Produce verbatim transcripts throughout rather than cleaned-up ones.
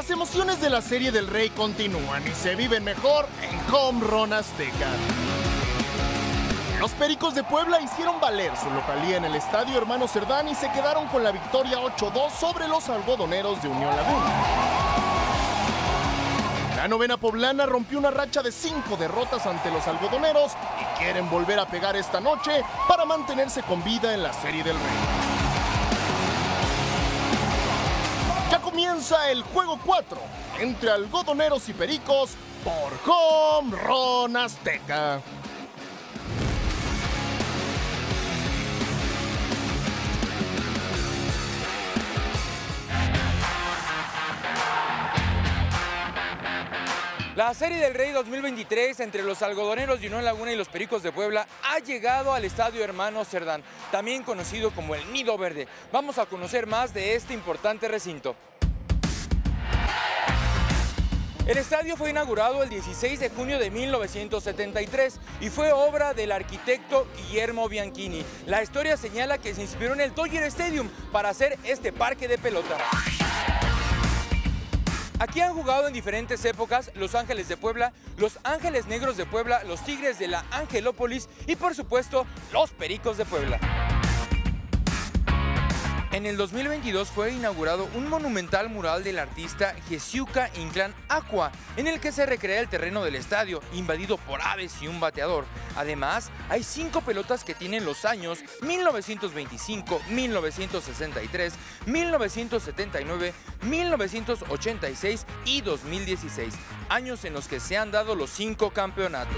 Las emociones de la Serie del Rey continúan y se viven mejor en Home Run Azteca. Los Pericos de Puebla hicieron valer su localía en el Estadio Hermano Cerdán y se quedaron con la victoria ocho dos sobre los Algodoneros de Unión Laguna. La novena poblana rompió una racha de cinco derrotas ante los Algodoneros y quieren volver a pegar esta noche para mantenerse con vida en la Serie del Rey. Ya comienza el juego cuatro entre Algodoneros y Pericos por Home Run Azteca. La Serie del Rey dos mil veintitrés entre los Algodoneros de Unión Laguna y los Pericos de Puebla ha llegado al Estadio Hermano Cerdán, también conocido como el Nido Verde. Vamos a conocer más de este importante recinto. El estadio fue inaugurado el dieciséis de junio de mil novecientos setenta y tres y fue obra del arquitecto Guillermo Bianchini. La historia señala que se inspiró en el Dodger Stadium para hacer este parque de pelota. Aquí han jugado en diferentes épocas Los Ángeles de Puebla, los Ángeles Negros de Puebla, los Tigres de la Angelópolis y por supuesto los Pericos de Puebla. En el dos mil veintidós fue inaugurado un monumental mural del artista Jessiuca Inclán Aqua, en el que se recrea el terreno del estadio, invadido por aves y un bateador. Además, hay cinco pelotas que tienen los años mil novecientos veinticinco, mil novecientos sesenta y tres, mil novecientos setenta y nueve, mil novecientos ochenta y seis y dos mil dieciséis, años en los que se han dado los cinco campeonatos.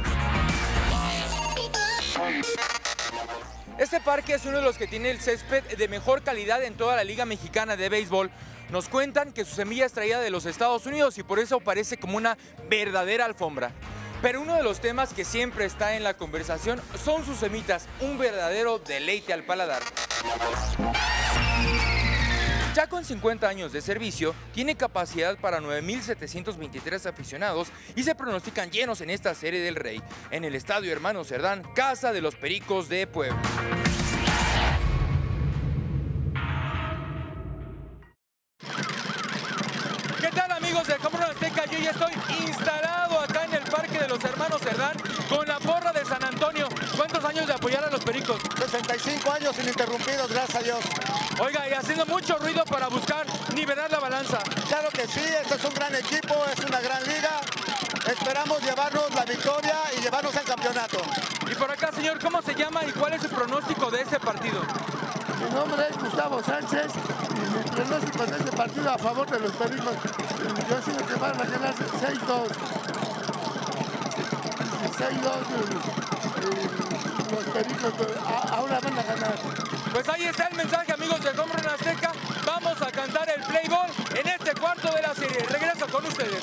Este parque es uno de los que tiene el césped de mejor calidad en toda la Liga Mexicana de Béisbol. Nos cuentan que su semilla es traída de los Estados Unidos y por eso parece como una verdadera alfombra. Pero uno de los temas que siempre está en la conversación son sus semitas, un verdadero deleite al paladar. Ya con cincuenta años de servicio, tiene capacidad para nueve mil setecientos veintitrés aficionados y se pronostican llenos en esta Serie del Rey, en el Estadio Hermano Cerdán, casa de los Pericos de Puebla. ¿Qué tal, amigos de Home Run Azteca? Yo ya estoy instalado acá en el Parque de los Hermanos Cerdán con la porra de San Antonio. ¿Cuántos años de apoyar a los Pericos? sesenta y cinco años ininterrumpidos, gracias a Dios. Oiga, y haciendo mucho ruido para buscar nivelar la balanza. Claro que sí, este es un gran equipo, es una gran liga. Esperamos llevarnos la victoria y llevarnos el campeonato. Y por acá, señor, ¿cómo se llama y cuál es su pronóstico de este partido? Mi nombre es Gustavo Sánchez y mi pronóstico de este partido a favor de los Pericos. Yo sigo que van a ganar seis dos. seis dos. Los Pericos ahora van a ganar. Pues ahí está el mensaje, amigos de Home Run Azteca. Vamos a cantar el play ball en este cuarto de la serie. Regreso con ustedes.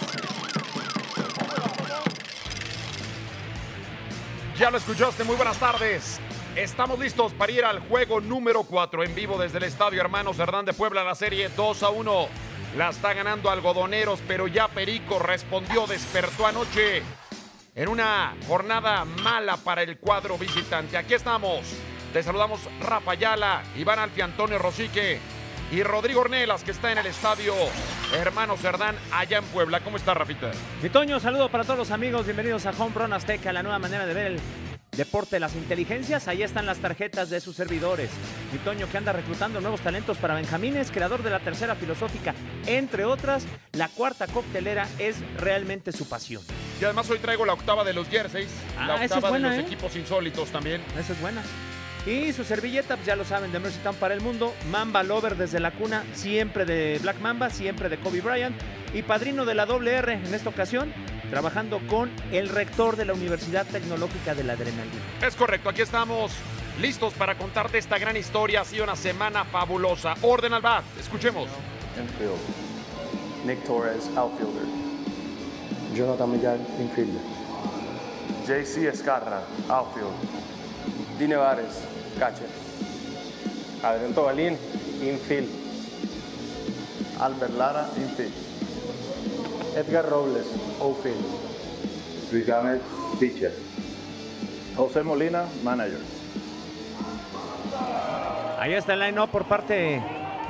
Ya lo escuchaste, muy buenas tardes. Estamos listos para ir al juego número cuatro en vivo desde el Estadio Hermano Cerdán de Puebla. La serie dos a uno la está ganando Algodoneros, pero ya Perico respondió, despertó anoche en una jornada mala para el cuadro visitante. Aquí estamos. Te saludamos Rafa Ayala, Iván Alfi, Antonio Rosique y Rodrigo Ornelas, que está en el Estadio Hermano Cerdán allá en Puebla. ¿Cómo está, Rafita? Mi Toño, saludo para todos los amigos. Bienvenidos a Home Run Azteca, la nueva manera de ver el deporte de las inteligencias. Ahí están las tarjetas de sus servidores. Mi Toño, que anda reclutando nuevos talentos para Benjamines, creador de la tercera filosófica, entre otras. La cuarta coctelera es realmente su pasión. Y además hoy traigo la octava de los jerseys, Ah, la esa octava es buena, de los ¿eh? equipos insólitos también. Esa es buena. Y su servilleta, pues ya lo saben, de Mercy Town para el mundo. Mamba Lover desde la cuna, siempre de Black Mamba, siempre de Kobe Bryant. Y padrino de la doble R en esta ocasión, trabajando con el rector de la Universidad Tecnológica de la Adrenalina. Es correcto, aquí estamos listos para contarte esta gran historia. Ha sido una semana fabulosa. Orden al bat, escuchemos. Infield. Nick Torres, outfielder. Jonathan Millán, infielder. J C Escarra, outfield. Dine Vares, catcher. Adrián Tobalín, infield. Albert Lara, infield. Edgar Robles, outfield. Luis Gámez, pitcher. José Molina, manager. Ahí está el line-up por parte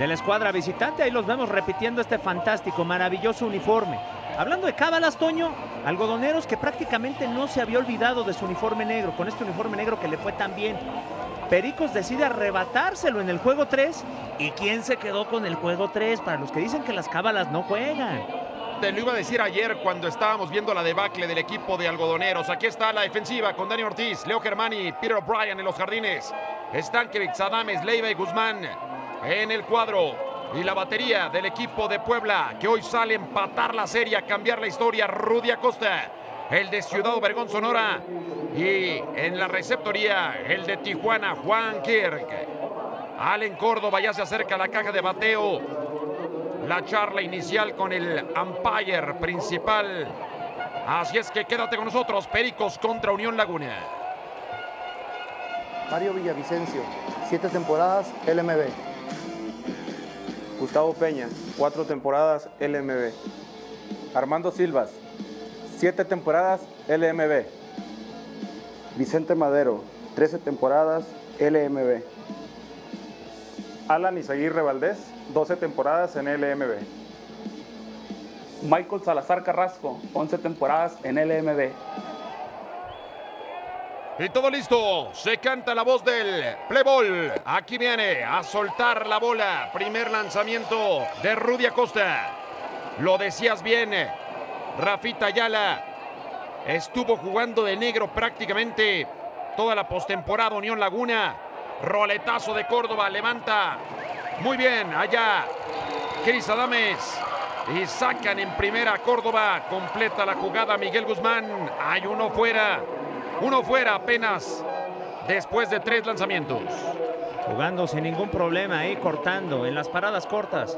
de la escuadra visitante. Ahí los vemos repitiendo este fantástico, maravilloso uniforme. Hablando de cábalas, Toño, algodoneros que prácticamente no se había olvidado de su uniforme negro, con este uniforme negro que le fue tan bien. Pericos decide arrebatárselo en el juego tres. ¿Y quién se quedó con el juego tres? Para los que dicen que las cábalas no juegan. Te lo iba a decir ayer cuando estábamos viendo la debacle del equipo de algodoneros. Aquí está la defensiva con Dani Ortiz, Leo Germani, Peter O'Brien en los jardines. Stankiewicz, Adames, Leiva y Guzmán en el cuadro. Y la batería del equipo de Puebla, que hoy sale a empatar la serie, a cambiar la historia, Rudy Acosta, el de Ciudad Obregón, Sonora. Y en la receptoría, el de Tijuana, Juan Kirk. Allen Córdoba ya se acerca a la caja de bateo. La charla inicial con el umpire principal. Así es que quédate con nosotros, Pericos contra Unión Laguna. Mario Villavicencio, siete temporadas, L M B. Gustavo Peña, cuatro temporadas, L M B. Armando Silvas, siete temporadas, L M B. Vicente Madero, trece temporadas, L M B. Alan Izaguirre Valdés, doce temporadas en L M B. Michael Salazar Carrasco, once temporadas en L M B. Y todo listo, se canta la voz del play ball. Aquí viene a soltar la bola. Primer lanzamiento de Rudy Acosta. Lo decías bien, Rafita Ayala. Estuvo jugando de negro prácticamente toda la postemporada Unión Laguna. Roletazo de Córdoba, levanta. Muy bien, allá Chris Adames. Y sacan en primera Córdoba. Completa la jugada Miguel Guzmán. Hay uno fuera. Uno fuera apenas después de tres lanzamientos. Jugando sin ningún problema ahí, cortando en las paradas cortas.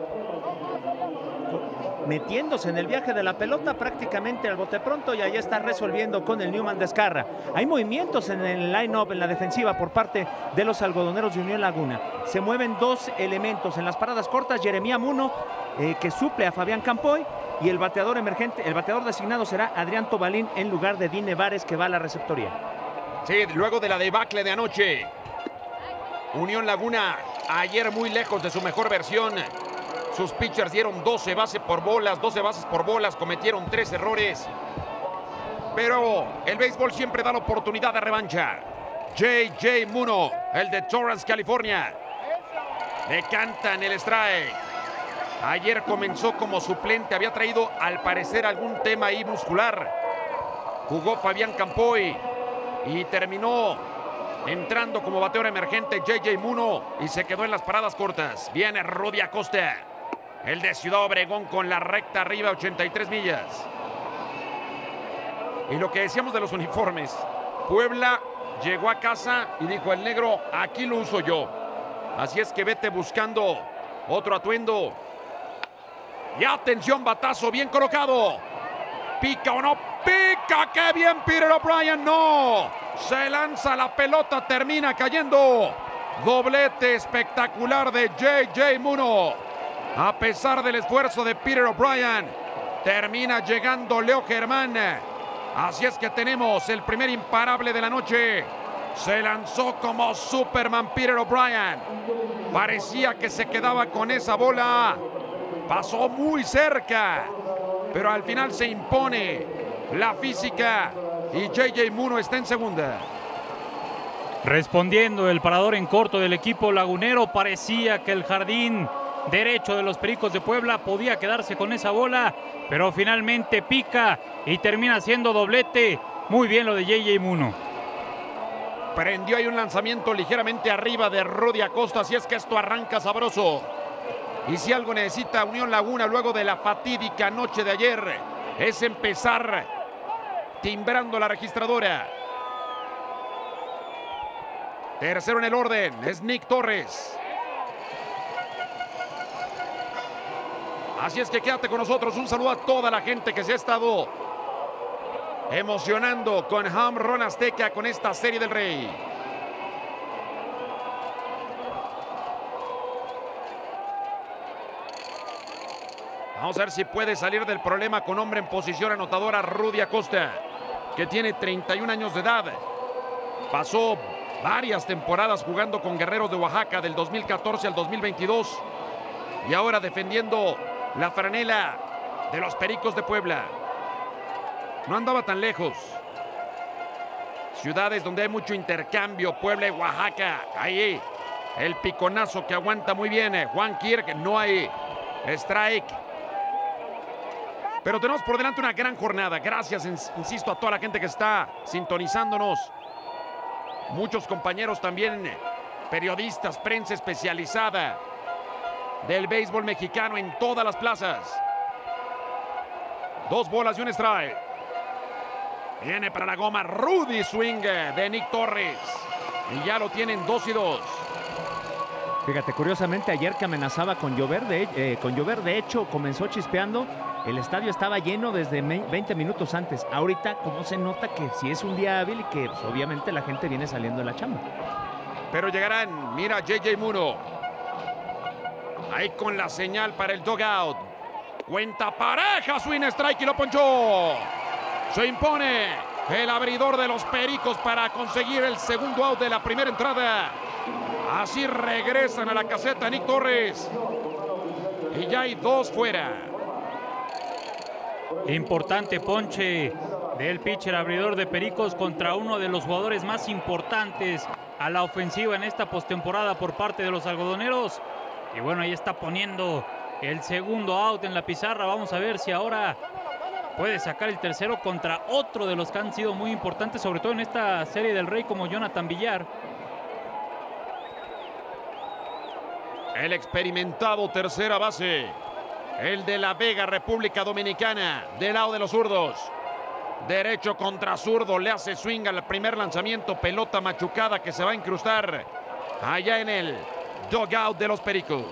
Metiéndose en el viaje de la pelota prácticamente al bote pronto y ahí está resolviendo con el Newman Descarra. Hay movimientos en el line-up, en la defensiva por parte de los algodoneros de Unión Laguna. Se mueven dos elementos en las paradas cortas. Jeremía Muno, eh, que suple a Fabián Campoy, y el bateador emergente, el bateador designado será Adrián Tobalín en lugar de Dine Vares, que va a la receptoría. Sí, luego de la debacle de anoche, Unión Laguna ayer muy lejos de su mejor versión. Sus pitchers dieron doce bases por bolas, doce bases por bolas, cometieron tres errores. Pero el béisbol siempre da la oportunidad de revancha. J J Muno, el de Torrance, California, le cantan el strike. Ayer comenzó como suplente, había traído al parecer algún tema ahí muscular. Jugó Fabián Campoy y terminó entrando como bateador emergente J J Muno y se quedó en las paradas cortas. Viene Rudy Acosta, el de Ciudad Obregón, con la recta arriba, ochenta y tres millas. Y lo que decíamos de los uniformes, Puebla llegó a casa y dijo: el negro aquí lo uso yo. Así es que vete buscando otro atuendo. Y atención, batazo bien colocado. ¿Pica o no? ¡Pica! ¡Qué bien Peter O'Brien! ¡No! Se lanza la pelota, termina cayendo. Doblete espectacular de J J Muno. A pesar del esfuerzo de Peter O'Brien, termina llegando Leo Germán. Así es que tenemos el primer imparable de la noche. Se lanzó como Superman Peter O'Brien. Parecía que se quedaba con esa bola. Pasó muy cerca, pero al final se impone la física y J J Muno está en segunda. Respondiendo el parador en corto del equipo lagunero, parecía que el jardín derecho de los Pericos de Puebla podía quedarse con esa bola, pero finalmente pica y termina siendo doblete. Muy bien lo de J J Muno. Prendió ahí un lanzamiento ligeramente arriba de Rudy Acosta, así es que esto arranca sabroso. Y si algo necesita Unión Laguna luego de la fatídica noche de ayer, es empezar timbrando la registradora. Tercero en el orden es Nick Torres. Así es que quédate con nosotros. Un saludo a toda la gente que se ha estado emocionando con Home Run Azteca, con esta Serie del Rey. Vamos a ver si puede salir del problema con hombre en posición anotadora Rudy Acosta, que tiene treinta y un años de edad. Pasó varias temporadas jugando con Guerreros de Oaxaca del dos mil catorce al dos mil veintidós. Y ahora defendiendo la franela de los Pericos de Puebla. No andaba tan lejos. Ciudades donde hay mucho intercambio, Puebla y Oaxaca. Ahí el piconazo que aguanta muy bien Juan Kirk. No hay strike. Pero tenemos por delante una gran jornada. Gracias, insisto, a toda la gente que está sintonizándonos. Muchos compañeros también, periodistas, prensa especializada del béisbol mexicano en todas las plazas. Dos bolas y un strike. Viene para la goma Rudy swing de Nick Torres. Y ya lo tienen dos y dos. Fíjate, curiosamente ayer que amenazaba con llover, de, eh, con llover, de hecho comenzó chispeando. El estadio estaba lleno desde veinte minutos antes. Ahorita, ¿cómo se nota que si es un día hábil y que pues, obviamente la gente viene saliendo de la chamba? Pero llegarán, mira J J Muno. Ahí con la señal para el dugout. Cuenta pareja, swing strike y lo ponchó. Se impone el abridor de los Pericos para conseguir el segundo out de la primera entrada. Así regresan a la caseta Nick Torres. Y ya hay dos fuera. Importante ponche del pitcher abridor de Pericos contra uno de los jugadores más importantes a la ofensiva en esta postemporada por parte de los algodoneros. Y bueno, ahí está poniendo el segundo out en la pizarra. Vamos a ver si ahora puede sacar el tercero contra otro de los que han sido muy importantes, sobre todo en esta serie del Rey, como Jonathan Villar. El experimentado tercera base, el de La Vega, República Dominicana, del lado de los zurdos. Derecho contra zurdo, le hace swing al primer lanzamiento, pelota machucada que se va a incrustar allá en el dugout de los Pericos.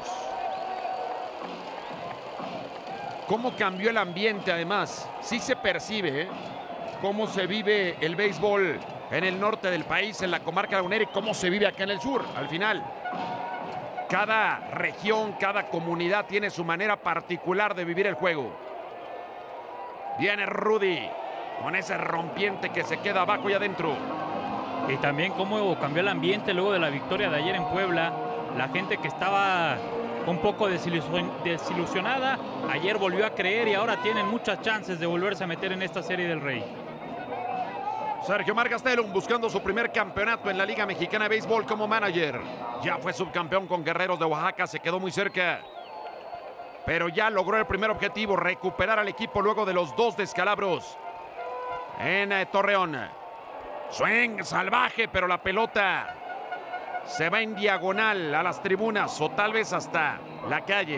Cómo cambió el ambiente, además. Sí se percibe, ¿eh? Cómo se vive el béisbol en el norte del país, en la comarca lagunera, y cómo se vive acá en el sur, al final. Cada región, cada comunidad tiene su manera particular de vivir el juego. Viene Rudy con ese rompiente que se queda abajo y adentro. Y también cómo cambió el ambiente luego de la victoria de ayer en Puebla. La gente que estaba un poco desilusionada, ayer volvió a creer y ahora tienen muchas chances de volverse a meter en esta serie del Rey. Sergio Margastelum buscando su primer campeonato en la Liga Mexicana de Béisbol como manager. Ya fue subcampeón con Guerreros de Oaxaca, se quedó muy cerca. Pero ya logró el primer objetivo, recuperar al equipo luego de los dos descalabros en eh, Torreón. Swing salvaje, pero la pelota se va en diagonal a las tribunas o tal vez hasta la calle.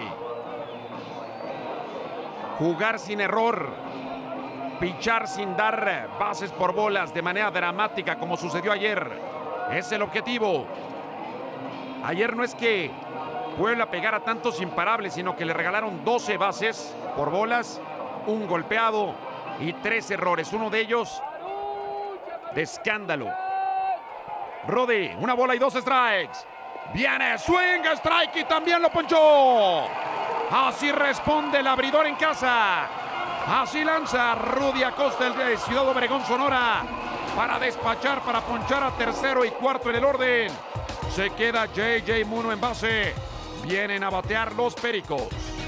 Jugar sin error, pichar sin dar bases por bolas de manera dramática como sucedió ayer, es el objetivo. Ayer no es que Puebla pegara tantos imparables, sino que le regalaron doce bases por bolas, un golpeado y tres errores, uno de ellos de escándalo. Rudy, una bola y dos strikes. Viene, swing, strike y también lo ponchó. Así responde el abridor en casa. Así lanza Rudy Acosta, el de Ciudad Obregón, Sonora, para despachar, para ponchar a tercero y cuarto en el orden. Se queda J J Muno en base. Vienen a batear los Pericos.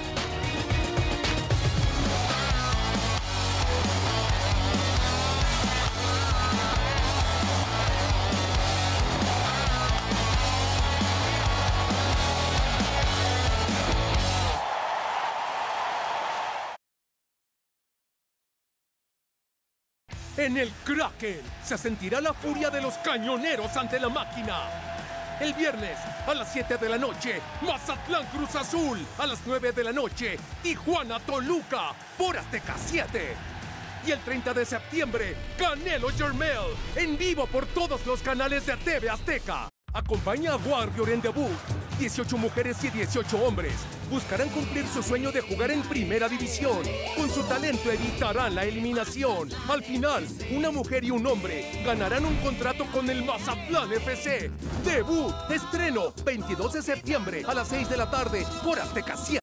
En el Kraken se sentirá la furia de los cañoneros ante la máquina. El viernes a las siete de la noche, Mazatlán Cruz Azul. A las nueve de la noche, Tijuana Toluca por Azteca siete. Y el treinta de septiembre, Canelo Jermel en vivo por todos los canales de T V Azteca. Acompaña a Warrior en debut. dieciocho mujeres y dieciocho hombres buscarán cumplir su sueño de jugar en primera división. Con su talento evitarán la eliminación. Al final, una mujer y un hombre ganarán un contrato con el Mazatlán F C. Debut, estreno, veintidós de septiembre a las seis de la tarde por Azteca siete.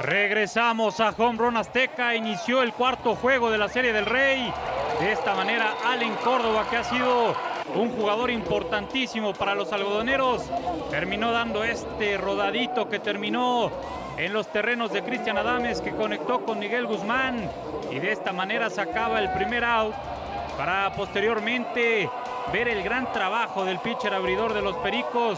Regresamos a Home Run Azteca. Inició el cuarto juego de la Serie del Rey. De esta manera, Allen Córdoba, que ha sido un jugador importantísimo para los algodoneros, terminó dando este rodadito que terminó en los terrenos de Cristian Adames, que conectó con Miguel Guzmán. Y de esta manera sacaba el primer out para posteriormente ver el gran trabajo del pitcher abridor de los Pericos,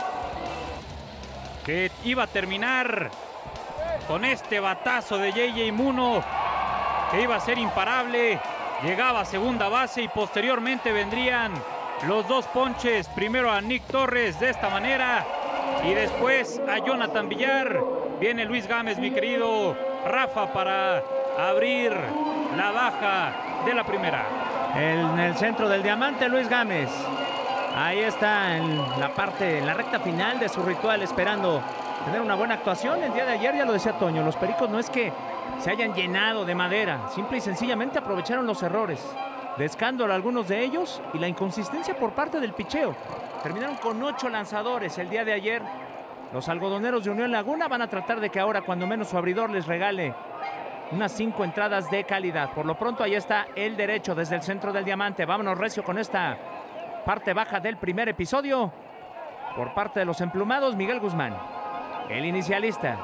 que iba a terminar con este batazo de J J Muno, que iba a ser imparable. Llegaba a segunda base y posteriormente vendrían los dos ponches. Primero a Nick Torres de esta manera y después a Jonathan Villar. Viene Luis Gámez, mi querido Rafa, para abrir la baja de la primera. En el centro del diamante, Luis Gámez. Ahí está en la parte, en la recta final de su ritual, esperando tener una buena actuación. El día de ayer, ya lo decía Toño, los Pericos no es que se hayan llenado de madera, simple y sencillamente aprovecharon los errores de escándalo algunos de ellos y la inconsistencia por parte del picheo. Terminaron con ocho lanzadores el día de ayer. Los algodoneros de Unión Laguna van a tratar de que ahora, cuando menos, su abridor les regale unas cinco entradas de calidad. Por lo pronto, ahí está el derecho desde el centro del diamante. Vámonos recio con esta parte baja del primer episodio. Por parte de los emplumados, Miguel Guzmán, el inicialista.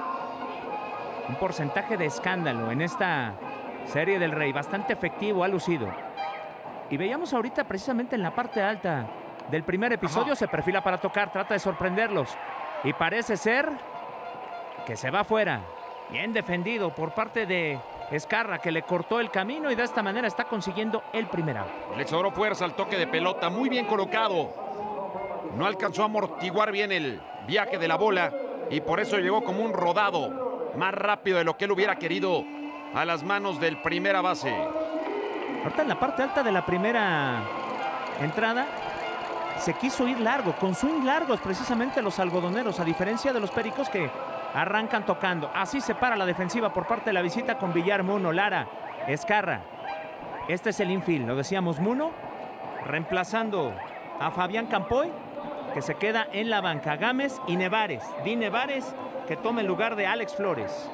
Un porcentaje de escándalo en esta Serie del Rey, bastante efectivo, ha lucido. Y veíamos ahorita precisamente en la parte alta del primer episodio, se perfila para tocar, trata de sorprenderlos. Y parece ser que se va afuera. Bien defendido por parte de Ezcarra, que le cortó el camino y de esta manera está consiguiendo el primer out. Le sobró fuerza al toque de pelota, muy bien colocado. No alcanzó a amortiguar bien el viaje de la bola y por eso llegó como un rodado más rápido de lo que él hubiera querido a las manos del primera base. Ahorita en la parte alta de la primera entrada se quiso ir largo, con swing largos precisamente los algodoneros, a diferencia de los Pericos que arrancan tocando. Así se para la defensiva por parte de la visita con Villar, Muno, Lara, Ezcarra. Este es el infield, lo decíamos, Muno reemplazando a Fabián Campoy, que se queda en la banca. Gámez y Nevares, Di Nevares, que toma el lugar de Alex Flores.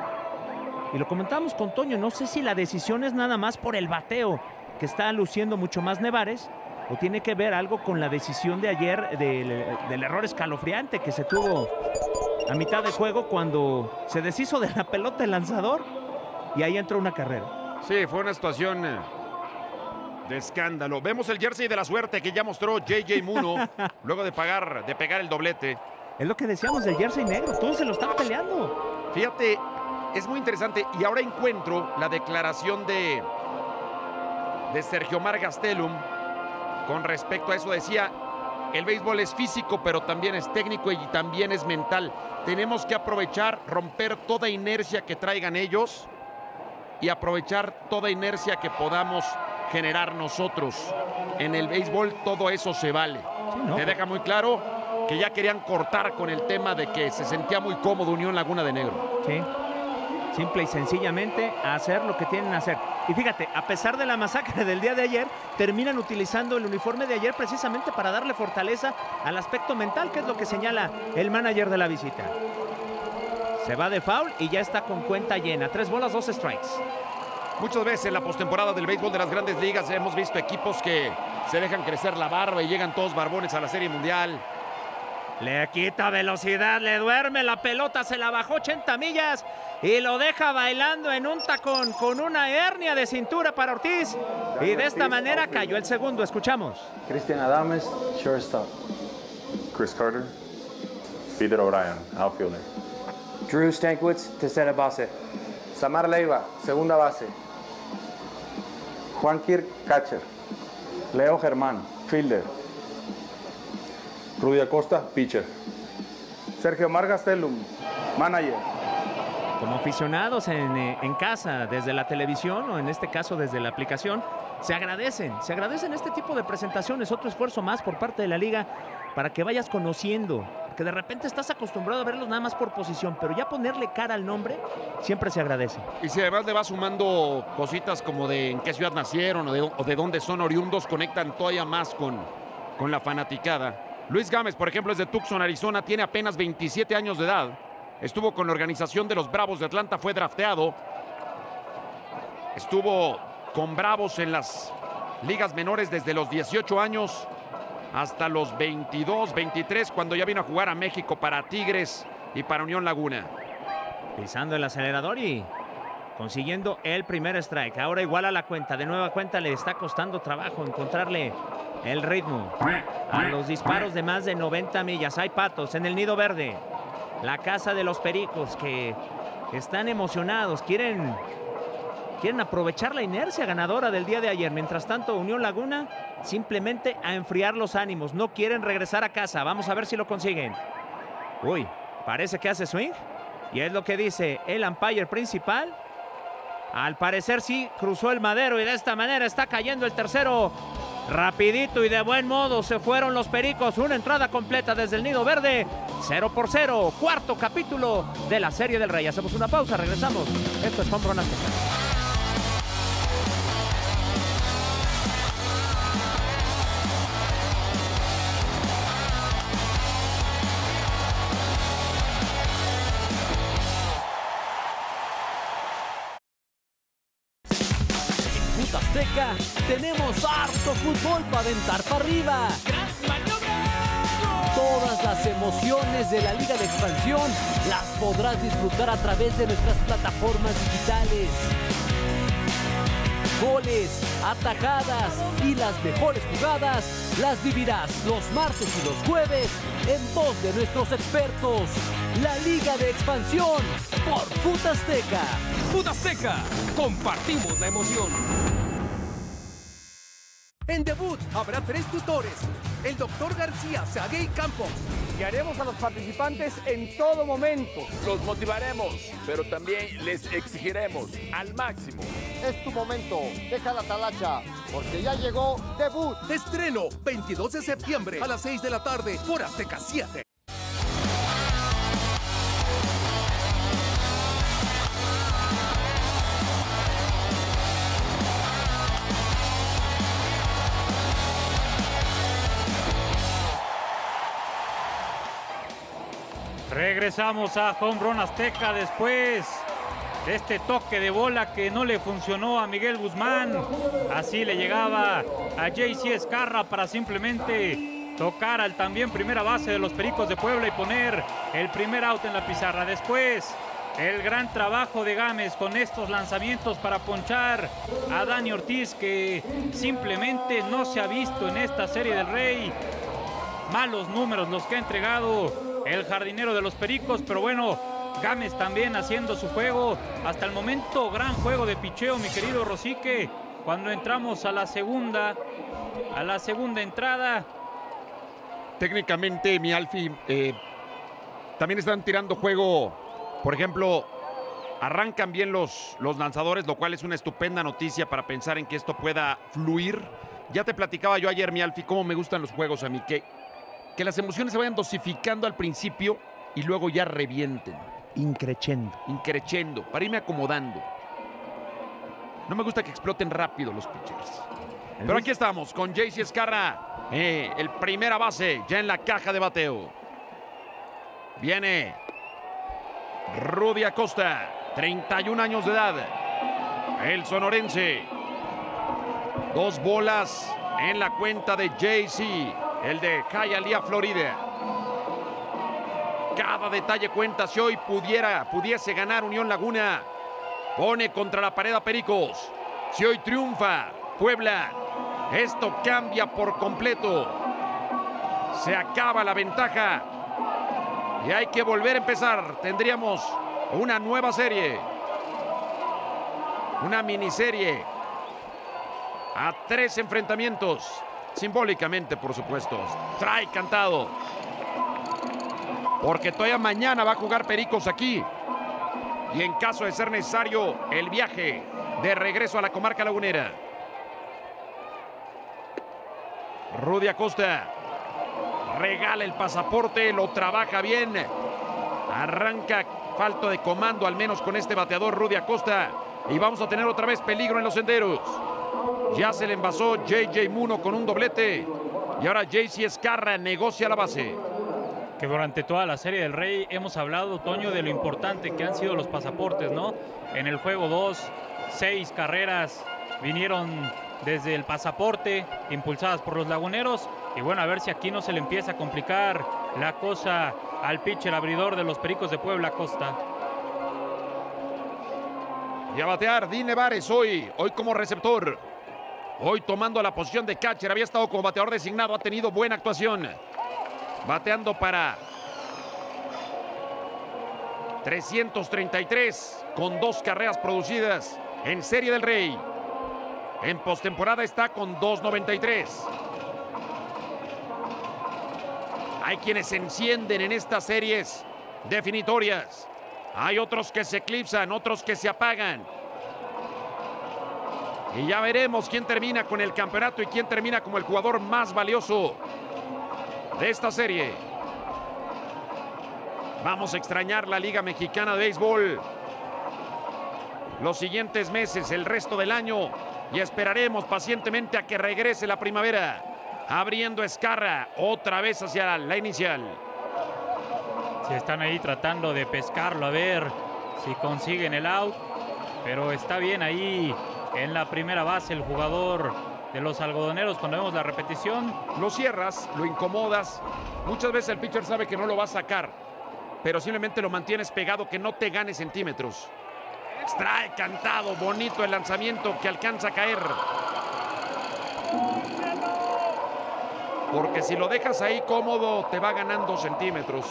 Y lo comentamos con Toño, no sé si la decisión es nada más por el bateo, que está luciendo mucho más Nevares, o tiene que ver algo con la decisión de ayer del, del error escalofriante que se tuvo a mitad de juego cuando se deshizo de la pelota el lanzador y ahí entró una carrera. Sí, fue una situación de escándalo. Vemos el jersey de la suerte que ya mostró J J Muno luego de, pagar, de pegar el doblete. Es lo que decíamos del jersey negro, todos se lo están peleando. Fíjate, es muy interesante y ahora encuentro la declaración de, de Sergio Mar Gastelum con respecto a eso. Decía, el béisbol es físico, pero también es técnico y también es mental. Tenemos que aprovechar, romper toda inercia que traigan ellos y aprovechar toda inercia que podamos generar nosotros. En el béisbol todo eso se vale. Sí, ¿no? Te deja muy claro que ya querían cortar con el tema de que se sentía muy cómodo Unión Laguna de Negro. Sí, simple y sencillamente a hacer lo que tienen que hacer. Y fíjate, a pesar de la masacre del día de ayer, terminan utilizando el uniforme de ayer precisamente para darle fortaleza al aspecto mental, que es lo que señala el manager de la visita. Se va de foul y ya está con cuenta llena. Tres bolas, dos strikes. Muchas veces en la postemporada del béisbol de las grandes ligas hemos visto equipos que se dejan crecer la barba y llegan todos barbones a la Serie Mundial. Le quita velocidad, le duerme la pelota, se la bajó ochenta millas y lo deja bailando en un tacón con una hernia de cintura para Ortiz. Y de esta manera cayó el segundo. Escuchamos. Cristian Adames, shortstop. Chris Carter. Peter O'Brien, outfielder. Drew Stankiewicz, tercera base. Samar Leiva, segunda base. Juan Kirk, catcher. Leo Germán, fielder. Rudy Acosta, pitcher. Sergio Mar Gastelum, manager. Como aficionados en, en casa, desde la televisión o en este caso desde la aplicación, se agradecen, se agradecen este tipo de presentaciones, otro esfuerzo más por parte de la liga para que vayas conociendo, que de repente estás acostumbrado a verlos nada más por posición, pero ya ponerle cara al nombre siempre se agradece. Y si además le vas sumando cositas como de en qué ciudad nacieron o de, o de dónde son oriundos, conectan todavía más con, con la fanaticada. Luis Gámez, por ejemplo, es de Tucson, Arizona, tiene apenas veintisiete años de edad Estuvo con la organización de los Bravos de Atlanta, fue drafteado. Estuvo con Bravos en las ligas menores desde los dieciocho años hasta los veintidós, veintitrés, cuando ya vino a jugar a México para Tigres y para Unión Laguna. Pisando el acelerador y consiguiendo el primer strike. Ahora igual a la cuenta. De nueva cuenta le está costando trabajo encontrarle el ritmo a los disparos de más de noventa millas. Hay patos en el nido verde. La casa de los Pericos que están emocionados. Quieren, quieren aprovechar la inercia ganadora del día de ayer. Mientras tanto, Unión Laguna simplemente a enfriar los ánimos. No quieren regresar a casa. Vamos a ver si lo consiguen. Uy, parece que hace swing. Y es lo que dice el umpire principal. Al parecer sí cruzó el madero y de esta manera está cayendo el tercero. Rapidito y de buen modo se fueron los Pericos. Una entrada completa desde el nido verde. Cero por cero. Cuarto capítulo de la Serie del Rey. Hacemos una pausa, regresamos. Esto es Home Run Azteca. Azteca, tenemos harto fútbol para aventar para arriba. Todas las emociones de la Liga de Expansión las podrás disfrutar a través de nuestras plataformas digitales. Goles, atajadas y las mejores jugadas las vivirás los martes y los jueves en voz de nuestros expertos. La Liga de Expansión por Fut Azteca. Fut Azteca, compartimos la emoción. En debut habrá tres tutores, el doctor García, Sague y Campos. Guiaremos a los participantes en todo momento. Los motivaremos, pero también les exigiremos al máximo. Es tu momento, deja la talacha, porque ya llegó debut. Estreno, veintidós de septiembre a las seis de la tarde por Azteca siete. Regresamos a Home Run Azteca después de este toque de bola que no le funcionó a Miguel Guzmán. Así le llegaba a J C Escarra para simplemente tocar al también primera base de los Pericos de Puebla y poner el primer out en la pizarra. Después, el gran trabajo de Gámez con estos lanzamientos para ponchar a Dani Ortiz, que simplemente no se ha visto en esta Serie del Rey. Malos números los que ha entregado el jardinero de los Pericos, pero bueno, Gámez también haciendo su juego. Hasta el momento, gran juego de picheo, mi querido Rosique. Cuando entramos a la segunda, a la segunda entrada. Técnicamente, mi Alfi, eh, también están tirando juego. Por ejemplo, arrancan bien los, los lanzadores, lo cual es una estupenda noticia para pensar en que esto pueda fluir. Ya te platicaba yo ayer, mi Alfi, cómo me gustan los juegos a mí, que Que las emociones se vayan dosificando al principio y luego ya revienten. Increchendo. Increchendo, para irme acomodando. No me gusta que exploten rápido los pitchers. Pero aquí estamos con J C Escarra, eh, el primera base ya en la caja de bateo. Viene Rudy Acosta, treinta y un años de edad. El sonorense. Dos bolas en la cuenta de J C. El de Hialeah, Florida. Cada detalle cuenta. Si hoy pudiera, pudiese ganar Unión Laguna, pone contra la pared a Pericos. Si hoy triunfa Puebla, esto cambia por completo. Se acaba la ventaja y hay que volver a empezar. Tendríamos una nueva serie, una miniserie a tres enfrentamientos. Simbólicamente, por supuesto. Trae cantado. Porque todavía mañana va a jugar Pericos aquí. Y en caso de ser necesario, el viaje de regreso a la comarca lagunera. Rudy Acosta regala el pasaporte, lo trabaja bien. Arranca falto de comando, al menos con este bateador Rudy Acosta. Y vamos a tener otra vez peligro en los senderos. Ya se le envasó J J Muno con un doblete. Y ahora J C Escarra negocia la base. Que durante toda la Serie del Rey hemos hablado, Toño, de lo importante que han sido los pasaportes, ¿no? En el juego dos, seis carreras vinieron desde el pasaporte, impulsadas por los laguneros. Y bueno, a ver si aquí no se le empieza a complicar la cosa al pitcher abridor de los Pericos de Puebla, Costa. Y a batear Dean Nevares hoy, hoy como receptor. Hoy tomando la posición de catcher, había estado como bateador designado, ha tenido buena actuación. Bateando para trescientos treinta y tres con dos carreras producidas en Serie del Rey. En postemporada está con dos noventa y tres. Hay quienes se encienden en estas series definitorias. Hay otros que se eclipsan, otros que se apagan. Y ya veremos quién termina con el campeonato y quién termina como el jugador más valioso de esta serie. Vamos a extrañar la Liga Mexicana de Béisbol los siguientes meses, el resto del año, y esperaremos pacientemente a que regrese la primavera. Abriendo Ezcarra otra vez hacia la inicial. Si están ahí tratando de pescarlo, a ver si consiguen el out, pero está bien ahí en la primera base el jugador de los algodoneros. Cuando vemos la repetición, lo cierras, lo incomodas. Muchas veces el pitcher sabe que no lo va a sacar, pero simplemente lo mantienes pegado, que no te gane centímetros. Strike cantado, bonito el lanzamiento que alcanza a caer. Porque si lo dejas ahí cómodo, te va ganando centímetros.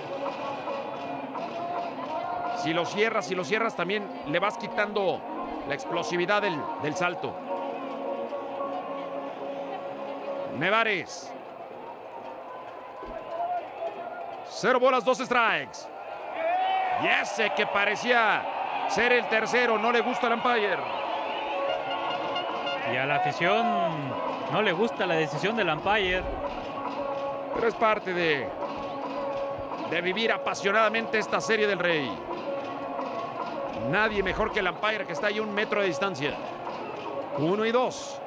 Si lo cierras, si lo cierras también le vas quitando la explosividad del, del salto. Nevares. Cero bolas, dos strikes. Y ese que parecía ser el tercero, no le gusta al umpire. Y a la afición no le gusta la decisión del umpire. Pero es parte de, de vivir apasionadamente esta Serie del Rey. Nadie mejor que el umpire, que está ahí a un metro de distancia. Uno y dos.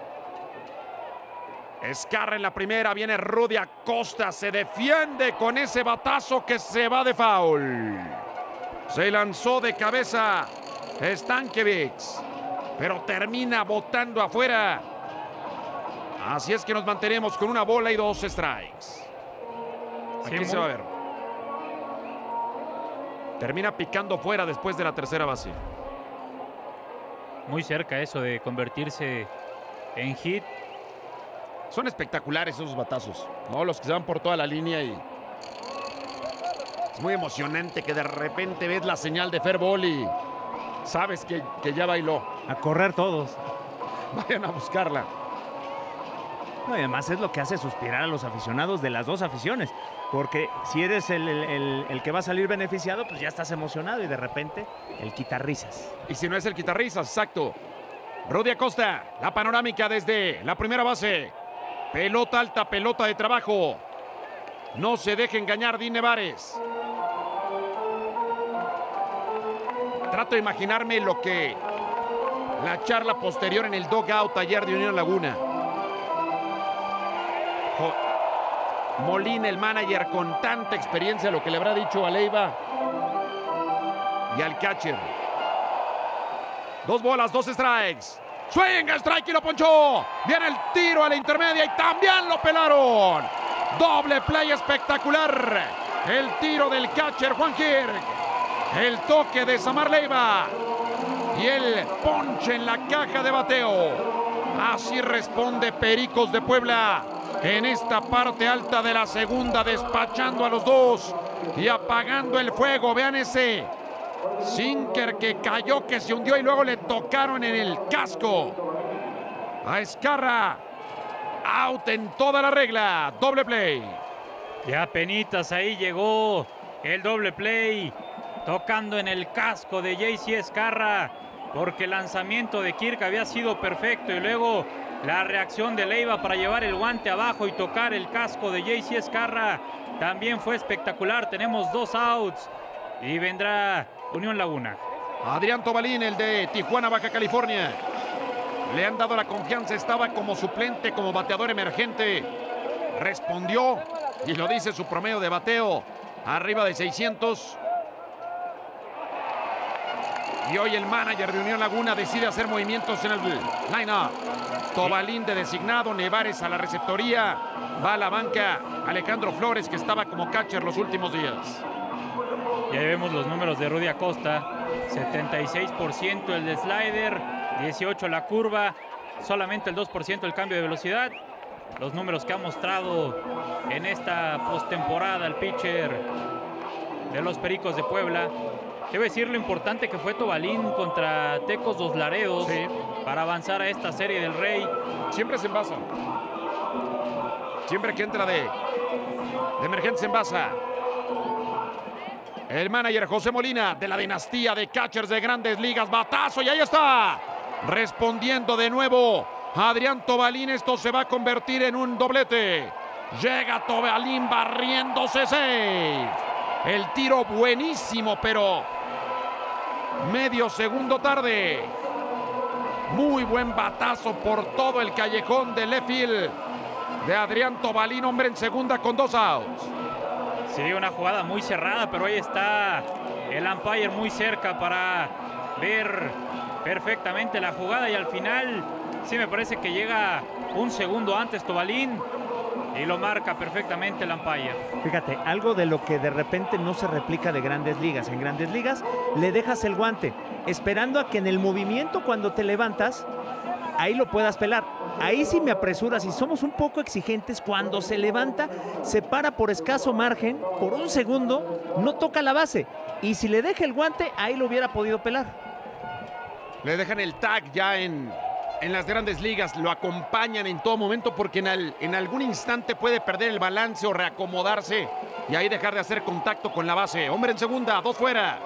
Ezcarra en la primera, viene Rudy Acosta, se defiende con ese batazo que se va de foul. Se lanzó de cabeza Stankiewicz, pero termina botando afuera. Así es que nos mantenemos con una bola y dos strikes. Aquí sí, se va a ver. Termina picando fuera después de la tercera base. Muy cerca eso de convertirse en hit. Son espectaculares esos batazos, ¿no? Los que se van por toda la línea y es muy emocionante que de repente ves la señal de fair ball y sabes que, que ya bailó. A correr todos. Vayan a buscarla. No, y además es lo que hace suspirar a los aficionados de las dos aficiones. Porque si eres el, el, el que va a salir beneficiado, pues ya estás emocionado y de repente el quitarrisas. Y si no es el quitarrisas, exacto. Rudy Acosta, la panorámica desde la primera base. Pelota alta, pelota de trabajo. No se deje engañar Dean Nevares. Trato de imaginarme lo que la charla posterior en el dugout ayer de Unión Laguna. Molina, el manager, con tanta experiencia, lo que le habrá dicho a Leiva y al catcher. Dos bolas, dos strikes. Swing, strike y lo ponchó. Viene el tiro a la intermedia y también lo pelaron. Doble play espectacular. El tiro del catcher Juan Kirk. El toque de Samar Leiva. Y el ponche en la caja de bateo. Así responde Pericos de Puebla en esta parte alta de la segunda, despachando a los dos y apagando el fuego. Vean ese sinker que cayó, que se hundió y luego le tocaron en el casco a Ezcarra. Out en toda la regla. Doble play. Ya penitas ahí llegó el doble play, tocando en el casco de J C Ezcarra, porque el lanzamiento de Kirk había sido perfecto y luego la reacción de Leiva para llevar el guante abajo y tocar el casco de J C Ezcarra también fue espectacular. Tenemos dos outs y vendrá Unión Laguna. Adrián Tobalín, el de Tijuana, Baja California. Le han dado la confianza, estaba como suplente, como bateador emergente. Respondió y lo dice su promedio de bateo. arriba de seiscientos. Y hoy el manager de Unión Laguna decide hacer movimientos en el line-up. Tobalín de designado, Nevares a la receptoría. Va a la banca Alejandro Flores, que estaba como catcher los últimos días. Ya vemos los números de Rudy Acosta. setenta y seis por ciento el de slider, dieciocho la curva, solamente el dos por ciento el cambio de velocidad. Los números que ha mostrado en esta postemporada el pitcher de los Pericos de Puebla. Debe decir lo importante que fue Tobalín contra Tecos Dos Laredos, sí, para avanzar a esta Serie del Rey. Siempre se envasa. Siempre que entra de, de emergencia envasa. El manager José Molina, de la dinastía de catchers de Grandes Ligas. Batazo y ahí está. Respondiendo de nuevo Adrián Tobalín. Esto se va a convertir en un doblete. Llega Tobalín barriéndose, safe. El tiro buenísimo, pero medio segundo tarde. Muy buen batazo por todo el callejón de left field de Adrián Tobalín, hombre en segunda con dos outs. Sí, una jugada muy cerrada, pero ahí está el umpire muy cerca para ver perfectamente la jugada y al final sí me parece que llega un segundo antes Tobalín y lo marca perfectamente el umpire. Fíjate, algo de lo que de repente no se replica de Grandes Ligas. En Grandes Ligas le dejas el guante esperando a que en el movimiento cuando te levantas ahí lo puedas pelar. Ahí sí me apresuras y somos un poco exigentes. Cuando se levanta, se para por escaso margen, por un segundo, no toca la base. Y si le deja el guante, ahí lo hubiera podido pelar. Le dejan el tag ya en, en las Grandes Ligas, lo acompañan en todo momento porque en, al, en algún instante puede perder el balance o reacomodarse y ahí dejar de hacer contacto con la base. Hombre en segunda, dos fuera.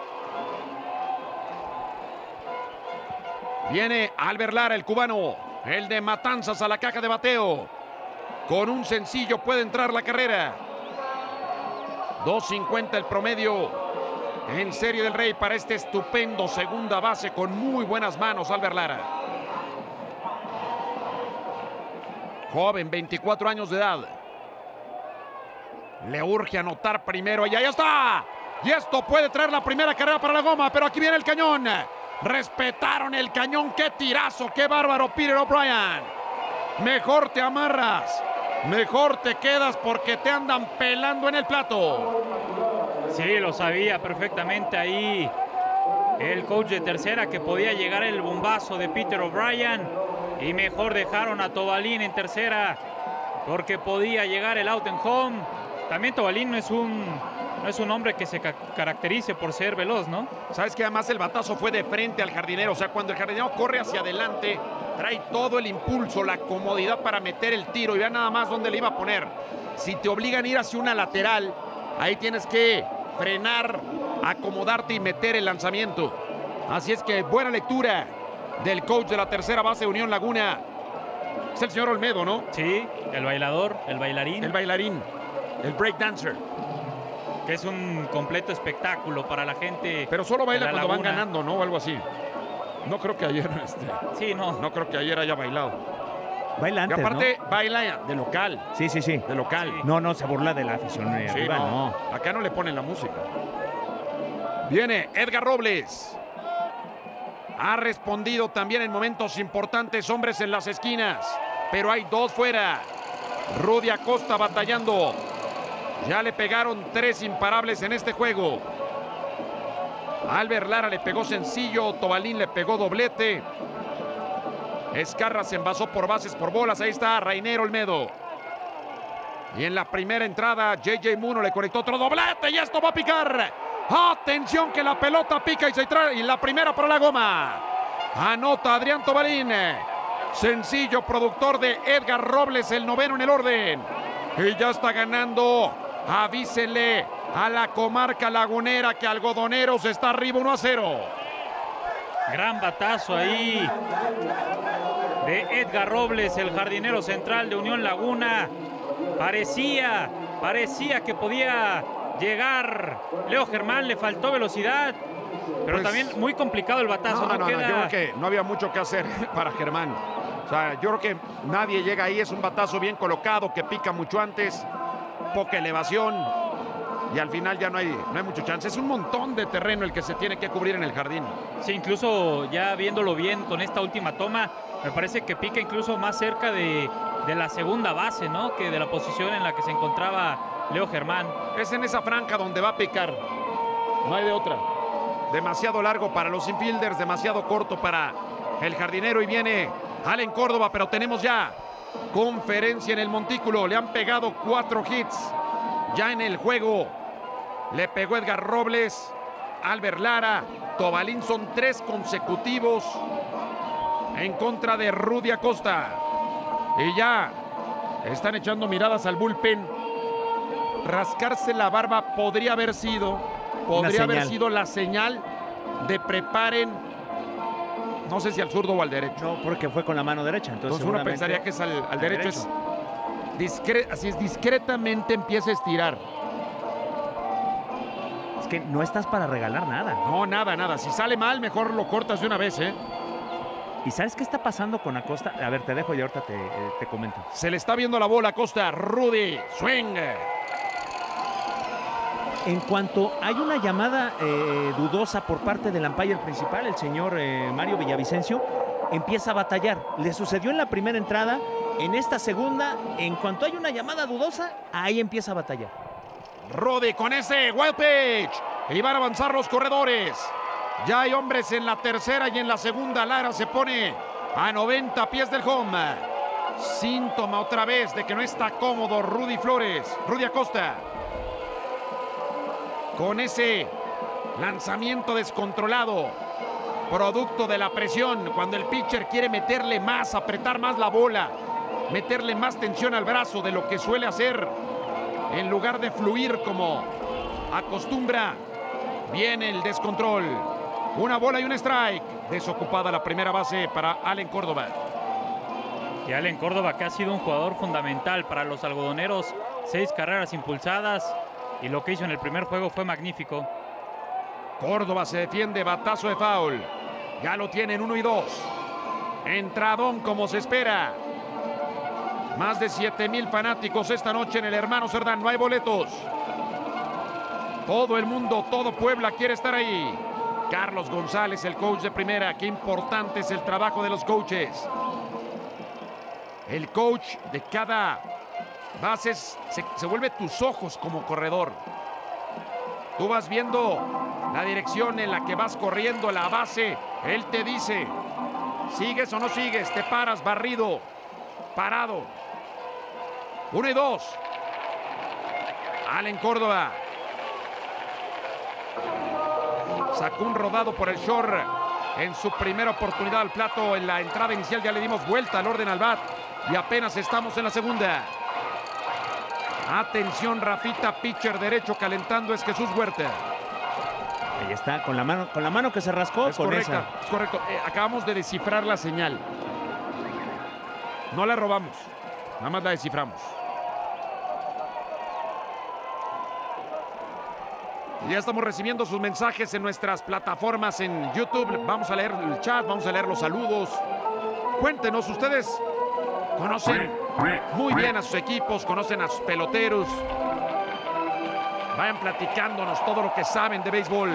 Viene Albert Lara, el cubano, el de Matanzas, a la caja de bateo. Con un sencillo puede entrar la carrera. dos cincuenta el promedio en Serie del Rey para este estupendo segunda base con muy buenas manos, Albert Lara. Joven, veinticuatro años de edad. Le urge anotar primero y ahí está. Y esto puede traer la primera carrera para la goma, pero aquí viene el cañón. Respetaron el cañón. ¡Qué tirazo! ¡Qué bárbaro, Peter O'Brien! Mejor te amarras. Mejor te quedas porque te andan pelando en el plato. Sí, lo sabía perfectamente ahí el coach de tercera que podía llegar el bombazo de Peter O'Brien. Y mejor dejaron a Tobalín en tercera porque podía llegar el out and home. También Tobalín no es un... No es un hombre que se ca caracterice por ser veloz, ¿no? Sabes que además el batazo fue de frente al jardinero. O sea, cuando el jardinero corre hacia adelante, trae todo el impulso, la comodidad para meter el tiro. Y vea nada más dónde le iba a poner. Si te obligan a ir hacia una lateral, ahí tienes que frenar, acomodarte y meter el lanzamiento. Así es que buena lectura del coach de la tercera base de Unión Laguna. Es el señor Olmedo, ¿no? Sí, el bailador, el bailarín. El bailarín, el breakdancer. Que es un completo espectáculo para la gente. Pero solo baila cuando Laguna. van ganando, ¿no? O algo así. No creo que ayer, este, sí, no. No creo que ayer haya bailado. Baila antes, y aparte, ¿no? baila de local. Sí, sí, sí. De local. No, no, se burla de la afición. Sí, arriba, no. no. Acá no le ponen la música. Viene Edgar Robles. Ha respondido también en momentos importantes, hombres en las esquinas. Pero hay dos fuera. Rudy Acosta batallando. Ya le pegaron tres imparables en este juego. Albert Lara le pegó sencillo. Tobalín le pegó doblete. Escarra se envasó por bases por bolas. Ahí está Rainer Olmedo. Y en la primera entrada, J J Muno le conectó otro doblete. Y esto va a picar. Atención que la pelota pica y se trae. Y la primera para la goma. Anota Adrián Tobalín. Sencillo productor de Edgar Robles, el noveno en el orden. Y ya está ganando. Avísenle a la comarca lagunera que Algodoneros está arriba uno a cero. Gran batazo ahí de Edgar Robles, el jardinero central de Unión Laguna. Parecía, parecía que podía llegar Leo Germán, le faltó velocidad. Pero pues, también muy complicado el batazo. No, no, no, queda... no, yo creo que no había mucho que hacer para Germán. O sea, yo creo que nadie llega ahí. Es un batazo bien colocado que pica mucho antes. Poca elevación. y al final ya no hay, no hay mucho chance. Es un montón de terreno el que se tiene que cubrir en el jardín. Sí, incluso ya viéndolo bien con esta última toma, me parece que pica incluso más cerca de, de la segunda base, ¿no? Que de la posición en la que se encontraba Leo Germán. Es en esa franja donde va a picar. No hay de otra. Demasiado largo para los infielders, demasiado corto para el jardinero. Y viene Allen Córdoba, pero tenemos ya conferencia en el montículo. Le han pegado cuatro hits ya en el juego. Le pegó Edgar Robles, Albert Lara, Tobalín. Son tres consecutivos en contra de Rudy Acosta. Y ya están echando miradas al bullpen. Rascarse la barba podría haber sido, podría haber sido la señal de preparen, no sé si al zurdo o al derecho. No, porque fue con la mano derecha. Entonces, entonces uno pensaría que es al, al, al derecho. derecho. Es discre así es, discretamente empieza a estirar. Es que no estás para regalar nada. No, nada, nada. Si sale mal, mejor lo cortas de una vez, ¿eh? ¿Y sabes qué está pasando con Acosta? A ver, te dejo y ahorita te, eh, te comento. Se le está viendo la bola a Acosta. Rudy, swing. En cuanto hay una llamada eh, dudosa por parte del umpire principal, el señor eh, Mario Villavicencio, empieza a batallar. Le sucedió en la primera entrada, en esta segunda, en cuanto hay una llamada dudosa, ahí empieza a batallar. Rudy con ese wild pitch. Y van a avanzar los corredores. Ya hay hombres en la tercera y en la segunda. Lara se pone a noventa pies del home. Síntoma otra vez de que no está cómodo Rudy Flores. Rudy Acosta. Con ese lanzamiento descontrolado, producto de la presión, cuando el pitcher quiere meterle más, apretar más la bola, meterle más tensión al brazo de lo que suele hacer, en lugar de fluir como acostumbra, viene el descontrol. Una bola y un strike. Desocupada la primera base para Allen Córdoba. Y Allen Córdoba, que ha sido un jugador fundamental para los algodoneros, seis carreras impulsadas. Y lo que hizo en el primer juego fue magnífico. Córdoba se defiende, batazo de foul. Ya lo tienen uno y dos. Entradón como se espera. Más de siete mil fanáticos esta noche en el Hermano Cerdán. No hay boletos. Todo el mundo, todo Puebla quiere estar ahí. Carlos González, el coach de primera. Qué importante es el trabajo de los coaches. El coach de cada bases se, se vuelve tus ojos como corredor. Tú vas viendo la dirección en la que vas corriendo la base. Él te dice, ¿sigues o no sigues? Te paras, barrido, parado. Uno y dos. Allen Córdoba. Sacó un rodado por el short en su primera oportunidad al plato. En la entrada inicial ya le dimos vuelta al orden al bat. Y apenas estamos en la segunda. Atención, Rafita, pitcher derecho calentando es Jesús Huerta. Ahí está, con la mano, con la mano que se rascó. Es con correcta, esa. es correcto. Eh, acabamos de descifrar la señal. No la robamos, nada más la desciframos. Ya estamos recibiendo sus mensajes en nuestras plataformas en YouTube. Vamos a leer el chat, vamos a leer los saludos. Cuéntenos, ustedes conocen muy bien a sus equipos, conocen a sus peloteros. Vayan platicándonos todo lo que saben de béisbol.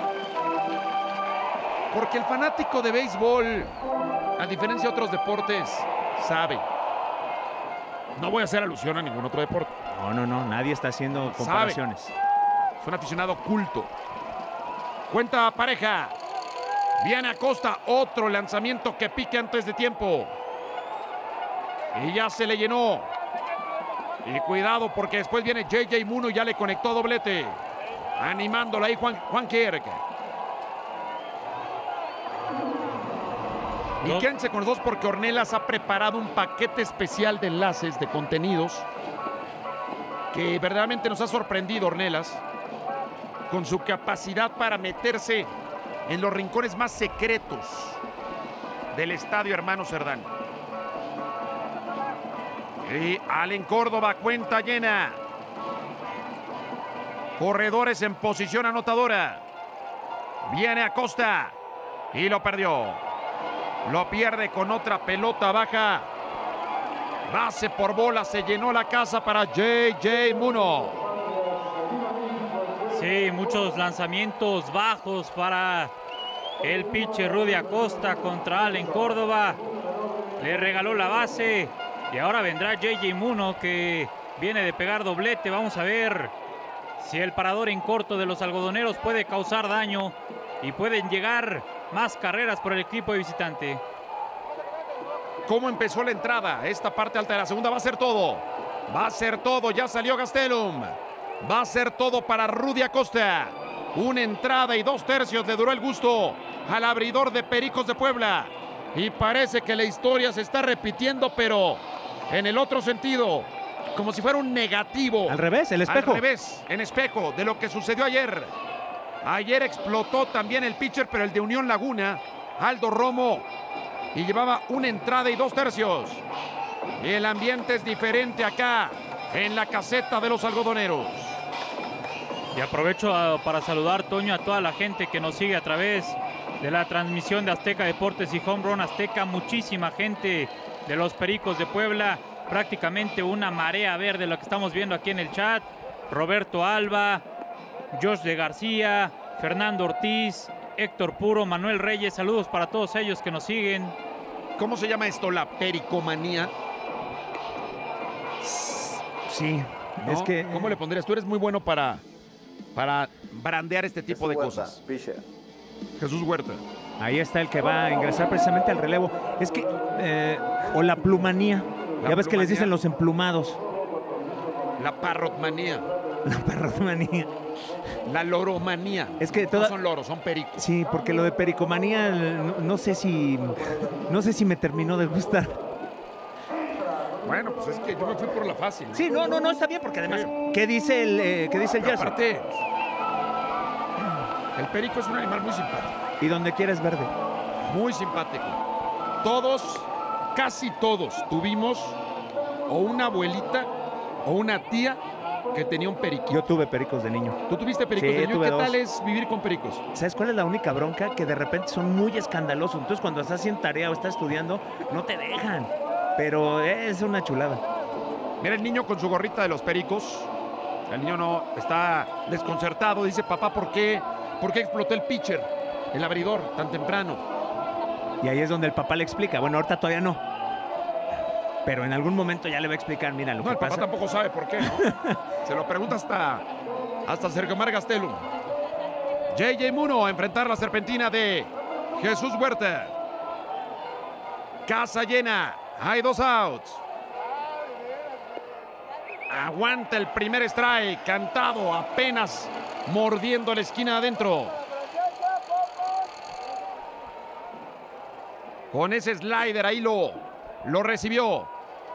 Porque el fanático de béisbol, a diferencia de otros deportes, sabe. No voy a hacer alusión a ningún otro deporte. No, no, no, nadie está haciendo comparaciones. Sabe. Es un aficionado culto. Cuenta pareja. Viene Acosta, otro lanzamiento que pique antes de tiempo. Y ya se le llenó. Y cuidado porque después viene J J Muno y ya le conectó doblete. Animándola ahí Juan, Juan Kirk. Y quédense con los dos porque Ornelas ha preparado un paquete especial de enlaces, de contenidos, que verdaderamente nos ha sorprendido Ornelas, con su capacidad para meterse en los rincones más secretos del Estadio Hermano Cerdán. Y Allen Córdoba, cuenta llena. Corredores en posición anotadora. Viene Acosta y lo perdió. Lo pierde con otra pelota baja. Base por bola, se llenó la casa para J J Muno. Sí, muchos lanzamientos bajos para el pitcher Rudy Acosta contra Allen Córdoba. Le regaló la base y ahora vendrá J J Muno, que viene de pegar doblete. Vamos a ver si el parador en corto de los algodoneros puede causar daño y pueden llegar más carreras por el equipo de visitante. ¿Cómo empezó la entrada? Esta parte alta de la segunda va a ser todo. Va a ser todo. Ya salió Gastelum. Va a ser todo para Rudy Acosta. Una entrada y dos tercios le duró el gusto al abridor de Pericos de Puebla. Y parece que la historia se está repitiendo, pero en el otro sentido. Como si fuera un negativo. Al revés, el espejo. Al revés, en espejo, de lo que sucedió ayer. Ayer explotó también el pitcher, pero el de Unión Laguna, Aldo Romo, y llevaba una entrada y dos tercios. Y el ambiente es diferente acá, en la caseta de los algodoneros. Y aprovecho a, para saludar, Toño, a toda la gente que nos sigue a través de la transmisión de Azteca Deportes y Home Run Azteca. Muchísima gente de los Pericos de Puebla. Prácticamente una marea verde lo que estamos viendo aquí en el chat. Roberto Alba, Josh de García, Fernando Ortiz, Héctor Puro, Manuel Reyes. Saludos para todos ellos que nos siguen. ¿Cómo se llama esto? ¿La pericomanía? Sí, ¿No? es que... ¿Cómo le pondrías? Tú eres muy bueno para, para brandear este tipo Jesús de Huerta, cosas. pitcher. Jesús Huerta. Ahí está el que va a ingresar precisamente al relevo. Es que... Eh, o la plumanía. La ya ves que les plumanía. dicen los emplumados. La parrotmanía. La parrotmanía. La loromanía. Es que No toda... son loros, son pericos. Sí, porque lo de pericomanía no, no sé si no sé si me terminó de gustar. Bueno, pues es que yo me fui por la fácil. Sí, no, no, no está bien porque además ¿qué dice el eh, qué dice el Pero Jazz? aparte, el perico es un animal muy simpático. Y donde quieres verde. Muy simpático. Todos, casi todos, tuvimos o una abuelita o una tía que tenía un periquito. Yo tuve pericos de niño. ¿Tú tuviste pericos Sí, de niño? tuve ¿Qué dos. tal es vivir con pericos? ¿Sabes cuál es la única bronca? Que de repente son muy escandalosos. Entonces cuando estás haciendo tarea o estás estudiando, no te dejan. Pero es una chulada. Mira el niño con su gorrita de los pericos. El niño no está desconcertado. Dice, papá, ¿por qué? ¿Por qué explotó el pitcher, el abridor, tan temprano? Y ahí es donde el papá le explica. Bueno, ahorita todavía no. Pero en algún momento ya le va a explicar, mira, lo No, que el papá pasa. tampoco sabe por qué, ¿no? Se lo pregunta hasta, hasta Sergio Mar Gastelum. J J Muno a enfrentar la serpentina de Jesús Huerta. Casa llena. Hay dos outs. Aguanta el primer strike. Cantado, apenas mordiendo la esquina adentro. Con ese slider ahí lo, lo recibió.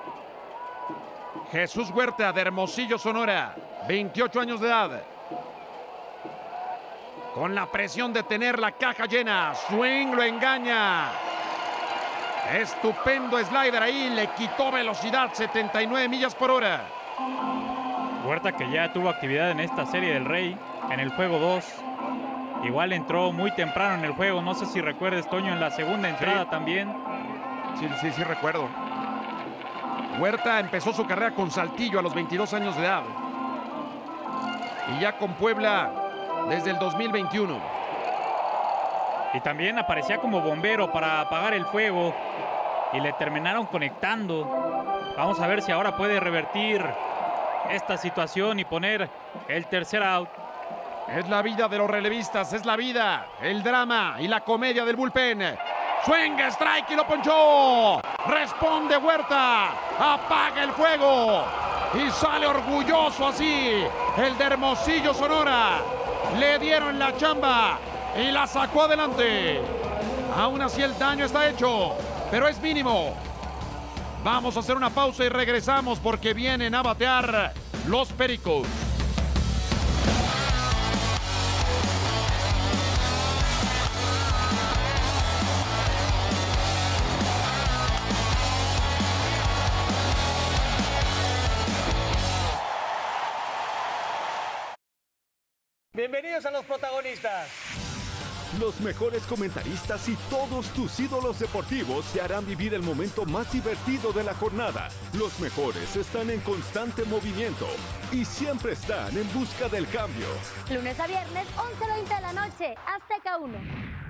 Jesús Huerta de Hermosillo, Sonora. veintiocho años de edad. Con la presión de tener la caja llena. Swing lo engaña. Estupendo slider ahí. Le quitó velocidad. setenta y nueve millas por hora. Huerta, que ya tuvo actividad en esta serie del Rey, en el juego dos. Igual entró muy temprano en el juego. No sé si recuerdes, Toño, en la segunda entrada Sí. también. Sí, sí, sí recuerdo. Huerta empezó su carrera con Saltillo a los veintidós años de edad. Y ya con Puebla desde el dos mil veintiuno. Y también aparecía como bombero para apagar el fuego. Y le terminaron conectando. Vamos a ver si ahora puede revertir esta situación y poner el tercer out. Es la vida de los relevistas, es la vida, el drama y la comedia del bullpen. Swing, strike y lo ponchó. Responde Huerta. Apaga el fuego. Y sale orgulloso así. El de Hermosillo, Sonora. Le dieron la chamba y la sacó adelante. Aún así el daño está hecho, pero es mínimo. Vamos a hacer una pausa y regresamos porque vienen a batear los Pericos. Bienvenidos a los protagonistas. Los mejores comentaristas y todos tus ídolos deportivos te harán vivir el momento más divertido de la jornada. Los mejores están en constante movimiento y siempre están en busca del cambio. Lunes a viernes, once veinte de la noche, Azteca uno.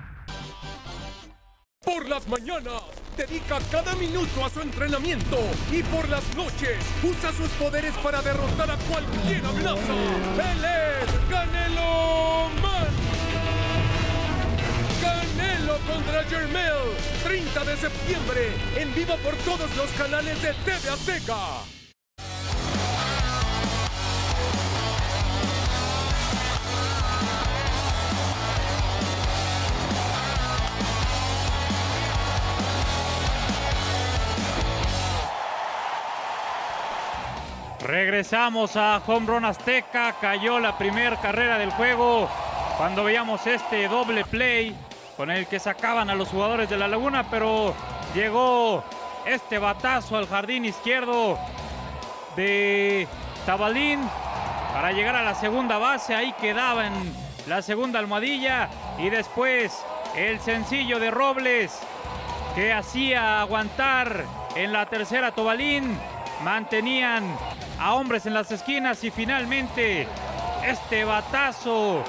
Por las mañanas, dedica cada minuto a su entrenamiento y por las noches usa sus poderes para derrotar a cualquier amenaza. ¡Él es Canelo Man! Canelo contra Jermell, treinta de septiembre, en vivo por todos los canales de T V Azteca. Regresamos a Home Run Azteca. Cayó la primera carrera del juego cuando veíamos este doble play con el que sacaban a los jugadores de la Laguna, pero llegó este batazo al jardín izquierdo de Tabalín para llegar a la segunda base. Ahí quedaba en la segunda almohadilla y después el sencillo de Robles que hacía aguantar en la tercera Tobalín. Mantenían a hombres en las esquinas y finalmente este batazo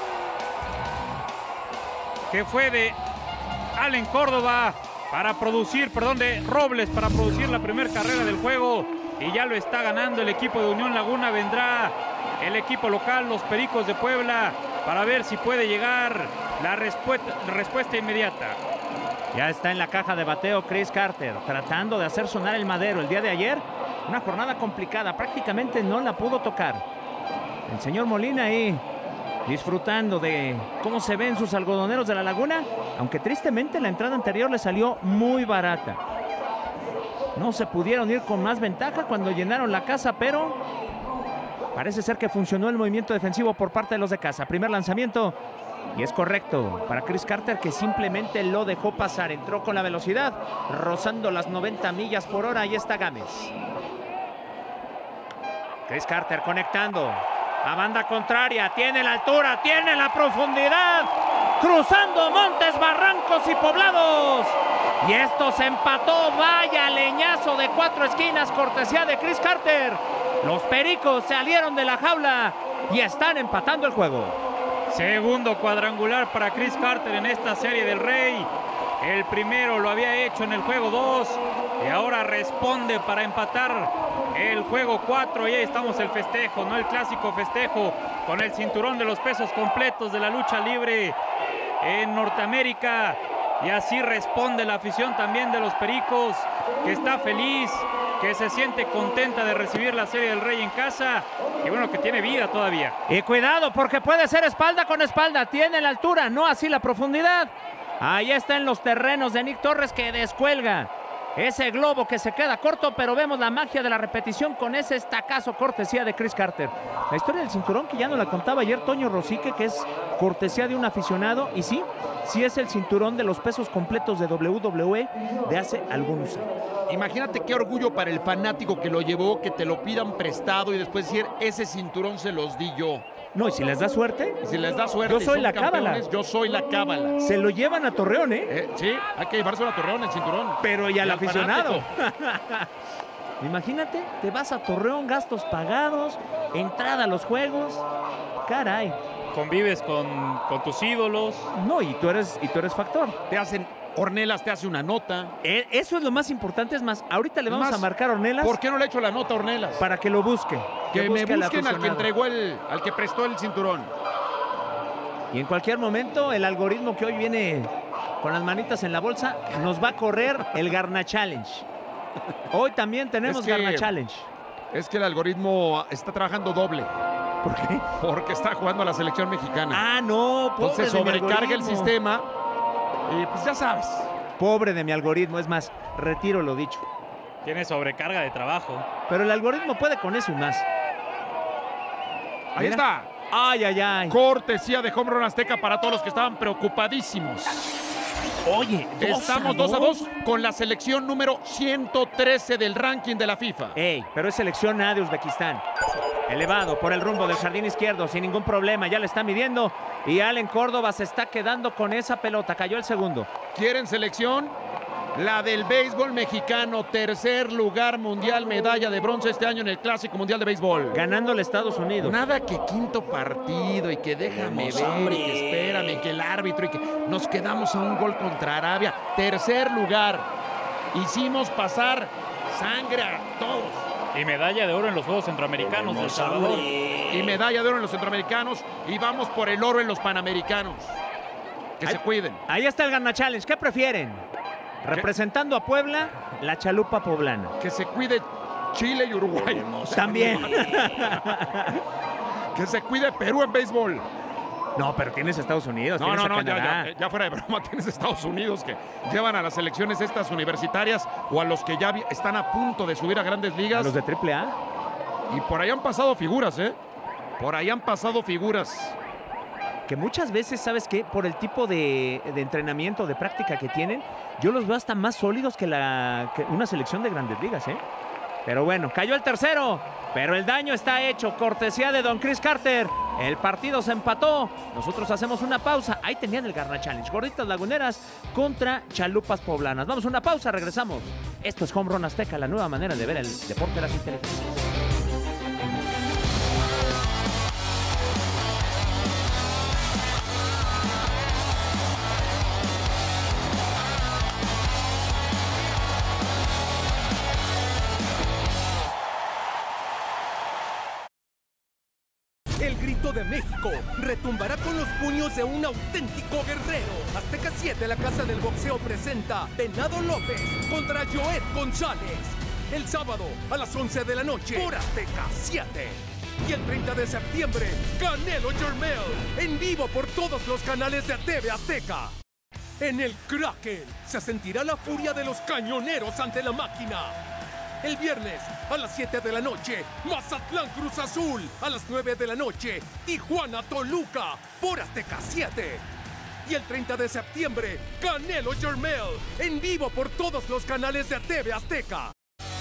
que fue de Allen Córdoba para producir, perdón, de Robles para producir la primera carrera del juego y ya lo está ganando el equipo de Unión Laguna. Vendrá el equipo local, los Pericos de Puebla, para ver si puede llegar la respuesta, respuesta inmediata. Ya está en la caja de bateo Chris Carter, tratando de hacer sonar el madero. El día de ayer, una jornada complicada, prácticamente no la pudo tocar. El señor Molina ahí disfrutando de cómo se ven sus algodoneros de la Laguna, aunque tristemente la entrada anterior le salió muy barata. No se pudieron ir con más ventaja cuando llenaron la casa, pero parece ser que funcionó el movimiento defensivo por parte de los de casa. Primer lanzamiento y es correcto para Chris Carter, que simplemente lo dejó pasar. Entró con la velocidad, rozando las noventa millas por hora. Ahí está Gámez. Chris Carter conectando a banda contraria. Tiene la altura, tiene la profundidad. Cruzando montes, barrancos y poblados. Y esto se empató. Vaya leñazo de cuatro esquinas, cortesía de Chris Carter. Los Pericos salieron de la jaula y están empatando el juego. Segundo cuadrangular para Chris Carter en esta Serie del Rey. El primero lo había hecho en el juego dos y ahora responde para empatar el juego cuatro. Y ahí estamos el festejo, no el clásico festejo, con el cinturón de los pesos completos de la lucha libre en Norteamérica. Y así responde la afición también de los Pericos, que está feliz, que se siente contenta de recibir la Serie del Rey en casa y bueno, que tiene vida todavía. Y cuidado, porque puede ser espalda con espalda. Tiene la altura, no así la profundidad. Ahí está en los terrenos de Nick Torres, que descuelga ese globo que se queda corto, pero vemos la magia de la repetición con ese estacazo cortesía de Chris Carter. La historia del cinturón que ya nos la contaba ayer Toño Rosique, que es cortesía de un aficionado, y sí, sí es el cinturón de los pesos completos de doble u doble u E de hace algunos años. Imagínate qué orgullo para el fanático que lo llevó, que te lo pidan prestado y después decir, ese cinturón se los di yo. No, y si les da suerte. Y si les da suerte. Yo soy la cábala. Yo soy la cábala. Se lo llevan a Torreón, ¿eh? ¿eh? Sí, hay que llevarse a Torreón el cinturón. Pero y al, y al aficionado. Imagínate, te vas a Torreón, gastos pagados, entrada a los juegos. Caray. Convives con, con tus ídolos. No, y tú eres, y tú eres factor. Te hacen... Ornelas te hace una nota. Eh, eso es lo más importante. Es más, ahorita le vamos más, a marcar a Ornelas. ¿Por qué no le he hecho la nota a Ornelas? Para que lo busque. Que, que busque me busquen al, al que entregó el, al que prestó el cinturón. Y en cualquier momento el algoritmo que hoy viene con las manitas en la bolsa nos va a correr el Garna Challenge. Hoy también tenemos es que, Garna Challenge. Es que el algoritmo está trabajando doble. ¿Por qué? Porque está jugando a la selección mexicana. Ah, no. Entonces sobrecarga el sistema. Y pues ya sabes. Pobre de mi algoritmo, es más, retiro lo dicho. Tiene sobrecarga de trabajo. Pero el algoritmo puede con eso y más. Ahí Mira. está. Ay, ay, ay. Cortesía de Home Run Azteca para todos los que estaban preocupadísimos. Oye, estamos dos a dos con la selección número ciento trece del ranking de la FIFA. Ey, pero es selección A de Uzbekistán. Elevado por el rumbo del jardín izquierdo, sin ningún problema, ya le está midiendo. Y Allen Córdoba se está quedando con esa pelota, cayó el segundo. ¿Quieren selección? La del béisbol mexicano, tercer lugar mundial, medalla de bronce este año en el Clásico Mundial de Béisbol. Ganándole Estados Unidos. Nada que quinto partido y que déjame ver y que espérame, y que el árbitro y que nos quedamos a un gol contra Arabia. Tercer lugar. Hicimos pasar sangre a todos. Y medalla de oro en los Juegos Centroamericanos de El Salvador. Y medalla de oro en los Centroamericanos. Y vamos por el oro en los Panamericanos. Que ahí, se cuiden. Ahí está el Garna Challenge. ¿Qué prefieren? Representando a Puebla, la chalupa poblana. Que se cuide Chile y Uruguay. También. Que se cuide Perú en béisbol. No, pero tienes Estados Unidos. No, no, no, ya, ya, ya fuera de broma, tienes Estados Unidos que llevan a las selecciones estas universitarias o a los que ya están a punto de subir a grandes ligas. A los de triple A. Y por ahí han pasado figuras, ¿eh? Por ahí han pasado figuras. Que muchas veces, ¿sabes qué? Por el tipo de, de entrenamiento, de práctica que tienen, yo los veo hasta más sólidos que, la, que una selección de grandes ligas, ¿eh? Pero bueno, cayó el tercero, pero el daño está hecho. Cortesía de don Chris Carter. El partido se empató. Nosotros hacemos una pausa. Ahí tenían el Garna Challenge. Gorditas laguneras contra chalupas poblanas. Vamos a una pausa, regresamos. Esto es Home Run Azteca, la nueva manera de ver el deporte de las inteligencias. El grito de México retumbará con los puños de un auténtico guerrero. Azteca siete, la casa del boxeo, presenta Venado López contra Joet González. El sábado a las once de la noche por Azteca siete. Y el treinta de septiembre, Canelo Jermel, en vivo por todos los canales de T V Azteca. En el Kraken se sentirá la furia de los cañoneros ante la máquina. El viernes a las siete de la noche, Mazatlán Cruz Azul. A las nueve de la noche, Tijuana Toluca por Azteca siete. Y el treinta de septiembre, Canelo Jermel, en vivo por todos los canales de T V Azteca.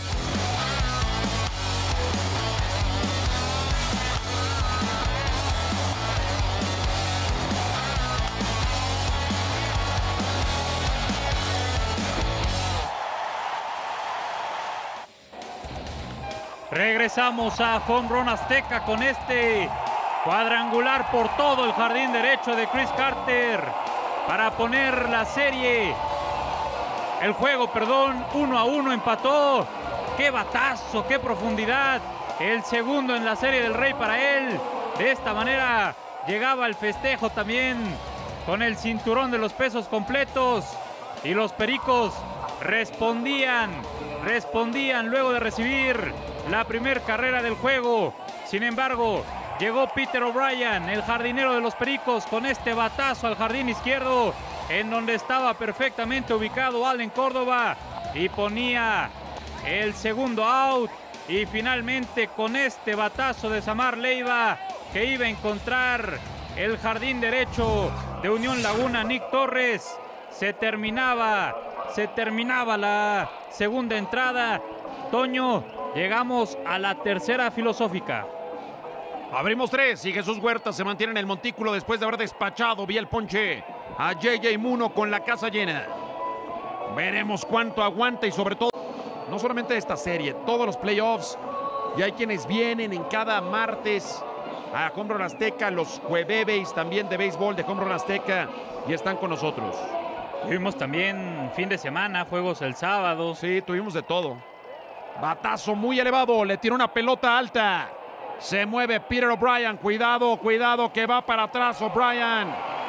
Regresamos a Home Run Azteca con este cuadrangular por todo el jardín derecho de Chris Carter para poner la serie, el juego, perdón, uno a uno, empató. ¡Qué batazo, qué profundidad! El segundo en la Serie del Rey para él. De esta manera llegaba el festejo también con el cinturón de los pesos completos. Y los Pericos respondían, respondían luego de recibir la primer carrera del juego. Sin embargo, llegó Peter O'Brien, el jardinero de los Pericos, con este batazo al jardín izquierdo, en donde estaba perfectamente ubicado Allen Córdoba, y ponía el segundo out. Y finalmente, con este batazo de Samar Leiva, que iba a encontrar el jardín derecho de Unión Laguna, Nick Torres, se terminaba, se terminaba la segunda entrada. Toño, llegamos a la tercera filosófica. Abrimos tres y Jesús Huerta se mantiene en el montículo después de haber despachado vía el ponche a J J Muno con la casa llena. Veremos cuánto aguanta y sobre todo, no solamente esta serie, todos los playoffs. Y hay quienes vienen en cada martes a Home Run Azteca, los jueves también de béisbol de Home Run Azteca, y están con nosotros. Tuvimos también fin de semana, juegos el sábado. Sí, tuvimos de todo. Batazo muy elevado, le tiró una pelota alta. Se mueve Peter O'Brien, cuidado, cuidado que va para atrás O'Brien.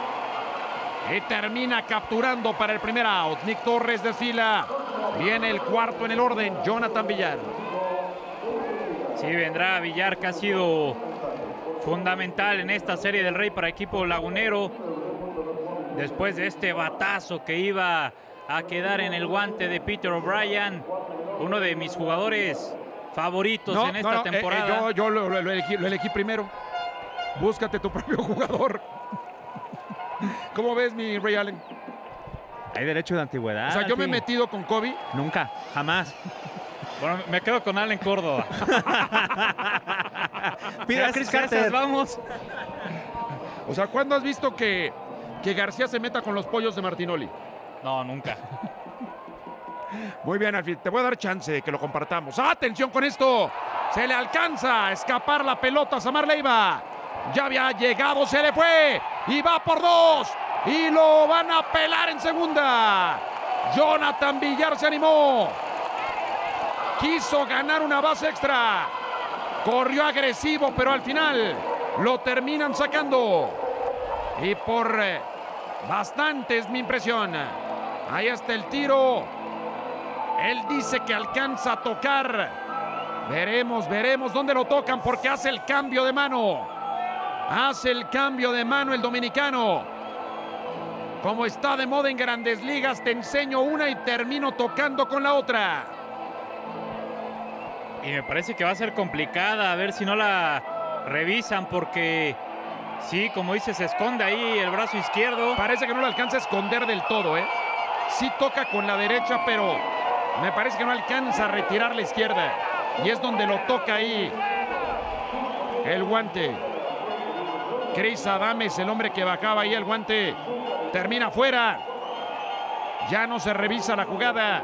Y termina capturando para el primer out. Nick Torres desfila. Viene el cuarto en el orden, Jonathan Villar. Sí, vendrá Villar, que ha sido fundamental en esta Serie del Rey para equipo lagunero. Después de este batazo que iba a quedar en el guante de Peter O'Brien, uno de mis jugadores favoritos no, en esta no, no, temporada. Eh, eh, yo yo lo, lo, lo, elegí, lo elegí primero. Búscate tu propio jugador. ¿Cómo ves, mi Ray Allen? Hay derecho de antigüedad. O sea, yo me he metido con Kobe. Nunca, jamás. Bueno, me quedo con Allen Córdoba. Pida a Chris Carter. Vamos. O sea, ¿cuándo has visto que, que García se meta con los pollos de Martinoli? No, nunca. Muy bien, Alfie, te voy a dar chance de que lo compartamos. ¡Atención con esto! Se le alcanza a escapar la pelota a Samar Leiva. Ya había llegado, se le fue. Y va por dos. Y lo van a pelar en segunda. Jonathan Villar se animó. Quiso ganar una base extra. Corrió agresivo, pero al final lo terminan sacando. Y por eh, bastante es mi impresión. Ahí está el tiro. Él dice que alcanza a tocar. Veremos, veremos dónde lo tocan porque hace el cambio de mano. Hace el cambio de mano el dominicano. Como está de moda en Grandes Ligas, te enseño una y termino tocando con la otra. Y me parece que va a ser complicada, a ver si no la revisan porque sí, como dice, se esconde ahí el brazo izquierdo. Parece que no lo alcanza a esconder del todo, ¿eh? Sí toca con la derecha, pero me parece que no alcanza a retirar la izquierda. Y es donde lo toca ahí el guante. Chris Adames, el hombre que bajaba ahí el guante, termina fuera. Ya no se revisa la jugada.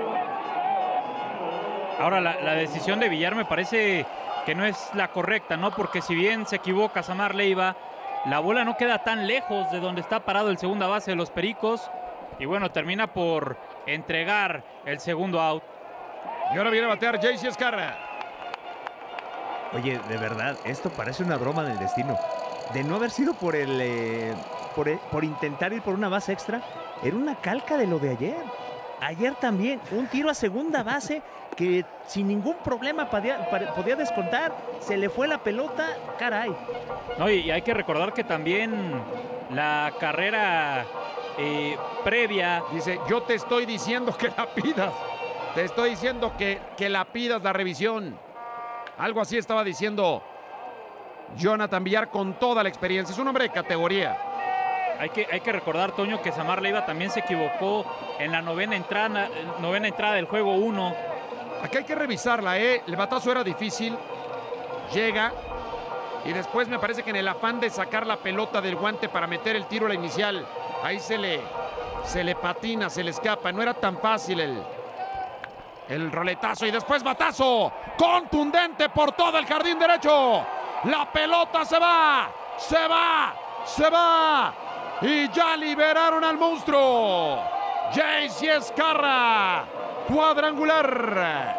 Ahora, la, la decisión de Villar me parece que no es la correcta, ¿no? Porque si bien se equivoca Samar Leiva, la bola no queda tan lejos de donde está parado el segunda base de los Pericos. Y bueno, termina por entregar el segundo out. Y ahora viene a batear Jayce Escarra. Oye, de verdad, esto parece una broma del destino. De no haber sido por el, eh, por, el por intentar ir por una base extra, era una calca de lo de ayer. Ayer también, un tiro a segunda base que sin ningún problema podía, podía descontar. Se le fue la pelota, caray. No, y hay que recordar que también la carrera eh, previa... Dice, yo te estoy diciendo que la pidas. Te estoy diciendo que, que la pidas la revisión. Algo así estaba diciendo Jonathan Villar con toda la experiencia. Es un hombre de categoría. Hay que, hay que recordar, Toño, que Samar Leiva también se equivocó en la novena entrada, novena entrada del juego uno. Aquí hay que revisarla, ¿eh? El batazo era difícil. Llega. Y después me parece que en el afán de sacar la pelota del guante para meter el tiro a la inicial, ahí se le, se le patina, se le escapa. No era tan fácil el, el roletazo. Y después batazo contundente por todo el jardín derecho. La pelota se va, se va, se va. Y ya liberaron al monstruo. Jayce Escarra, cuadrangular.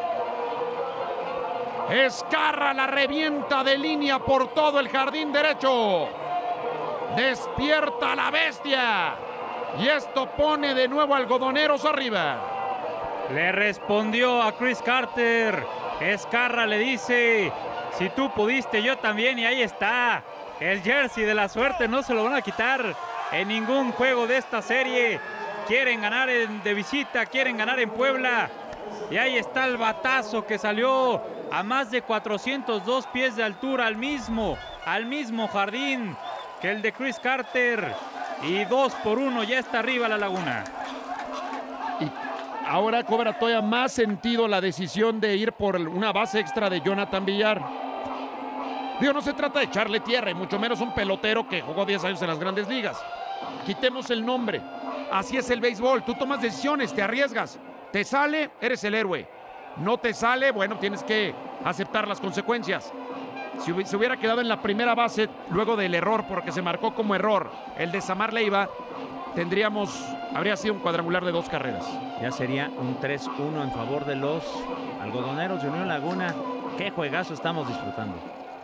Escarra la revienta de línea por todo el jardín derecho. Despierta la bestia. Y esto pone de nuevo algodoneros arriba. Le respondió a Chris Carter. Escarra le dice, si tú pudiste, yo también. Y ahí está. El jersey de la suerte no se lo van a quitar en ningún juego de esta serie. Quieren ganar en, de visita, quieren ganar en Puebla. Y ahí está el batazo que salió a más de cuatrocientos dos pies de altura, al mismo, al mismo jardín que el de Chris Carter. Y dos por uno, ya está arriba la Laguna. Y ahora cobra todavía más sentido la decisión de ir por una base extra de Jonathan Villar. Digo, no se trata de echarle tierra, y mucho menos un pelotero que jugó diez años en las Grandes Ligas. Quitemos el nombre. Así es el béisbol. Tú tomas decisiones, te arriesgas. Te sale, eres el héroe. No te sale, bueno, tienes que aceptar las consecuencias. Si se hubiera quedado en la primera base luego del error, porque se marcó como error el de Samar Leiva, tendríamos, habría sido un cuadrangular de dos carreras. Ya sería un tres uno en favor de los algodoneros de Unión Laguna. Qué juegazo estamos disfrutando.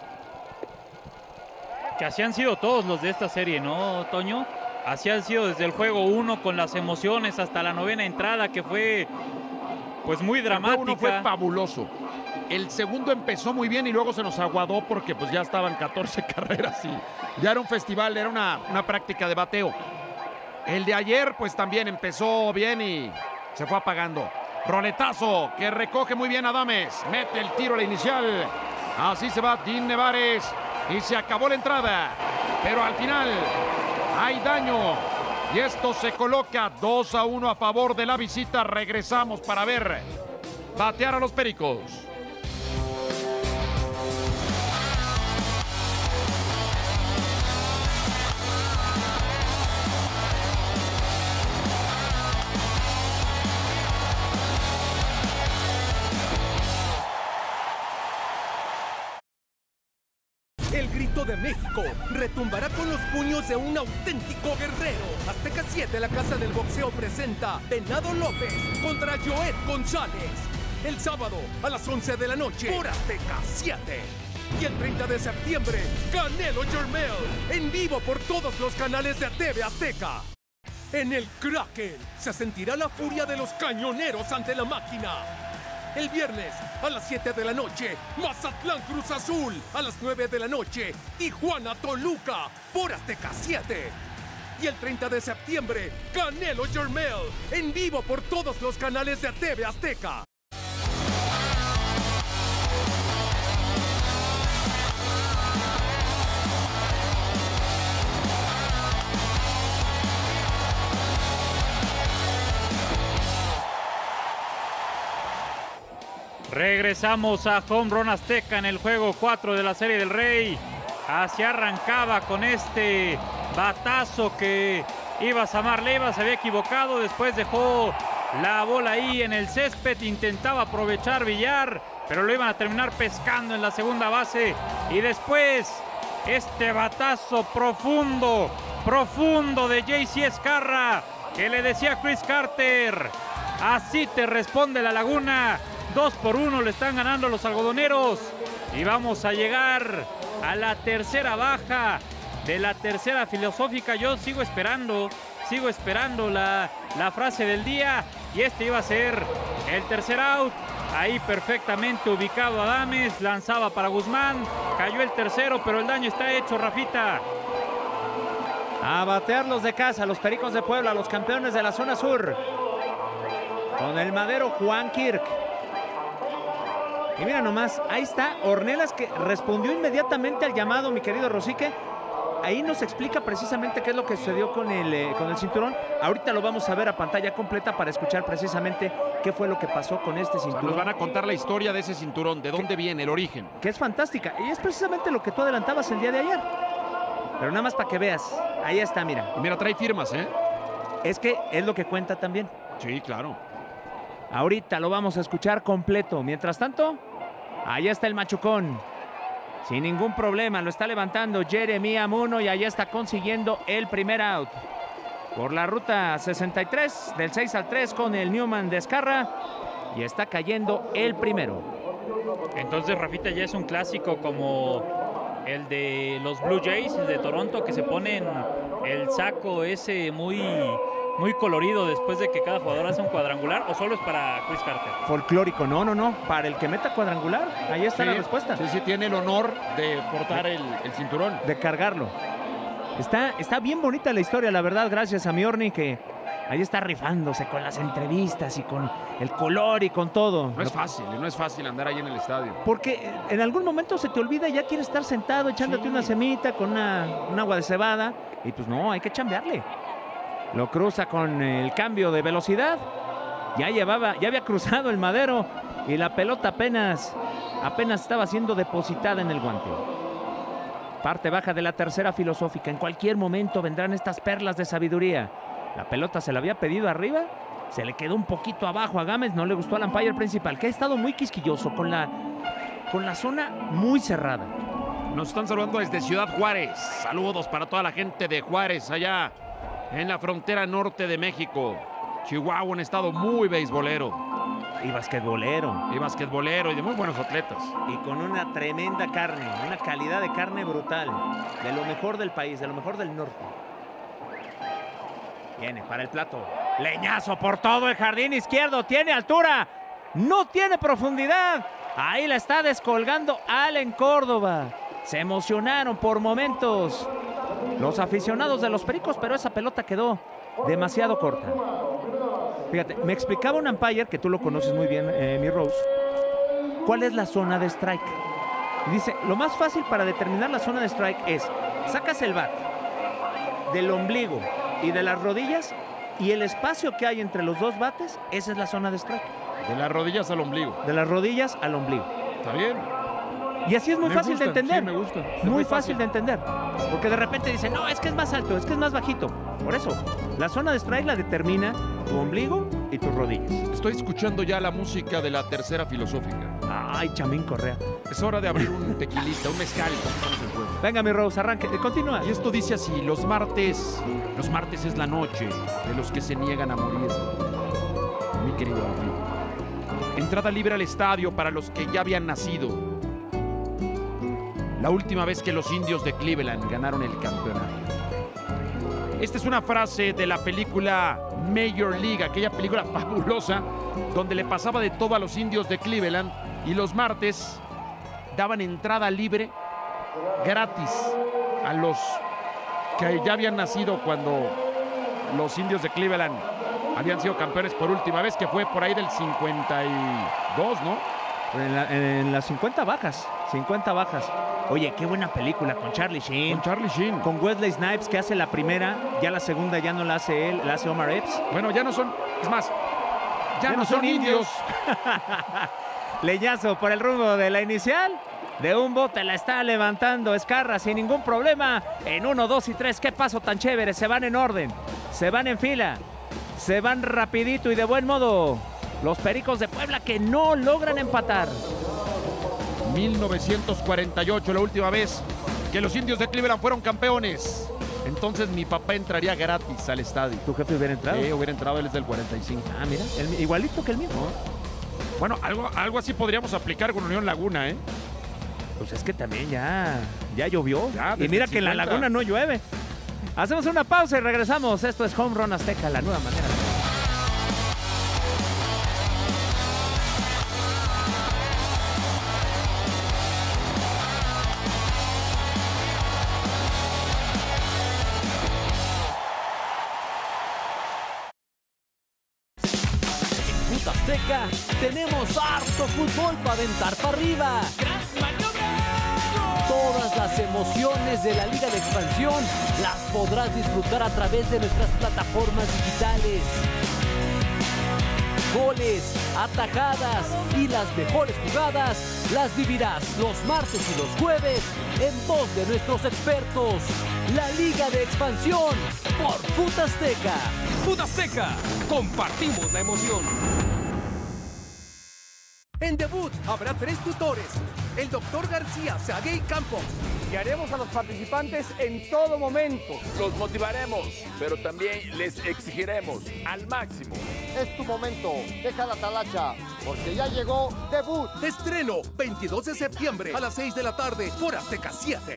Que así han sido todos los de esta serie, ¿no, Toño? Así han sido desde el juego uno, con las emociones hasta la novena entrada, que fue pues muy dramática. El juego uno fue fabuloso. El segundo empezó muy bien y luego se nos aguadó porque pues ya estaban catorce carreras y ya era un festival, era una, una práctica de bateo. El de ayer pues también empezó bien y se fue apagando. Roletazo que recoge muy bien Adames, mete el tiro a la inicial. Así se va Dean Nevares y se acabó la entrada. Pero al final hay daño y esto se coloca dos a uno a favor de la visita. Regresamos para ver batear a los Pericos. de México retumbará con los puños de un auténtico guerrero. Azteca siete, la casa del boxeo, presenta Venado López contra Joet González. El sábado a las once de la noche por Azteca siete. Y el treinta de septiembre, Canelo Jermel, en vivo por todos los canales de T V Azteca. En el Kraken se sentirá la furia de los cañoneros ante la máquina. El viernes a las siete de la noche, Mazatlán Cruz Azul. A las nueve de la noche, Tijuana Toluca por Azteca siete. Y el treinta de septiembre, Canelo Jermel, en vivo por todos los canales de T V Azteca. Regresamos a Home Run Azteca en el juego cuatro de la Serie del Rey. Así arrancaba con este batazo que Ibas Amar Leiva se había equivocado. Después dejó la bola ahí en el césped. Intentaba aprovechar Villar, pero lo iban a terminar pescando en la segunda base. Y después este batazo profundo, profundo de J C Escarra, que le decía a Chris Carter: así te responde la Laguna. Dos por uno le están ganando los algodoneros. Y vamos a llegar a la tercera baja de la tercera filosófica. Yo sigo esperando, sigo esperando la, la frase del día. Y este iba a ser el tercer out. Ahí perfectamente ubicado Adames. Lanzaba para Guzmán. Cayó el tercero, pero el daño está hecho, Rafita. A batearlos de casa, los Pericos de Puebla, los campeones de la zona sur. Con el madero Juan Kirk. Y mira nomás, ahí está Ornelas, que respondió inmediatamente al llamado, mi querido Rosique. Ahí nos explica precisamente qué es lo que sucedió con el, eh, con el cinturón. Ahorita lo vamos a ver a pantalla completa para escuchar precisamente qué fue lo que pasó con este cinturón. O sea, nos van a contar la historia de ese cinturón, de dónde viene, el origen. Que es fantástica, y es precisamente lo que tú adelantabas el día de ayer. Pero nada más para que veas, ahí está, mira. Y mira, trae firmas, ¿eh? Es que es lo que cuenta también. Sí, claro. Ahorita lo vamos a escuchar completo. Mientras tanto, ahí está el machucón. Sin ningún problema, lo está levantando Jeremy Amuno y ahí está consiguiendo el primer out. Por la ruta sesenta y tres, del seis al tres con el Newman de Escarra. Y está cayendo el primero. Entonces, Rafita, ya es un clásico como el de los Blue Jays, el de Toronto, que se ponen el saco ese muy... muy colorido después de que cada jugador hace un cuadrangular, ¿o solo es para Chris Carter? Folclórico, no, no, no, para el que meta cuadrangular, ahí está sí, la respuesta. Sí, sí, tiene el honor de portar el, el cinturón. De cargarlo. Está, está bien bonita la historia, la verdad, gracias a Miorni, que ahí está rifándose con las entrevistas y con el color y con todo. No es fácil, no es fácil andar ahí en el estadio. Porque en algún momento se te olvida y ya quieres estar sentado echándote sí. una semita con una, un agua de cebada, y pues no, hay que chambearle. Lo cruza con el cambio de velocidad. Ya llevaba, ya había cruzado el madero y la pelota apenas, apenas estaba siendo depositada en el guante. Parte baja de la tercera filosófica. En cualquier momento vendrán estas perlas de sabiduría. La pelota se la había pedido arriba. Se le quedó un poquito abajo a Gámez. No le gustó al umpire principal, que ha estado muy quisquilloso con la, con la zona muy cerrada. Nos están saludando desde Ciudad Juárez. Saludos para toda la gente de Juárez allá en la frontera norte de México. Chihuahua, un estado muy beisbolero. Y basquetbolero. Y basquetbolero y de muy buenos atletas. Y con una tremenda carne, una calidad de carne brutal. De lo mejor del país, de lo mejor del norte. Viene para el plato. Leñazo por todo el jardín izquierdo. Tiene altura. No tiene profundidad. Ahí la está descolgando Allen Córdoba. Se emocionaron por momentos los aficionados de los Pericos, pero esa pelota quedó demasiado corta. Fíjate, me explicaba un umpire, que tú lo conoces muy bien, eh, mi Rose, cuál es la zona de strike. Y dice, lo más fácil para determinar la zona de strike es, sacas el bat del ombligo y de las rodillas, y el espacio que hay entre los dos bates, esa es la zona de strike. De las rodillas al ombligo. De las rodillas al ombligo. Está bien. Y así es muy me fácil gusta, de entender. Sí, me gusta. Muy, muy fácil. fácil de entender. Porque de repente dicen, no, es que es más alto, es que es más bajito. Por eso, la zona de strike la determina tu ombligo y tus rodillas. Estoy escuchando ya la música de la tercera filosófica. Ay, Chamín Correa. Es hora de abrir un tequilita, un mezcal. Estamos en juego. Venga, mi Rose, arranque. Continúa. Y esto dice así, los martes, los martes es la noche de los que se niegan a morir. Mi querido amigo. Entrada libre al estadio para los que ya habían nacido. La última vez que los indios de Cleveland ganaron el campeonato. Esta es una frase de la película Major League, aquella película fabulosa donde le pasaba de todo a los indios de Cleveland y los martes daban entrada libre gratis a los que ya habían nacido cuando los indios de Cleveland habían sido campeones por última vez, que fue por ahí del cincuenta y dos, ¿no? En, la, en las cincuenta bajas, cincuenta bajas. Oye, qué buena película con Charlie Sheen. Con Charlie Sheen. Con Wesley Snipes, que hace la primera, ya la segunda ya no la hace él, la hace Omar Epps. Bueno, ya no son, es más, ya, ya no, no son, son indios. Leñazo por el rumbo de la inicial. De un bote la está levantando Ezcarra sin ningún problema. En uno, dos y tres, qué paso tan chévere. Se van en orden, se van en fila, se van rapidito y de buen modo. Los Pericos de Puebla que no logran empatar. mil novecientos cuarenta y ocho, la última vez que los indios de Cleveland fueron campeones. Entonces mi papá entraría gratis al estadio. ¿Tu jefe hubiera entrado? Sí, hubiera entrado, él es del cuarenta y cinco. Ah, mira, el, igualito que el mío. Bueno, algo, algo así podríamos aplicar con Unión Laguna, ¿eh? Pues es que también ya, ya llovió. Ya, y mira que en la Laguna no llueve. Hacemos una pausa y regresamos. Esto es Home Run Azteca, la nueva manera. Azteca, tenemos harto fútbol para aventar para arriba. Todas las emociones de la Liga de Expansión las podrás disfrutar a través de nuestras plataformas digitales. Goles, atajadas y las mejores jugadas las vivirás los martes y los jueves en voz de nuestros expertos. La Liga de Expansión por Fut Azteca. Fut Azteca, compartimos la emoción. En debut habrá tres tutores, el doctor García, Sague y Campos. Guiaremos a los participantes en todo momento. Los motivaremos, pero también les exigiremos al máximo. Es tu momento, deja la talacha, porque ya llegó debut. Estreno veintidós de septiembre a las seis de la tarde por Azteca siete.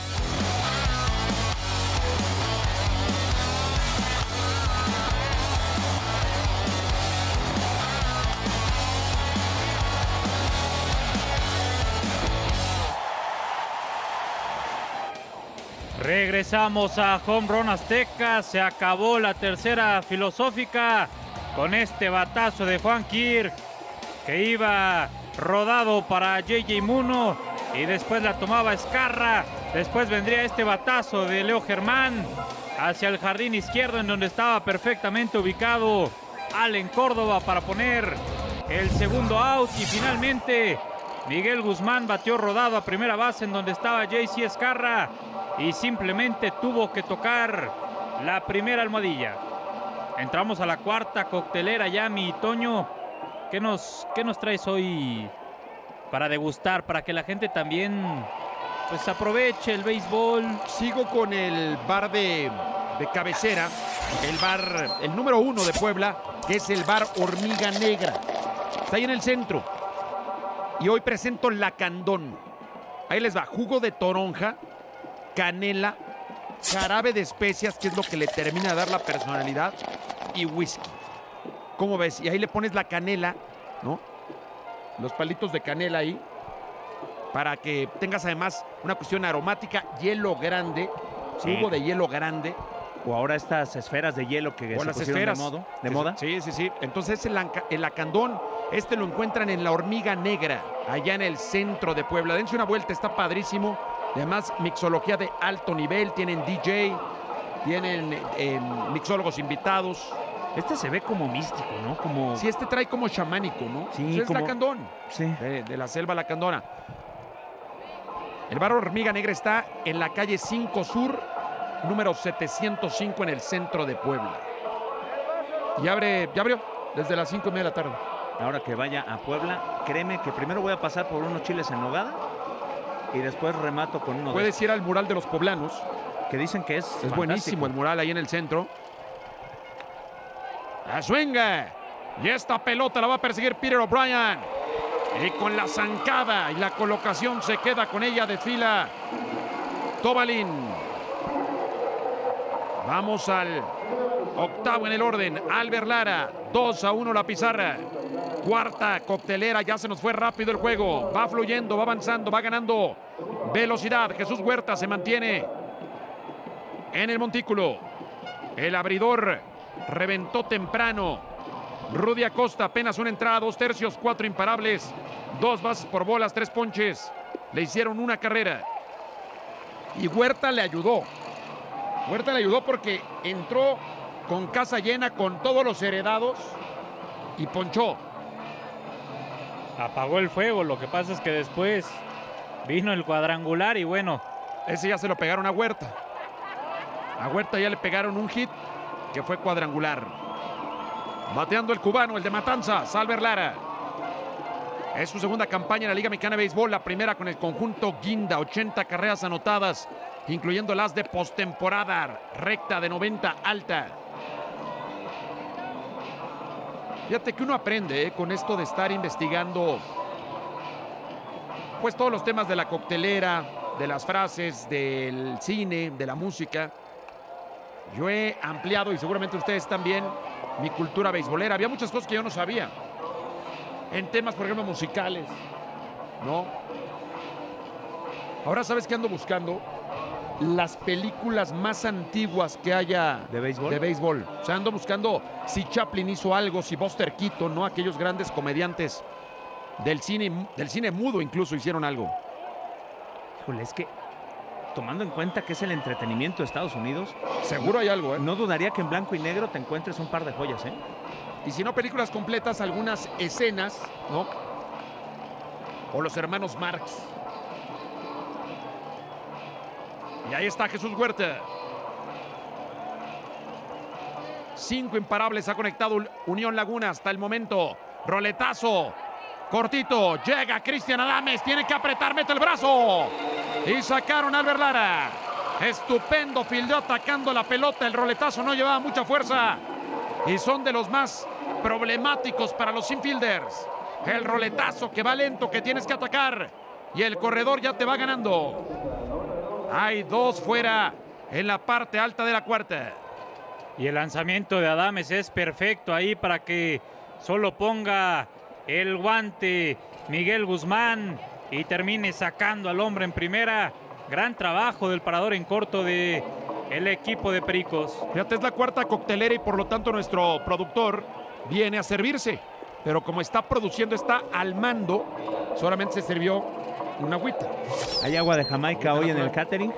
Regresamos a Home Run Azteca. Se acabó la tercera filosófica con este batazo de Juan Kirk que iba rodado para J J Muno y después la tomaba Ezcarra. Después vendría este batazo de Leo Germán hacia el jardín izquierdo en donde estaba perfectamente ubicado Allen Córdoba para poner el segundo out y finalmente Miguel Guzmán batió rodado a primera base en donde estaba J C Ezcarra y simplemente tuvo que tocar la primera almohadilla. Entramos a la cuarta coctelera ya, mi Toño. ¿Qué nos, qué nos traes hoy para degustar, para que la gente también pues aproveche el béisbol? Sigo con el bar de, de cabecera, el bar, el número uno de Puebla, que es el bar Hormiga Negra. Está ahí en el centro. Y hoy presento Lacandón. Ahí les va, jugo de toronja, canela, jarabe de especias, que es lo que le termina de dar la personalidad, y whisky. ¿Cómo ves? Y ahí le pones la canela, ¿no? Los palitos de canela ahí, para que tengas además una cuestión aromática, hielo grande, Sí. jugo de hielo grande. O ahora estas esferas de hielo que O se las pusieron esferas. de, modo, de Sí, moda. Sí, sí, sí. Entonces el, anca- el lacandón, este lo encuentran en la Hormiga Negra, allá en el centro de Puebla. Dense una vuelta, está padrísimo. Además, mixología de alto nivel, tienen D J, tienen eh, mixólogos invitados. Este se ve como místico, ¿no? Como... Sí, este trae como chamánico, ¿no? Sí, Pues es como- lacandón, Sí. de, de la selva lacandona. El bar Hormiga Negra está en la calle cinco Sur, número setecientos cinco en el centro de Puebla. Y abre, ya abrió, desde las cinco y media de la tarde. ahora que vaya a Puebla, créeme que primero voy a pasar por unos chiles en nogada y después remato con uno de Puedes estos. ir al mural de los poblanos. Que dicen que es Es fantástico. buenísimo el mural ahí en el centro. ¡A swinga! Y esta pelota la va a perseguir Peter O'Brien. Y con la zancada y la colocación se queda con ella, desfila Tobalín. Vamos al octavo en el orden. Albert Lara, dos a uno la pizarra. Cuarta coctelera, ya se nos fue rápido el juego. Va fluyendo, va avanzando, va ganando velocidad. Jesús Huerta se mantiene en el montículo. El abridor reventó temprano. Rudy Acosta, apenas una entrada, dos tercios, cuatro imparables, dos bases por bolas, tres ponches. Le hicieron una carrera. Y Huerta le ayudó. Huerta le ayudó porque entró con casa llena, con todos los heredados y ponchó. Apagó el fuego, lo que pasa es que después vino el cuadrangular y bueno. Ese ya se lo pegaron a Huerta. A Huerta ya le pegaron un hit que fue cuadrangular. Bateando el cubano, el de Matanzas, Albert Lara. Es su segunda campaña en la Liga Mexicana de Béisbol, la primera con el conjunto Guinda, ochenta carreras anotadas, incluyendo las de postemporada, recta de noventa alta. Fíjate que uno aprende eh, con esto de estar investigando pues todos los temas de la coctelera, de las frases, del cine, de la música. Yo he ampliado, y seguramente ustedes también, mi cultura beisbolera. Había muchas cosas que yo no sabía. En temas, por ejemplo, musicales, ¿no? Ahora, ¿sabes qué ando buscando? Las películas más antiguas que haya ¿De béisbol? de béisbol. O sea, ando buscando si Chaplin hizo algo, si Buster Keaton, ¿no? Aquellos grandes comediantes del cine, del cine mudo incluso hicieron algo. Híjole, es que tomando en cuenta que es el entretenimiento de Estados Unidos, seguro hay algo, ¿eh? No dudaría que en blanco y negro te encuentres un par de joyas, ¿eh? Y si no películas completas, algunas escenas, ¿no? O los hermanos Marx. Y ahí está Jesús Huerta. Cinco imparables ha conectado Unión Laguna hasta el momento. Roletazo. Cortito. Llega Cristian Adames. Tiene que apretar, mete el brazo. Y sacaron a Albert Lara. Estupendo fildeo atacando la pelota. El roletazo no llevaba mucha fuerza. Y son de los más problemáticos para los infielders. El roletazo que va lento, que tienes que atacar. Y el corredor ya te va ganando. Hay dos fuera en la parte alta de la cuarta. Y el lanzamiento de Adames es perfecto ahí para que solo ponga el guante Miguel Guzmán y termine sacando al hombre en primera. Gran trabajo del parador en corto de el equipo de Pericos. Fíjate, es la cuarta coctelera y por lo tanto nuestro productor viene a servirse. Pero como está produciendo, está al mando, solamente se sirvió una agüita. Hay agua de Jamaica hoy en el catering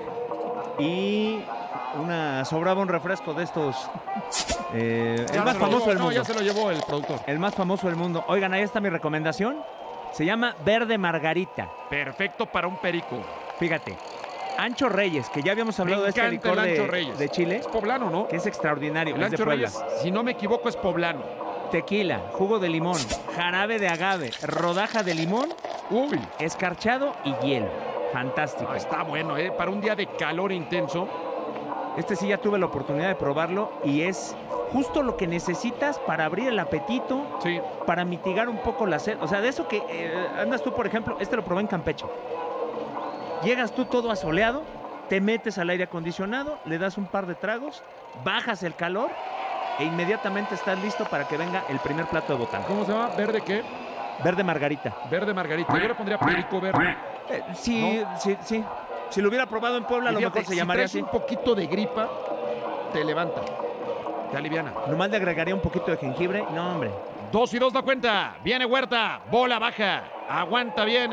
y una sobraba un refresco de estos. Eh, el más famoso del mundo. No, ya se lo llevó el productor. El más famoso del mundo. Oigan, ahí está mi recomendación. Se llama Verde Margarita. Perfecto para un perico. Fíjate. Ancho Reyes, que ya habíamos hablado de este licor de, de Chile. Es poblano, ¿no? Que es extraordinario. El es de Ancho Puebla. Reyes, si no me equivoco, es poblano. Tequila, jugo de limón, jarabe de agave, rodaja de limón, uy, escarchado y hielo. Fantástico. Ah, está bueno, ¿eh? Para un día de calor intenso. Este sí ya tuve la oportunidad de probarlo y es justo lo que necesitas para abrir el apetito, sí, para mitigar un poco la sed. O sea, de eso que eh, andas tú, por ejemplo, este lo probé en Campeche. Llegas tú todo asoleado, te metes al aire acondicionado, le das un par de tragos, bajas el calor e inmediatamente estás listo para que venga el primer plato de botana. ¿Cómo se llama? ¿Verde qué? Verde Margarita. Verde Margarita. Yo le pondría perico verde. Eh, sí, ¿no? sí, sí. Si lo hubiera probado en Puebla, a lo mejor se si llamaría traes así. un poquito de gripa, te levanta, te aliviana. Nomás le agregaría un poquito de jengibre. No, hombre. Dos y dos da cuenta. Viene Huerta. Bola baja. Aguanta bien.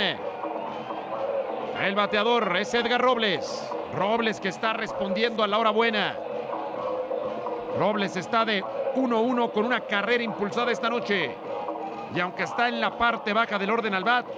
El bateador es Edgar Robles. Robles que está respondiendo a la hora buena. Robles está de uno uno con una carrera impulsada esta noche. Y aunque está en la parte baja del orden al bat,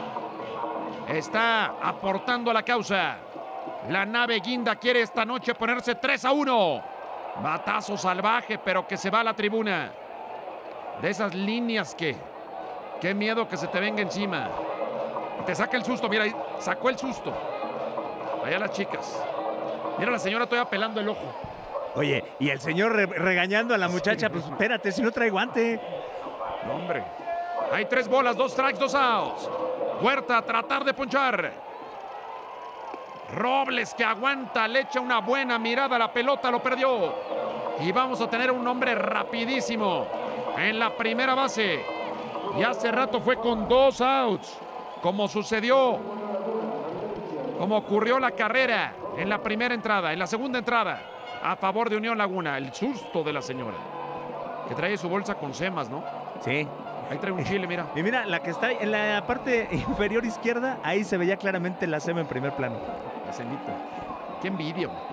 está aportando a la causa. La nave Guinda quiere esta noche ponerse tres a uno. Batazo salvaje, pero que se va a la tribuna. De esas líneas que Qué miedo que se te venga encima. Te saca el susto, mira, ahí sacó el susto. Allá las chicas. Mira la señora todavía pelando el ojo. Oye, y el señor re regañando a la muchacha, pues espérate, si no trae guante. No, hombre. Hay tres bolas, dos strikes, dos outs. Huerta a tratar de ponchar. Robles que aguanta, le echa una buena mirada a la pelota, lo perdió. Y vamos a tener un hombre rapidísimo en la primera base. Y hace rato fue con dos outs, como sucedió, como ocurrió la carrera en la primera entrada, en la segunda entrada, a favor de Unión Laguna. El susto de la señora, que trae su bolsa con semas, ¿no? Sí. Ahí trae un chile, mira. Y mira, la que está en la parte inferior izquierda, ahí se veía claramente la sema en primer plano. La semita. Qué envidia, hombre.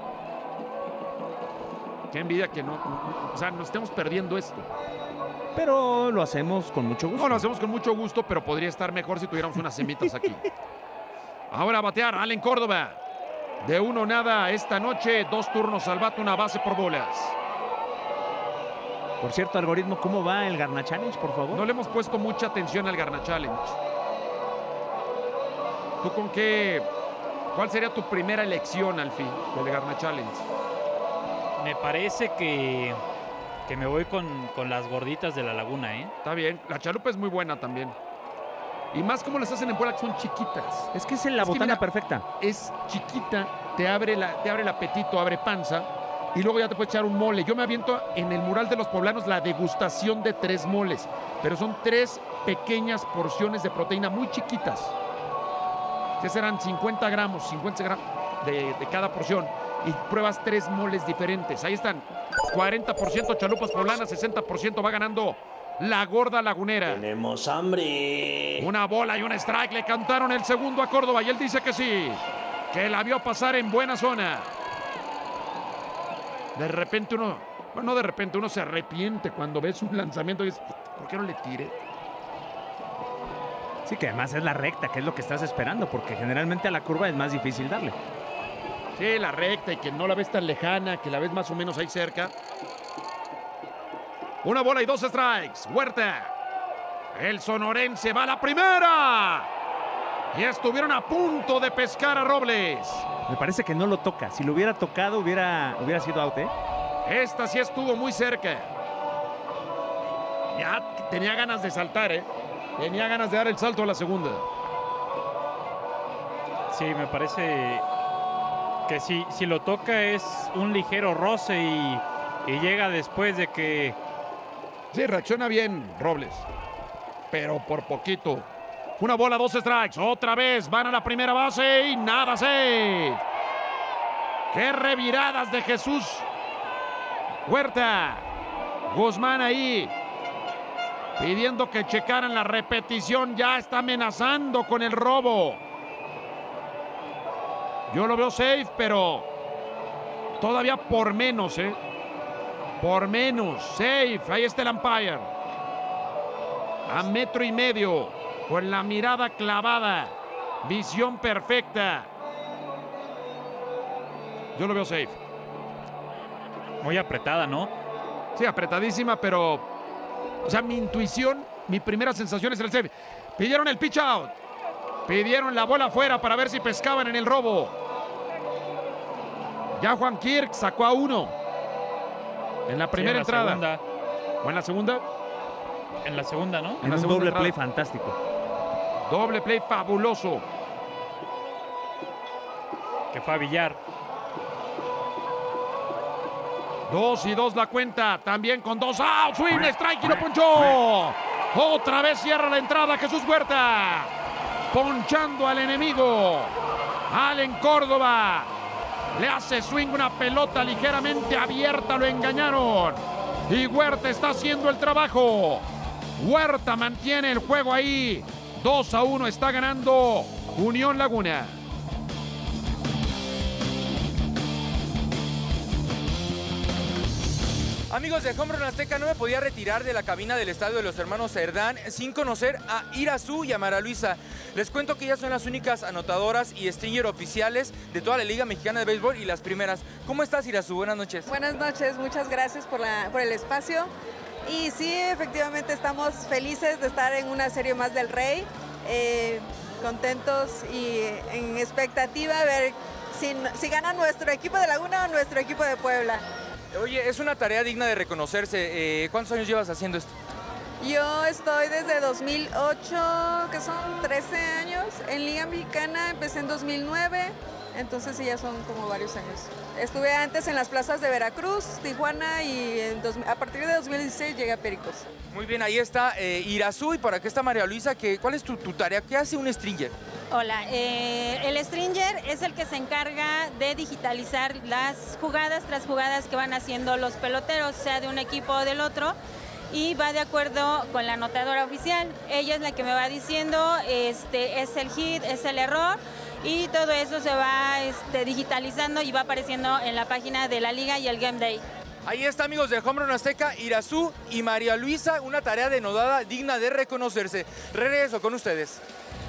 Qué envidia que no, no, o sea, nos estemos perdiendo esto. Pero lo hacemos con mucho gusto. No, lo hacemos con mucho gusto, pero podría estar mejor si tuviéramos unas semitas aquí. Ahora a batear, Allen Córdoba. De uno nada esta noche, dos turnos al bate, una base por bolas. Por cierto, algoritmo, ¿cómo va el Garna Challenge, por favor? No le hemos puesto mucha atención al Garna Challenge. ¿Tú con qué? ¿Cuál sería tu primera elección al fin del Garna Challenge? Me parece que, que me voy con, con las gorditas de la Laguna, ¿eh? Está bien, la chalupa es muy buena también. Y más como las hacen en Puebla, que son chiquitas. Es que es la Es que botana mira, perfecta. Es chiquita, te abre, la, te abre el apetito, abre panza. Y luego ya te puedes echar un mole. Yo me aviento en el mural de los poblanos la degustación de tres moles. Pero son tres pequeñas porciones de proteína muy chiquitas. Que serán cincuenta gramos, cincuenta gramos de, de cada porción. Y pruebas tres moles diferentes. Ahí están. cuarenta por ciento chalupas poblanas, sesenta por ciento va ganando la gorda lagunera. Tenemos hambre. Una bola y un strike. Le cantaron el segundo a Córdoba y él dice que sí. Que la vio pasar en buena zona. De repente uno, bueno, no de repente, uno se arrepiente cuando ves un lanzamiento y dices, ¿por qué no le tire? Sí, que además es la recta, que es lo que estás esperando, porque generalmente a la curva es más difícil darle. Sí, la recta y que no la ves tan lejana, que la ves más o menos ahí cerca. Una bola y dos strikes. Huerta. El sonorense va a la primera. Y estuvieron a punto de pescar a Robles. Me parece que no lo toca. Si lo hubiera tocado, hubiera, hubiera sido out, ¿eh? Esta sí estuvo muy cerca. Ya tenía ganas de saltar, ¿eh? Tenía ganas de dar el salto a la segunda. Sí, me parece que si, si lo toca es un ligero roce y, y llega después de que... Sí, reacciona bien Robles, pero por poquito. Una bola, dos strikes. Otra vez van a la primera base y nada safe. ¡Qué reviradas de Jesús Huerta! Guzmán ahí pidiendo que checaran la repetición. Ya está amenazando con el robo. Yo lo veo safe, pero todavía por menos, ¿eh? Por menos. Safe. Ahí está el umpire. A metro y medio. Con la mirada clavada. Visión perfecta. Yo lo veo safe. Muy apretada, ¿no? Sí, apretadísima, pero... O sea, mi intuición, mi primera sensación es el safe. Pidieron el pitch out. Pidieron la bola afuera para ver si pescaban en el robo. Ya Juan Kirk sacó a uno. En la primera sí, en la entrada. Segunda. ¿O en la segunda? En la segunda, ¿no? En, en la un segunda doble entrada. play fantástico. Doble play fabuloso. Que fue a Villar. Dos y dos la cuenta. También con dos outs. Swing, strike y lo ponchó. Otra vez cierra la entrada Jesús Huerta. Ponchando al enemigo. Allen Córdoba. Le hace swing una pelota ligeramente abierta. Lo engañaron. Y Huerta está haciendo el trabajo. Huerta mantiene el juego ahí. dos a uno está ganando Unión Laguna. Amigos de Home Run Azteca, no me podía retirar de la cabina del estadio de los hermanos Cerdán sin conocer a Irazú y a Mara Luisa. Les cuento que ellas son las únicas anotadoras y stringer oficiales de toda la Liga Mexicana de Béisbol y las primeras. ¿Cómo estás, Irazú? Buenas noches. Buenas noches, muchas gracias por, la, por el espacio. Y sí, efectivamente estamos felices de estar en una serie más del Rey, eh, contentos y en expectativa a ver si, si gana nuestro equipo de Laguna o nuestro equipo de Puebla. Oye, es una tarea digna de reconocerse. Eh, ¿Cuántos años llevas haciendo esto? Yo estoy desde dos mil ocho, que son trece años, en Liga Mexicana, empecé en dos mil nueve, entonces sí, ya son como varios años. Estuve antes en las plazas de Veracruz, Tijuana y en dos, a partir de dos mil dieciséis llegué a Pericos. Muy bien, ahí está eh, Irazú y por aquí está María Luisa. Que, ¿Cuál es tu, tu tarea? ¿Qué hace un stringer? Hola, eh, el stringer es el que se encarga de digitalizar las jugadas tras jugadas que van haciendo los peloteros, sea de un equipo o del otro, y va de acuerdo con la anotadora oficial. Ella es la que me va diciendo, este, es el hit, es el error, y todo eso se va este, digitalizando y va apareciendo en la página de la liga y el Game Day. Ahí está, amigos de Home Run Azteca, Irazú y María Luisa, una tarea denodada digna de reconocerse. Regreso con ustedes.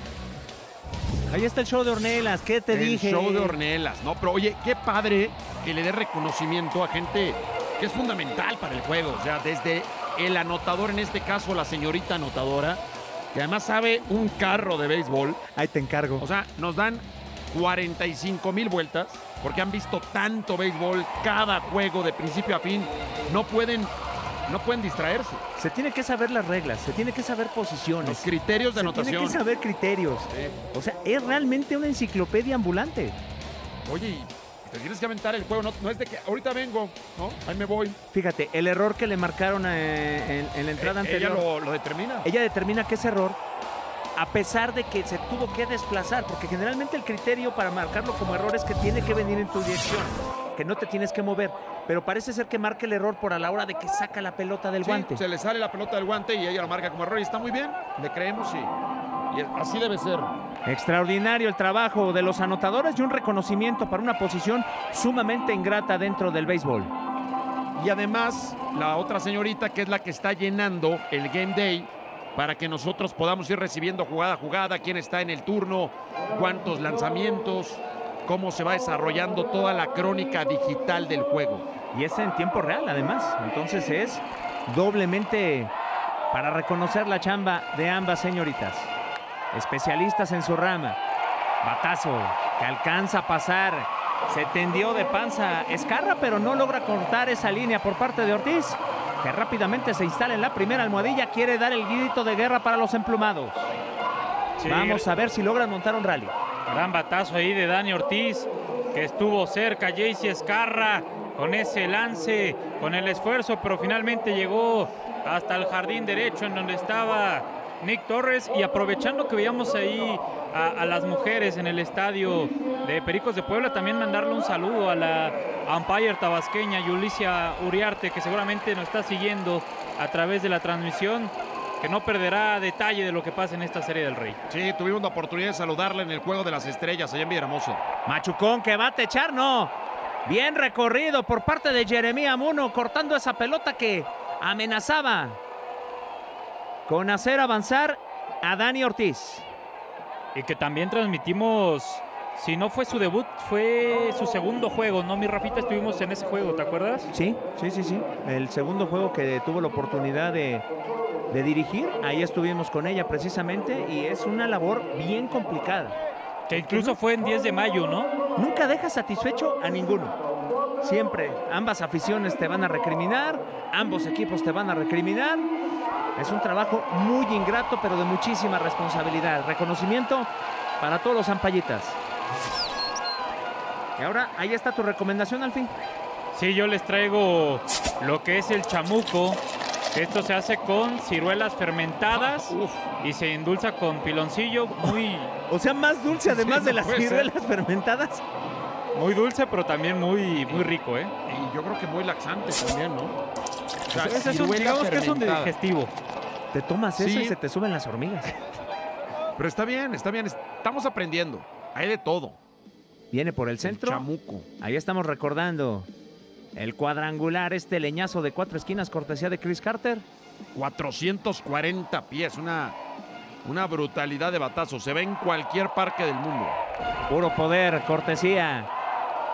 Ahí está el show de Ornelas, ¿qué te el dije? El show de Ornelas, ¿no? Pero oye, qué padre que le dé reconocimiento a gente que es fundamental para el juego. O sea, desde el anotador, en este caso la señorita anotadora, que además sabe un carro de béisbol. Ahí te encargo. O sea, nos dan cuarenta y cinco mil vueltas porque han visto tanto béisbol, cada juego de principio a fin. No pueden, no pueden distraerse. Se tiene que saber las reglas, se tiene que saber posiciones. Los criterios de se anotación. Tiene que saber criterios. Sí. O sea, es realmente una enciclopedia ambulante. Oye, te tienes que aventar el juego, no, no es de que ahorita vengo, ¿no? Ahí me voy. Fíjate, el error que le marcaron eh, en, en la entrada eh, anterior. Ella lo, lo determina. Ella determina que es error, a pesar de que se tuvo que desplazar, porque generalmente el criterio para marcarlo como error es que tiene que venir en tu dirección, que no te tienes que mover. Pero parece ser que marca el error por a la hora de que saca la pelota del sí, guante. Se le sale la pelota del guante y ella lo marca como error y está muy bien, le creemos y, y así debe ser. Extraordinario el trabajo de los anotadores y un reconocimiento para una posición sumamente ingrata dentro del béisbol. Y además, la otra señorita que es la que está llenando el Game Day para que nosotros podamos ir recibiendo jugada a jugada, quién está en el turno, cuántos lanzamientos, cómo se va desarrollando toda la crónica digital del juego. Y es en tiempo real, además. Entonces es doblemente para reconocer la chamba de ambas señoritas. Especialistas en su rama. Batazo que alcanza a pasar. Se tendió de panza Escarra, pero no logra cortar esa línea por parte de Ortiz, que rápidamente se instala en la primera almohadilla. Quiere dar el grito de guerra para los emplumados. Sí. Vamos a ver si logran montar un rally. Gran batazo ahí de Dani Ortiz, que estuvo cerca. Jaycee Escarra con ese lance, con el esfuerzo, pero finalmente llegó hasta el jardín derecho en donde estaba Nick Torres. Y aprovechando que veíamos ahí a, a las mujeres en el estadio de Pericos de Puebla, también mandarle un saludo a la umpire tabasqueña Yulicia Uriarte, que seguramente nos está siguiendo a través de la transmisión, que no perderá detalle de lo que pasa en esta Serie del Rey. Sí, tuvimos la oportunidad de saludarla en el Juego de las Estrellas allá en Villahermosa. Machucón que va a techar, no. Bien recorrido por parte de Jeremía Muno, cortando esa pelota que amenazaba con hacer avanzar a Dani Ortiz. Y que también transmitimos, si no fue su debut, fue su segundo juego, ¿no, mi Rafita? Estuvimos en ese juego, ¿te acuerdas? Sí, sí, sí, sí. El segundo juego que tuvo la oportunidad de, de dirigir, ahí estuvimos con ella precisamente, y es una labor bien complicada. Que incluso fue en diez de mayo, ¿no? Nunca deja satisfecho a ninguno. Siempre ambas aficiones te van a recriminar, ambos equipos te van a recriminar. Es un trabajo muy ingrato, pero de muchísima responsabilidad. Reconocimiento para todos los ampallitas. Y ahora, ahí está tu recomendación, al fin. Sí, yo les traigo lo que es el chamuco. Esto se hace con ciruelas fermentadas Uf. y se endulza con piloncillo. Muy... O sea, más dulce además sí, de no las ciruelas ser. fermentadas. Muy dulce, pero también muy, muy rico, ¿eh? Y yo creo que muy laxante también, ¿no? O sea, es, es un, digamos fermentada. que es un digestivo. Te tomas eso sí. y se te suben las hormigas. Pero está bien, está bien. Estamos aprendiendo. Hay de todo. Viene por el centro. El chamuco. Ahí estamos recordando el cuadrangular, este leñazo de cuatro esquinas, cortesía de Chris Carter. cuatrocientos cuarenta pies, una, una brutalidad de batazo. Se ve en cualquier parque del mundo. Puro poder, cortesía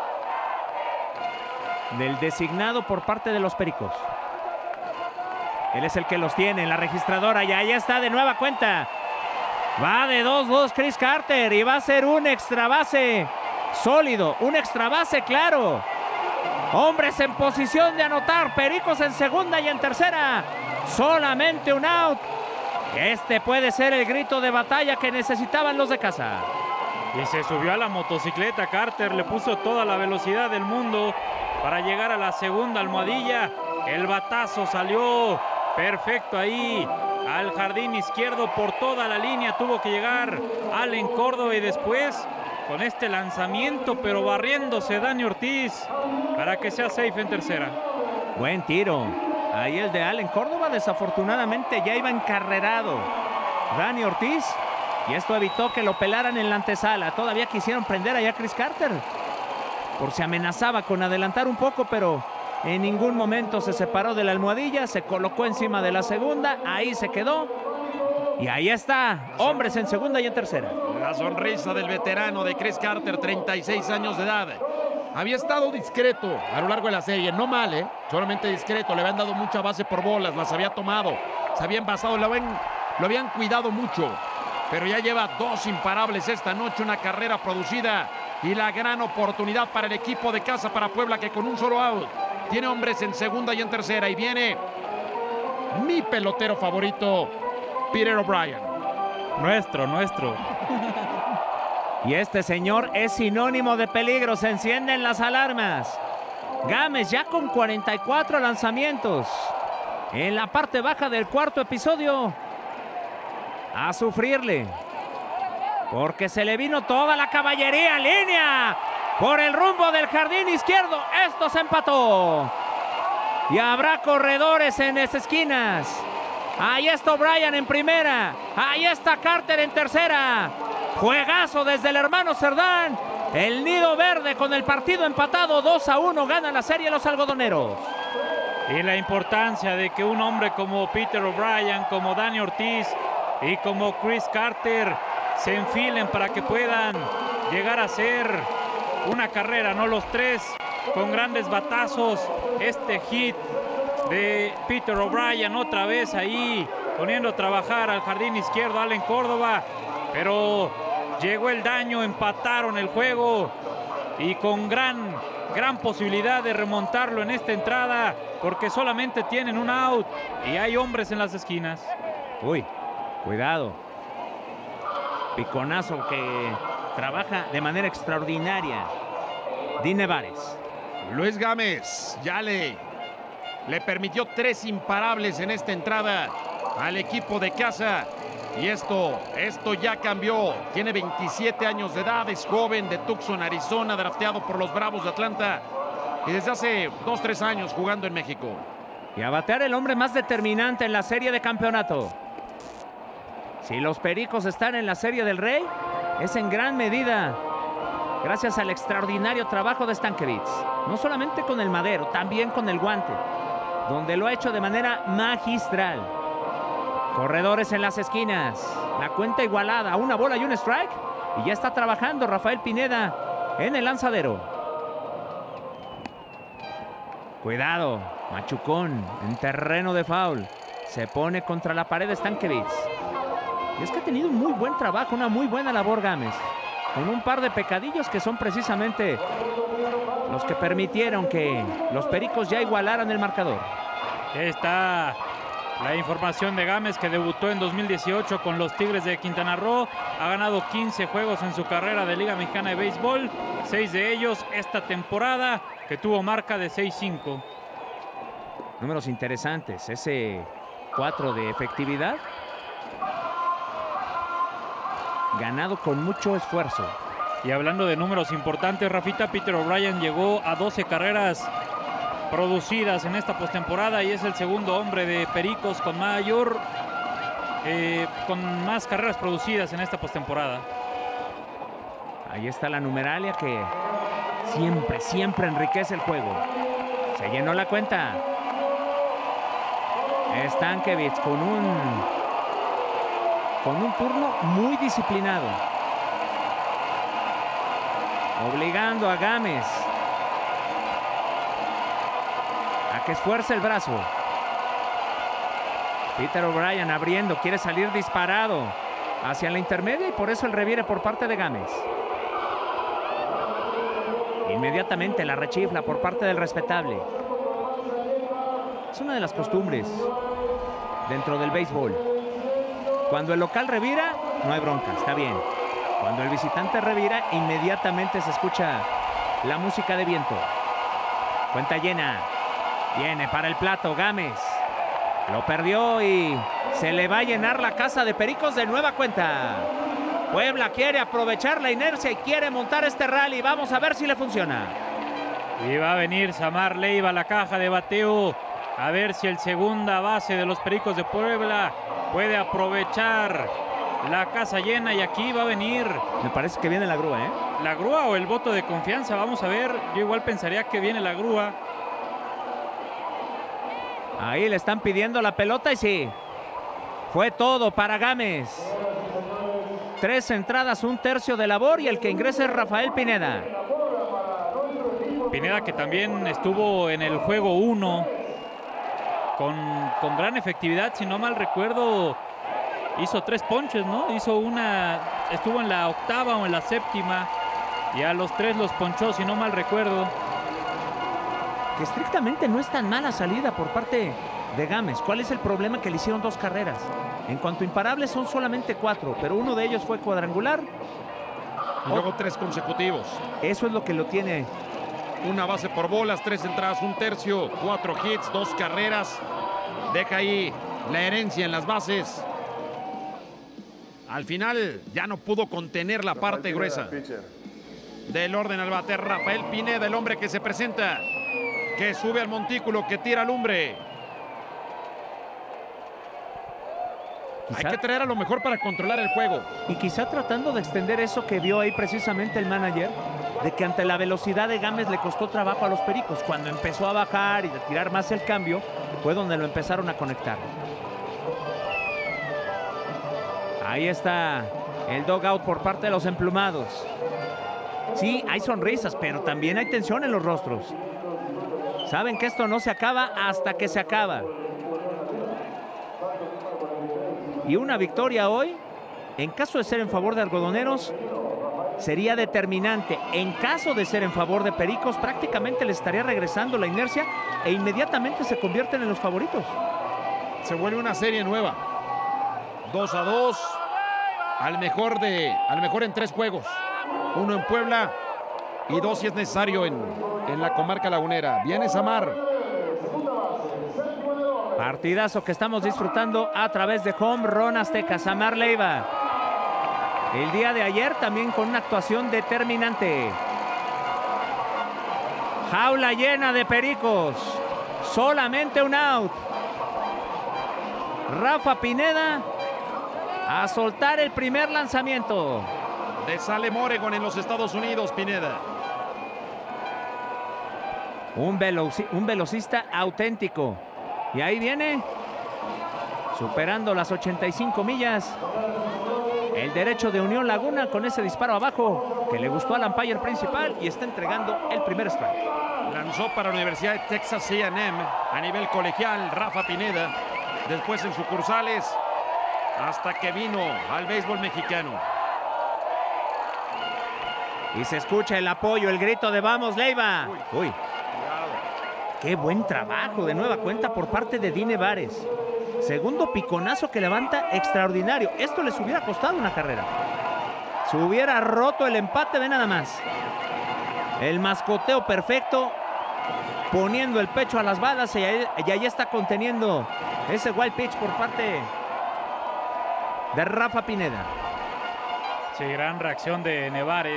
del designado por parte de los Pericos. Él es el que los tiene en la registradora y ahí está de nueva cuenta. Va de dos dos Chris Carter y va a ser un extra base sólido, un extra base claro. Hombres en posición de anotar, Pericos en segunda y en tercera. Solamente un out. Este puede ser el grito de batalla que necesitaban los de casa. Y se subió a la motocicleta Carter, le puso toda la velocidad del mundo para llegar a la segunda almohadilla. El batazo salió perfecto ahí al jardín izquierdo por toda la línea. Tuvo que llegar Allen Córdoba y después con este lanzamiento, pero barriéndose Dani Ortiz para que sea safe en tercera. Buen tiro. Ahí el de Allen Córdoba, desafortunadamente ya iba encarrerado Dani Ortiz y esto evitó que lo pelaran en la antesala. Todavía quisieron prender allá a Chris Carter por si amenazaba con adelantar un poco, pero en ningún momento se separó de la almohadilla, se colocó encima de la segunda, ahí se quedó y ahí está, hombres en segunda y en tercera. La sonrisa del veterano de Chris Carter, treinta y seis años de edad. Había estado discreto a lo largo de la serie, no mal, ¿eh? Solamente discreto, le habían dado mucha base por bolas, las había tomado, se había envasado, lo habían, lo habían cuidado mucho. Pero ya lleva dos imparables esta noche, una carrera producida y la gran oportunidad para el equipo de casa, para Puebla, que con un solo out tiene hombres en segunda y en tercera. Y viene mi pelotero favorito, Peter O'Brien. Nuestro, nuestro. Y este señor es sinónimo de peligro, se encienden las alarmas. Gámez ya con cuarenta y cuatro lanzamientos. En la parte baja del cuarto episodio. A sufrirle. Porque se le vino toda la caballería en línea. Por el rumbo del jardín izquierdo. Esto se empató. Y habrá corredores en las esquinas. Ahí está O'Brien en primera. Ahí está Carter en tercera. Juegazo desde el hermano Cerdán. El Nido Verde con el partido empatado. dos a uno gana la serie los algodoneros. Y la importancia de que un hombre como Peter O'Brien, como Dani Ortiz y como Chris Carter se enfilen para que puedan llegar a ser una carrera, ¿no? Los tres con grandes batazos. Este hit de Peter O'Brien otra vez ahí poniendo a trabajar al jardín izquierdo Allen Córdoba, pero llegó el daño, empataron el juego y con gran, gran posibilidad de remontarlo en esta entrada porque solamente tienen un out y hay hombres en las esquinas. Uy, cuidado. Piconazo que trabaja de manera extraordinaria Di Nevares. Luis Gámez ya le, le permitió tres imparables en esta entrada al equipo de casa. Y esto, esto ya cambió. Tiene veintisiete años de edad, es joven, de Tucson, Arizona, drafteado por los Bravos de Atlanta. Y desde hace dos, tres años jugando en México. Y a batear el hombre más determinante en la serie de campeonato. Si los Pericos están en la Serie del Rey, es en gran medida gracias al extraordinario trabajo de Stankiewicz. No solamente con el madero, también con el guante, donde lo ha hecho de manera magistral. Corredores en las esquinas. La cuenta igualada, una bola y un strike. Y ya está trabajando Rafael Pineda en el lanzadero. Cuidado, machucón en terreno de foul. Se pone contra la pared de Stankiewicz. Y es que ha tenido un muy buen trabajo, una muy buena labor Gámez. Con un par de pecadillos que son precisamente los que permitieron que los Pericos ya igualaran el marcador. Está la información de Gámez, que debutó en dos mil dieciocho con los Tigres de Quintana Roo. Ha ganado quince juegos en su carrera de Liga Mexicana de Béisbol. seis de ellos esta temporada, que tuvo marca de seis cinco. Números interesantes. Ese cuatro de efectividad. Ganado con mucho esfuerzo. Y hablando de números importantes, Rafita, Peter O'Brien llegó a doce carreras producidas en esta postemporada y es el segundo hombre de Pericos con mayor, eh, con más carreras producidas en esta postemporada. Ahí está la numeralia que siempre, siempre enriquece el juego. Se llenó la cuenta. Stankiewicz con un con un turno muy disciplinado, obligando a Gámez a que esfuerce el brazo. Peter O'Brien abriendo, quiere salir disparado hacia la intermedia y por eso el reviere por parte de Gámez. Inmediatamente la rechifla por parte del respetable. Es una de las costumbres dentro del béisbol. Cuando el local revira, no hay bronca, está bien. Cuando el visitante revira, inmediatamente se escucha la música de viento. Cuenta llena. Viene para el plato Gámez. Lo perdió y se le va a llenar la casa de Pericos de nueva cuenta. Puebla quiere aprovechar la inercia y quiere montar este rally. Vamos a ver si le funciona. Y va a venir Samar Leiva a la caja de bateo. A ver si el segunda base de los Pericos de Puebla puede aprovechar la casa llena. Y aquí va a venir... Me parece que viene la grúa, ¿eh? La grúa o el voto de confianza. Vamos a ver. Yo igual pensaría que viene la grúa. Ahí le están pidiendo la pelota y sí. Fue todo para Gámez. Tres entradas, un tercio de labor y el que ingresa es Rafael Pineda. Pineda que también estuvo en el juego uno con, con gran efectividad, si no mal recuerdo, hizo tres ponches, ¿no? Hizo una, estuvo en la octava o en la séptima y a los tres los ponchó, si no mal recuerdo. Que estrictamente no es tan mala salida por parte de Gámez. ¿Cuál es el problema? Que le hicieron dos carreras. En cuanto a imparables son solamente cuatro, pero uno de ellos fue cuadrangular. Y luego tres consecutivos. Eso es lo que lo tiene. Una base por bolas, tres entradas, un tercio, cuatro hits, dos carreras. Deja ahí la herencia en las bases. Al final ya no pudo contener la parte gruesa del orden al bater. Rafael Pineda, el hombre que se presenta, que sube al montículo, que tira lumbre. Quizá, hay que traer a lo mejor para controlar el juego. Y quizá tratando de extender eso que vio ahí precisamente el manager, de que ante la velocidad de Gámez le costó trabajo a los Pericos. Cuando empezó a bajar y a tirar más el cambio, fue donde lo empezaron a conectar. Ahí está el dugout por parte de los emplumados. Sí, hay sonrisas, pero también hay tensión en los rostros. Saben que esto no se acaba hasta que se acaba. Y una victoria hoy, en caso de ser en favor de Algodoneros, sería determinante. En caso de ser en favor de Pericos, prácticamente le estaría regresando la inercia e inmediatamente se convierten en los favoritos. Se vuelve una serie nueva. Dos a dos. Al mejor, de, al mejor en tres juegos. Uno en Puebla y dos si es necesario en, en la comarca lagunera. Viene Samar. Partidazo que estamos disfrutando a través de Home Run Azteca. Samar Leiva. El día de ayer también con una actuación determinante. Jaula llena de Pericos. Solamente un out. Rafa Pineda a soltar el primer lanzamiento. De Salem, Oregon, en los Estados Unidos, Pineda. Un, veloci un velocista auténtico. Y ahí viene, superando las ochenta y cinco millas, el derecho de Unión Laguna con ese disparo abajo que le gustó al umpire principal y está entregando el primer strike. Lanzó para la Universidad de Texas A and M a nivel colegial Rafa Pineda, después en sucursales, hasta que vino al béisbol mexicano. Y se escucha el apoyo, el grito de ¡vamos, Leiva! Uy. Uy. Qué buen trabajo de nueva cuenta por parte de Dine Vares. Segundo piconazo que levanta extraordinario. Esto les hubiera costado una carrera. Se hubiera roto el empate, ve nada más. El mascoteo perfecto, poniendo el pecho a las balas y ahí, y ahí está conteniendo ese wild pitch por parte de Rafa Pineda. Sí, gran reacción de Nevares.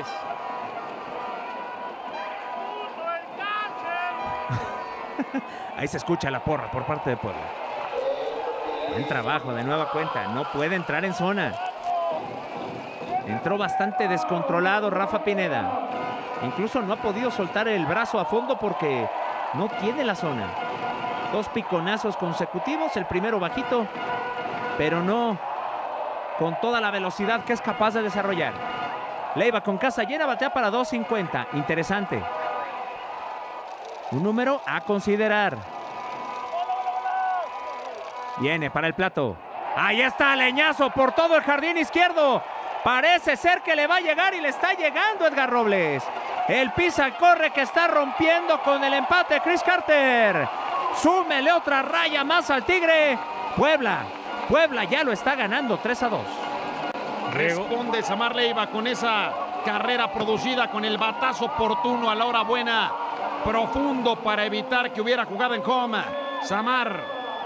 Ahí se escucha la porra por parte de Puebla. Buen trabajo de nueva cuenta. No puede entrar en zona. Entró bastante descontrolado Rafa Pineda. Incluso no ha podido soltar el brazo a fondo porque no tiene la zona. Dos piconazos consecutivos. El primero bajito, pero no con toda la velocidad que es capaz de desarrollar. Leiva con casa llena, batea para dos cincuenta. Interesante. Un número a considerar. Viene para el plato. Ahí está, leñazo por todo el jardín izquierdo. Parece ser que le va a llegar y le está llegando Edgar Robles. El pisa y corre que está rompiendo con el empate Chris Carter. Súmele otra raya más al Tigre. Puebla, Puebla ya lo está ganando tres a dos. Responde Samar Leiva con esa carrera producida con el batazo oportuno a la hora buena. Profundo para evitar que hubiera jugada en home. Samar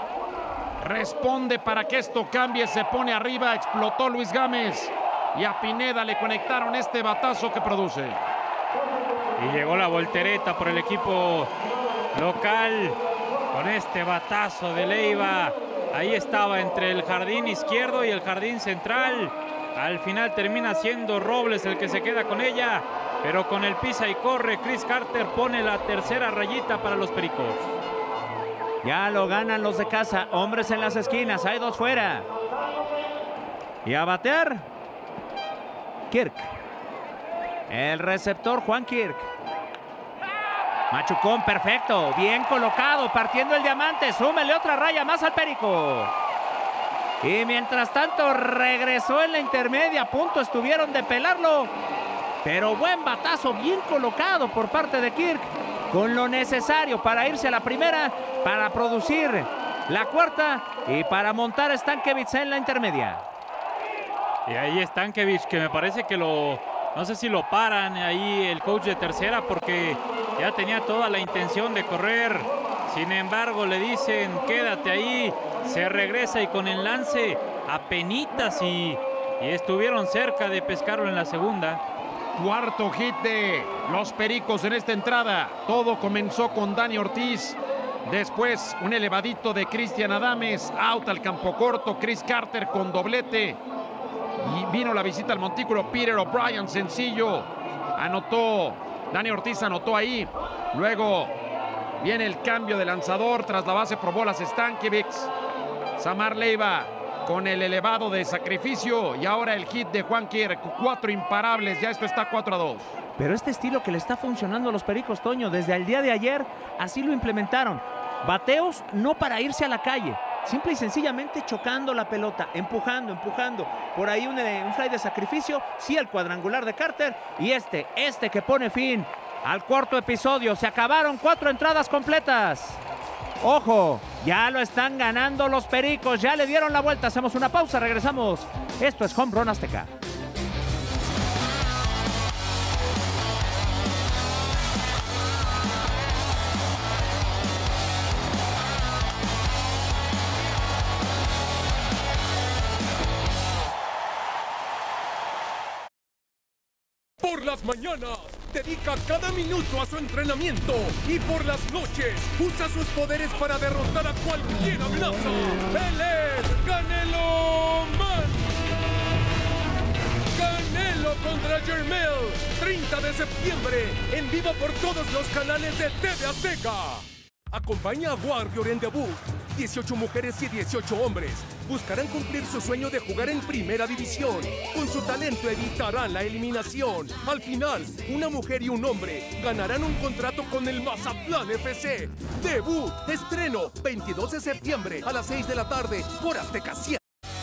responde para que esto cambie. Se pone arriba. Explotó Luis Gámez. Y a Pineda le conectaron este batazo que produce. Y llegó la voltereta por el equipo local con este batazo de Leiva. Ahí estaba entre el jardín izquierdo y el jardín central. Al final termina siendo Robles el que se queda con ella. Pero con el pisa y corre, Chris Carter pone la tercera rayita para los Pericos. Ya lo ganan los de casa. Hombres en las esquinas. Hay dos fuera. Y a batear Kirk. El receptor Juan Kirk. Machucón perfecto. Bien colocado. Partiendo el diamante. Súmele otra raya más al Perico. Y mientras tanto regresó en la intermedia. A punto estuvieron de pelarlo. Pero buen batazo. Bien colocado por parte de Kirk. Con lo necesario para irse a la primera. Para producir la cuarta. Y para montar a Stankiewicz en la intermedia. Y ahí Stankiewicz, que me parece que lo... No sé si lo paran ahí el coach de tercera porque ya tenía toda la intención de correr. Sin embargo, le dicen, quédate ahí. Se regresa y con el lance apenitas y, y estuvieron cerca de pescarlo en la segunda. Cuarto hit de los Pericos en esta entrada. Todo comenzó con Dani Ortiz. Después un elevadito de Cristian Adames. Out al campo corto. Chris Carter con doblete. Y vino la visita al montículo Peter O'Brien, sencillo. Anotó, Dani Ortiz anotó ahí. Luego viene el cambio de lanzador. Tras la base probó las Stankiewicz. Samar Leiva con el elevado de sacrificio. Y ahora el hit de Juan Kirk. Cuatro imparables, ya esto está cuatro a dos. Pero este estilo que le está funcionando a los Pericos, Toño, desde el día de ayer, así lo implementaron. Bateos no para irse a la calle. Simple y sencillamente chocando la pelota, empujando, empujando. Por ahí un, un fly de sacrificio, sí, el cuadrangular de Carter. Y este, este que pone fin al cuarto episodio. Se acabaron cuatro entradas completas. Ojo, ya lo están ganando los Pericos, ya le dieron la vuelta. Hacemos una pausa, regresamos. Esto es Home Run Azteca. Por las mañanas, dedica cada minuto a su entrenamiento y por las noches usa sus poderes para derrotar a cualquier amenaza. Él es Canelo Man. Canelo contra Jermell, treinta de septiembre, en vivo por todos los canales de T V Azteca. Acompaña a Warrior en debut. dieciocho mujeres y dieciocho hombres buscarán cumplir su sueño de jugar en primera división. Con su talento evitarán la eliminación. Al final, una mujer y un hombre ganarán un contrato con el Mazatlán F C. Debut, estreno, veintidós de septiembre a las seis de la tarde por Azteca siete.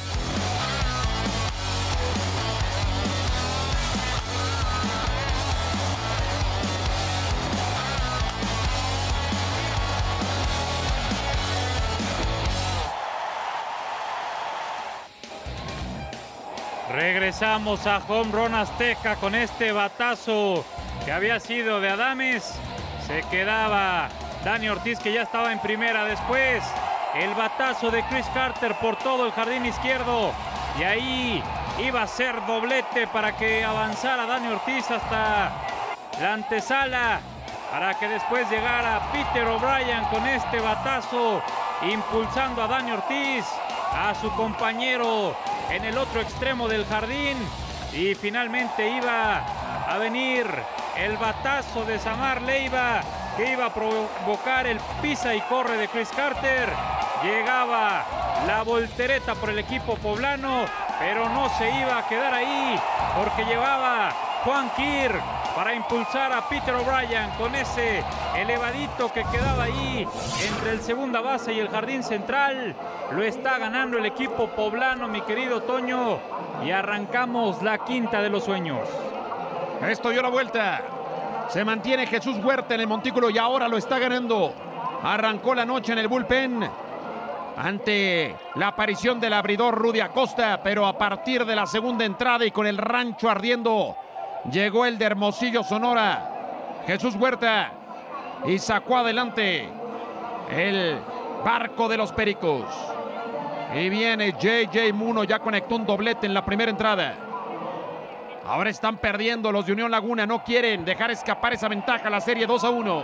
Regresamos a Home Run Azteca con este batazo que había sido de Adames. Se quedaba Dani Ortiz, que ya estaba en primera. Después el batazo de Chris Carter por todo el jardín izquierdo. Y ahí iba a ser doblete para que avanzara Dani Ortiz hasta la antesala, para que después llegara Peter O'Brien con este batazo, impulsando a Dani Ortiz, a su compañero en el otro extremo del jardín. Y finalmente iba a venir el batazo de Samar Leiva, que iba a provocar el pisa y corre de Chris Carter. Llegaba la voltereta por el equipo poblano, pero no se iba a quedar ahí, porque llevaba Juan Kirk para impulsar a Peter O'Brien con ese elevadito que quedaba ahí entre el segunda base y el jardín central. Lo está ganando el equipo poblano, mi querido Toño, y arrancamos la quinta de los sueños. Esto dio la vuelta. Se mantiene Jesús Huerta en el montículo y ahora lo está ganando. Arrancó la noche en el bullpen ante la aparición del abridor Rudy Acosta, pero a partir de la segunda entrada y con el rancho ardiendo, llegó el de Hermosillo, Sonora, Jesús Huerta, y sacó adelante el barco de los Pericos. Y viene J J Muno, ya conectó un doblete en la primera entrada. Ahora están perdiendo los de Unión Laguna, no quieren dejar escapar esa ventaja, la serie dos a uno.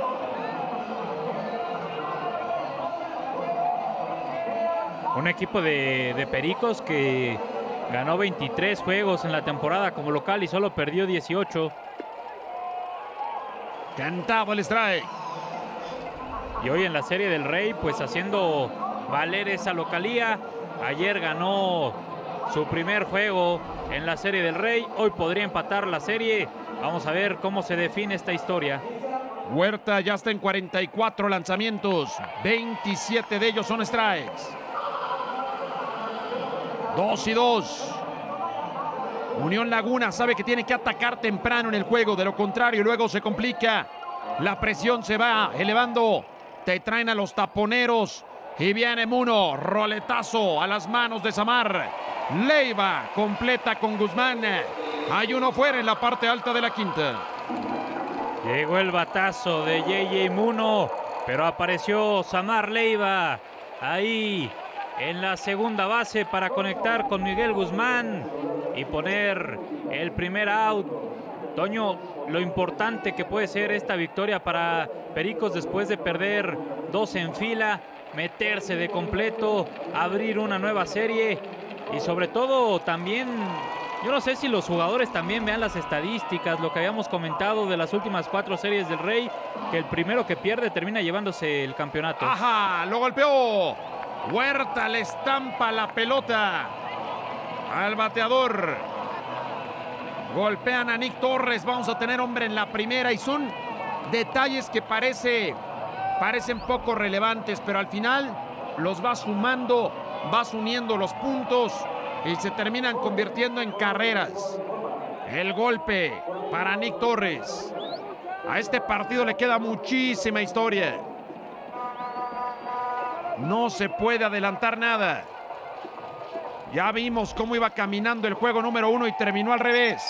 Un equipo de, de Pericos que ganó veintitrés juegos en la temporada como local y solo perdió dieciocho. Cantado el strike. Y hoy en la Serie del Rey, pues haciendo valer esa localía. Ayer ganó su primer juego en la Serie del Rey. Hoy podría empatar la serie. Vamos a ver cómo se define esta historia. Huerta ya está en cuarenta y cuatro lanzamientos. veintisiete de ellos son strikes. Dos y dos. Unión Laguna sabe que tiene que atacar temprano en el juego. De lo contrario, luego se complica. La presión se va elevando. Te traen a los taponeros. Y viene Muno. Roletazo a las manos de Samar. Leiva completa con Guzmán. Hay uno fuera en la parte alta de la quinta. Llegó el batazo de J J Muno, pero apareció Samar Leiva ahí en la segunda base para conectar con Miguel Guzmán y poner el primer out. Toño, lo importante que puede ser esta victoria para Pericos después de perder dos en fila, meterse de completo, abrir una nueva serie y sobre todo también, yo no sé si los jugadores también vean las estadísticas, lo que habíamos comentado de las últimas cuatro series del Rey, que el primero que pierde termina llevándose el campeonato. ¡Ajá! Lo golpeó. Huerta le estampa la pelota al bateador. Golpean a Nick Torres. Vamos a tener hombre en la primera y son detalles que parece, parecen poco relevantes, pero al final los va sumando, vas uniendo los puntos y se terminan convirtiendo en carreras. El golpe para Nick Torres. A este partido le queda muchísima historia. No se puede adelantar nada. Ya vimos cómo iba caminando el juego número uno y terminó al revés.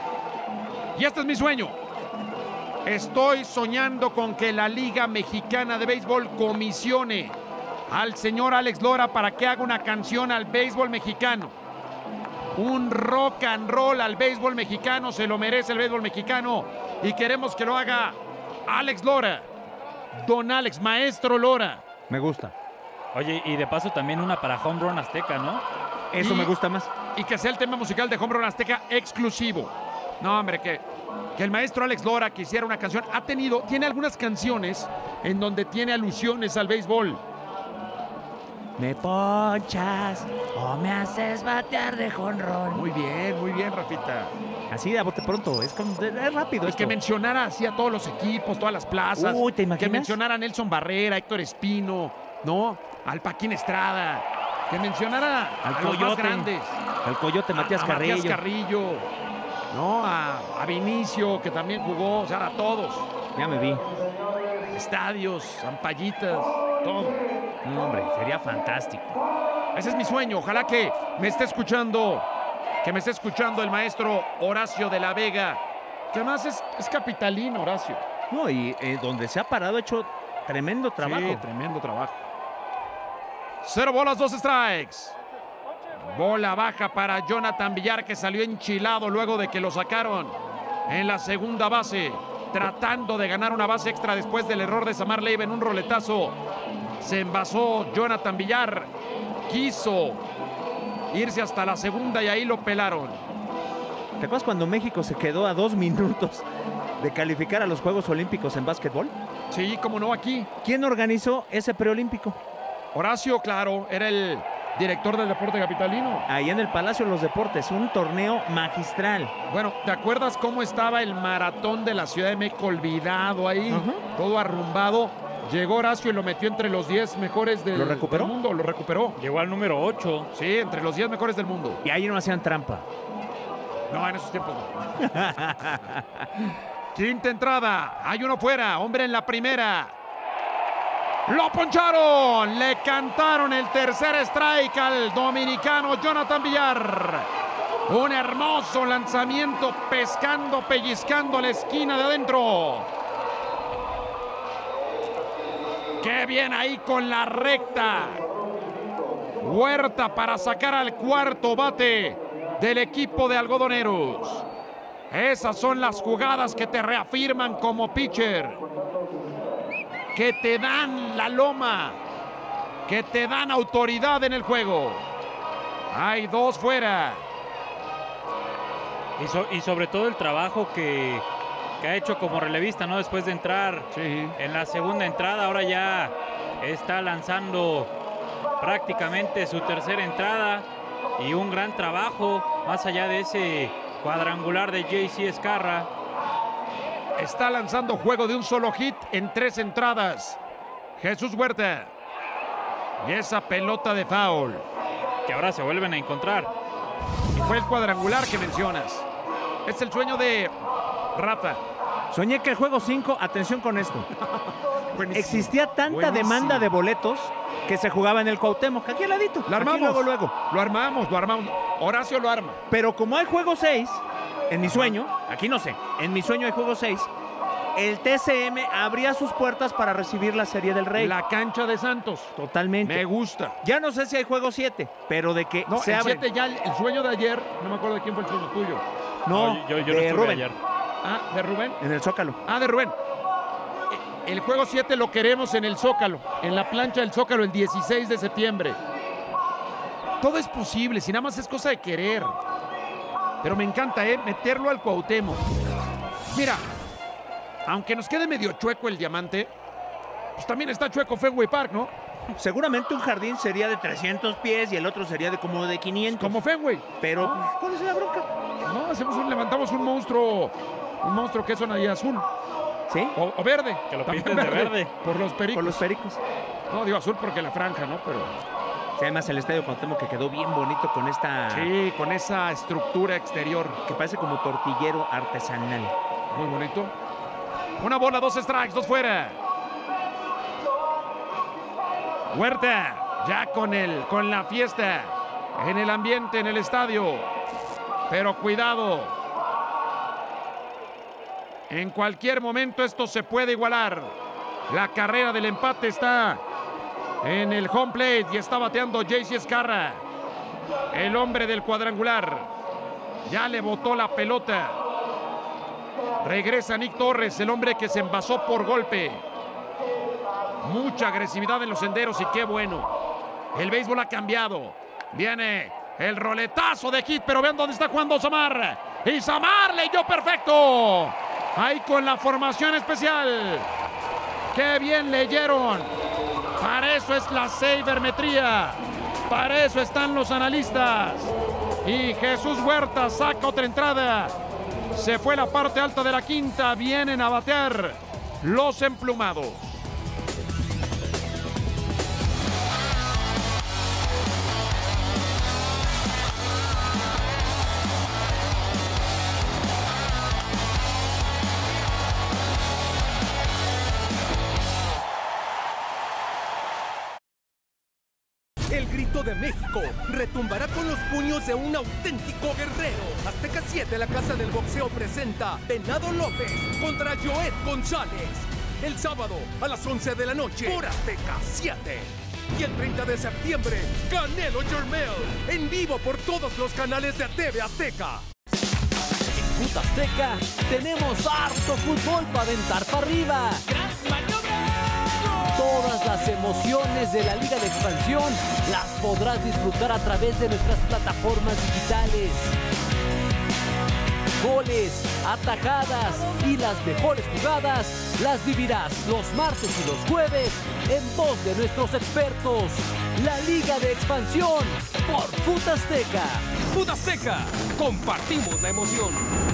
Y este es mi sueño. Estoy soñando con que la Liga Mexicana de Béisbol comisione al señor Alex Lora para que haga una canción al béisbol mexicano. Un rock and roll al béisbol mexicano. Se lo merece el béisbol mexicano. Y queremos que lo haga Alex Lora. Don Alex, maestro Lora. Me gusta. Oye, y de paso también una para Home Run Azteca, ¿no? Eso Y- me gusta más. Y que sea el tema musical de Home Run Azteca exclusivo. No, hombre, que, que el maestro Alex Lora quisiera una canción. Ha tenido, tiene algunas canciones en donde tiene alusiones al béisbol. Me ponchas o me haces batear de jonrón. Muy bien, muy bien, Rafita. Así de a bote pronto, es, como- es rápido Y esto. que mencionara así a todos los equipos, todas las plazas. Uy, ¿te Que imaginas? mencionara a Nelson Barrera, Héctor Espino, ¿no? Al Paquín Estrada. Que mencionara Al a los más Coyote. grandes. Al Coyote Matías a, a Carrillo. Matías Carrillo. ¿No? A, a Vinicio, que también jugó. O sea, a todos. Ya me vi. Estadios, zampallitas, todo. No, hombre, sería fantástico. Ese es mi sueño. Ojalá que me esté escuchando, que me esté escuchando el maestro Horacio de la Vega, que además es, es capitalino, Horacio. No, y eh, donde se ha parado ha hecho tremendo trabajo. Sí, tremendo trabajo. Cero bolas, dos strikes. Bola baja para Jonathan Villar, que salió enchilado luego de que lo sacaron en la segunda base, tratando de ganar una base extra después del error de Samar Leiva en un roletazo. Se envasó Jonathan Villar, quiso irse hasta la segunda y ahí lo pelaron. ¿Te acuerdas cuando México se quedó a dos minutos de calificar a los Juegos Olímpicos en básquetbol? Sí, cómo no, aquí. ¿Quién organizó ese preolímpico? Horacio, claro, era el director del deporte capitalino. Ahí en el Palacio de los Deportes, un torneo magistral. Bueno, ¿te acuerdas cómo estaba el maratón de la Ciudad de México olvidado ahí? Uh-huh. Todo arrumbado. Llegó Horacio y lo metió entre los diez mejores del, ¿Lo recuperó? del mundo. Lo recuperó. Llegó al número ocho. Sí, entre los diez mejores del mundo. Y ahí no hacían trampa. No, en esos tiempos no. Quinta entrada. Hay uno fuera. Hombre en la primera. ¡Lo poncharon! Le cantaron el tercer strike al dominicano Jonathan Villar. Un hermoso lanzamiento pescando, pellizcando la esquina de adentro. ¡Qué bien ahí con la recta! Huerta para sacar al cuarto bate del equipo de algodoneros. Esas son las jugadas que te reafirman como pitcher, que te dan la loma, que te dan autoridad en el juego. Hay dos fuera. Y, so, y sobre todo el trabajo que, que ha hecho como relevista, ¿no? Después de entrar sí. en la segunda entrada, ahora ya está lanzando prácticamente su tercera entrada y un gran trabajo, más allá de ese cuadrangular de J C Escarra. Está lanzando juego de un solo hit en tres entradas. Jesús Huerta. Y esa pelota de foul. Que ahora se vuelven a encontrar. Y fue el cuadrangular que mencionas. Es el sueño de Rafa. Soñé que el juego cinco, atención con esto. Existía tanta Buenísimo. demanda de boletos que se jugaba en el Cuauhtémoc, aquí al ladito. Lo armamos. Aquí luego, luego. Lo armamos, lo armamos. Horacio lo arma. Pero como hay juego seis, en mi sueño, aquí no sé, en mi sueño hay juego seis, el T C M abría sus puertas para recibir la Serie del Rey. La cancha de Santos. Totalmente. Me gusta. Ya no sé si hay juego siete, pero de que no, se el abre. siete ya, el, el sueño de ayer, no me acuerdo de quién fue el sueño tuyo. No, no yo, yo de no Rubén. Ayer. Ah, ¿de Rubén? En el Zócalo. Ah, de Rubén. El juego siete lo queremos en el Zócalo, en la plancha del Zócalo el dieciséis de septiembre. Todo es posible, si nada más es cosa de querer. Pero me encanta, ¿eh? Meterlo al Cuauhtémoc. Mira, aunque nos quede medio chueco el diamante, pues también está chueco Fenway Park, ¿no? Seguramente un jardín sería de trescientos pies y el otro sería de como de quinientos. Como Fenway. Pero, pues, ¿cuál es la bronca? No, hacemos un, levantamos un monstruo, un monstruo que es zona de azul. ¿Sí? O, o verde. Que lo pinten de verde. Por los pericos. Por los pericos. No, digo azul porque la franja, ¿no? Pero... Sí, además el estadio Cuauhtémoc que quedó bien bonito con esta... Sí, con esa estructura exterior. Que parece como tortillero artesanal. Muy bonito. Una bola, dos strikes, dos fuera. Huerta, ya con el, con la fiesta en el ambiente, en el estadio. Pero cuidado. En cualquier momento esto se puede igualar. La carrera del empate está en el home plate y está bateando J C Escarra, el hombre del cuadrangular. Ya le botó la pelota. Regresa Nick Torres, el hombre que se envasó por golpe. Mucha agresividad en los senderos y qué bueno. El béisbol ha cambiado. Viene el roletazo de hit, pero vean dónde está jugando Samar. Y Samar leyó perfecto. Ahí con la formación especial. ¡Qué bien leyeron! Para eso es la sabermetría. Para eso están los analistas. Y Jesús Huerta saca otra entrada. Se fue la parte alta de la quinta. Vienen a batear los emplumados. El grito de México retumbará con los puños de un auténtico guerrero. Azteca siete, la casa del boxeo, presenta Venado López contra Joet González. El sábado a las once de la noche por Azteca siete. Y el treinta de septiembre, Canelo Jermel, en vivo por todos los canales de T V Azteca. En Ruta Azteca tenemos harto fútbol para aventar para arriba. ¡Gran maniobra! Todas las emociones de la Liga de Expansión las podrás disfrutar a través de nuestras plataformas digitales. goles, atajadas y las mejores jugadas las vivirás los martes y los jueves en voz de nuestros expertos. La Liga de Expansión por Fut Azteca. Fut Azteca, compartimos la emoción.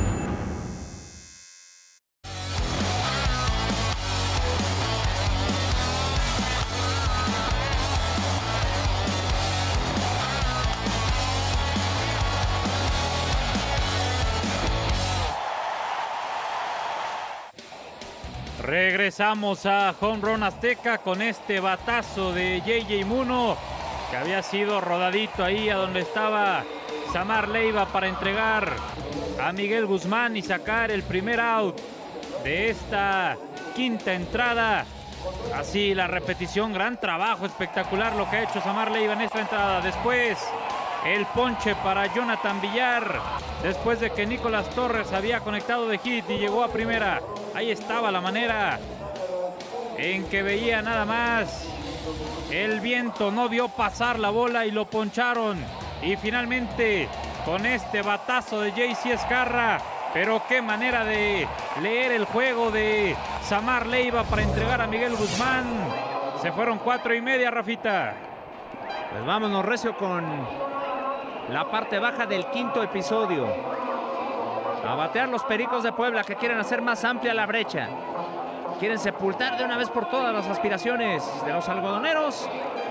Regresamos a Home Run Azteca con este batazo de J J Muno, que había sido rodadito ahí a donde estaba Samar Leiva para entregar a Miguel Guzmán y sacar el primer out de esta quinta entrada. Así la repetición, gran trabajo espectacular lo que ha hecho Samar Leiva en esta entrada. Después el ponche para Jonathan Villar, después de que Nicolás Torres había conectado de hit y llegó a primera. Ahí estaba la manera en que veía nada más el viento, no vio pasar la bola y lo poncharon. Y finalmente con este batazo de J C Escarra, pero qué manera de leer el juego de Samar Leiva para entregar a Miguel Guzmán. Se fueron cuatro y media, Rafita. Pues vámonos recio con la parte baja del quinto episodio. A batear los Pericos de Puebla, que quieren hacer más amplia la brecha. Quieren sepultar de una vez por todas las aspiraciones de los algodoneros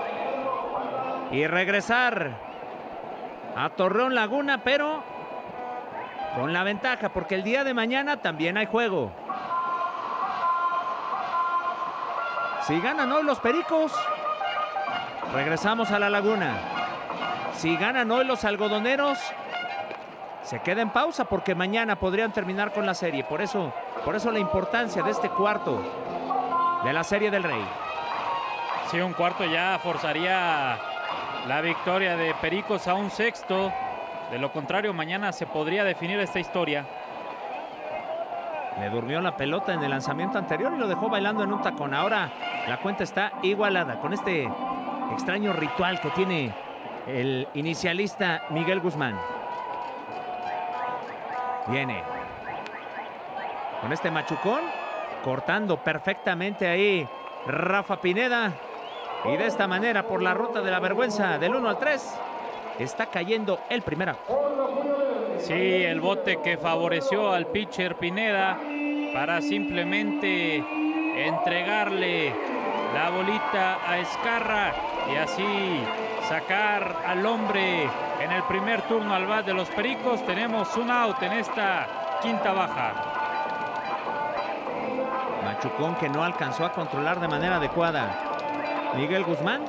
y regresar a Torreón Laguna, pero con la ventaja, porque el día de mañana también hay juego. Si ganan hoy los Pericos, regresamos a la Laguna. Si ganan hoy los algodoneros, se queda en pausa porque mañana podrían terminar con la serie. Por eso, por eso la importancia de este cuarto de la Serie del Rey. Sí, un cuarto ya forzaría la victoria de Pericos a un sexto. De lo contrario, mañana se podría definir esta historia. Le durmió la pelota en el lanzamiento anterior y lo dejó bailando en un tacón. Ahora la cuenta está igualada con este extraño ritual que tiene el inicialista Miguel Guzmán. Viene con este machucón, cortando perfectamente ahí Rafa Pineda. Y de esta manera, por la ruta de la vergüenza, del uno al tres, está cayendo el primer out. Sí, el bote que favoreció al pitcher Pineda para simplemente entregarle la bolita a Escarra y así sacar al hombre en el primer turno al bat de los Pericos. Tenemos un out en esta quinta baja. Machucón que no alcanzó a controlar de manera adecuada Miguel Guzmán.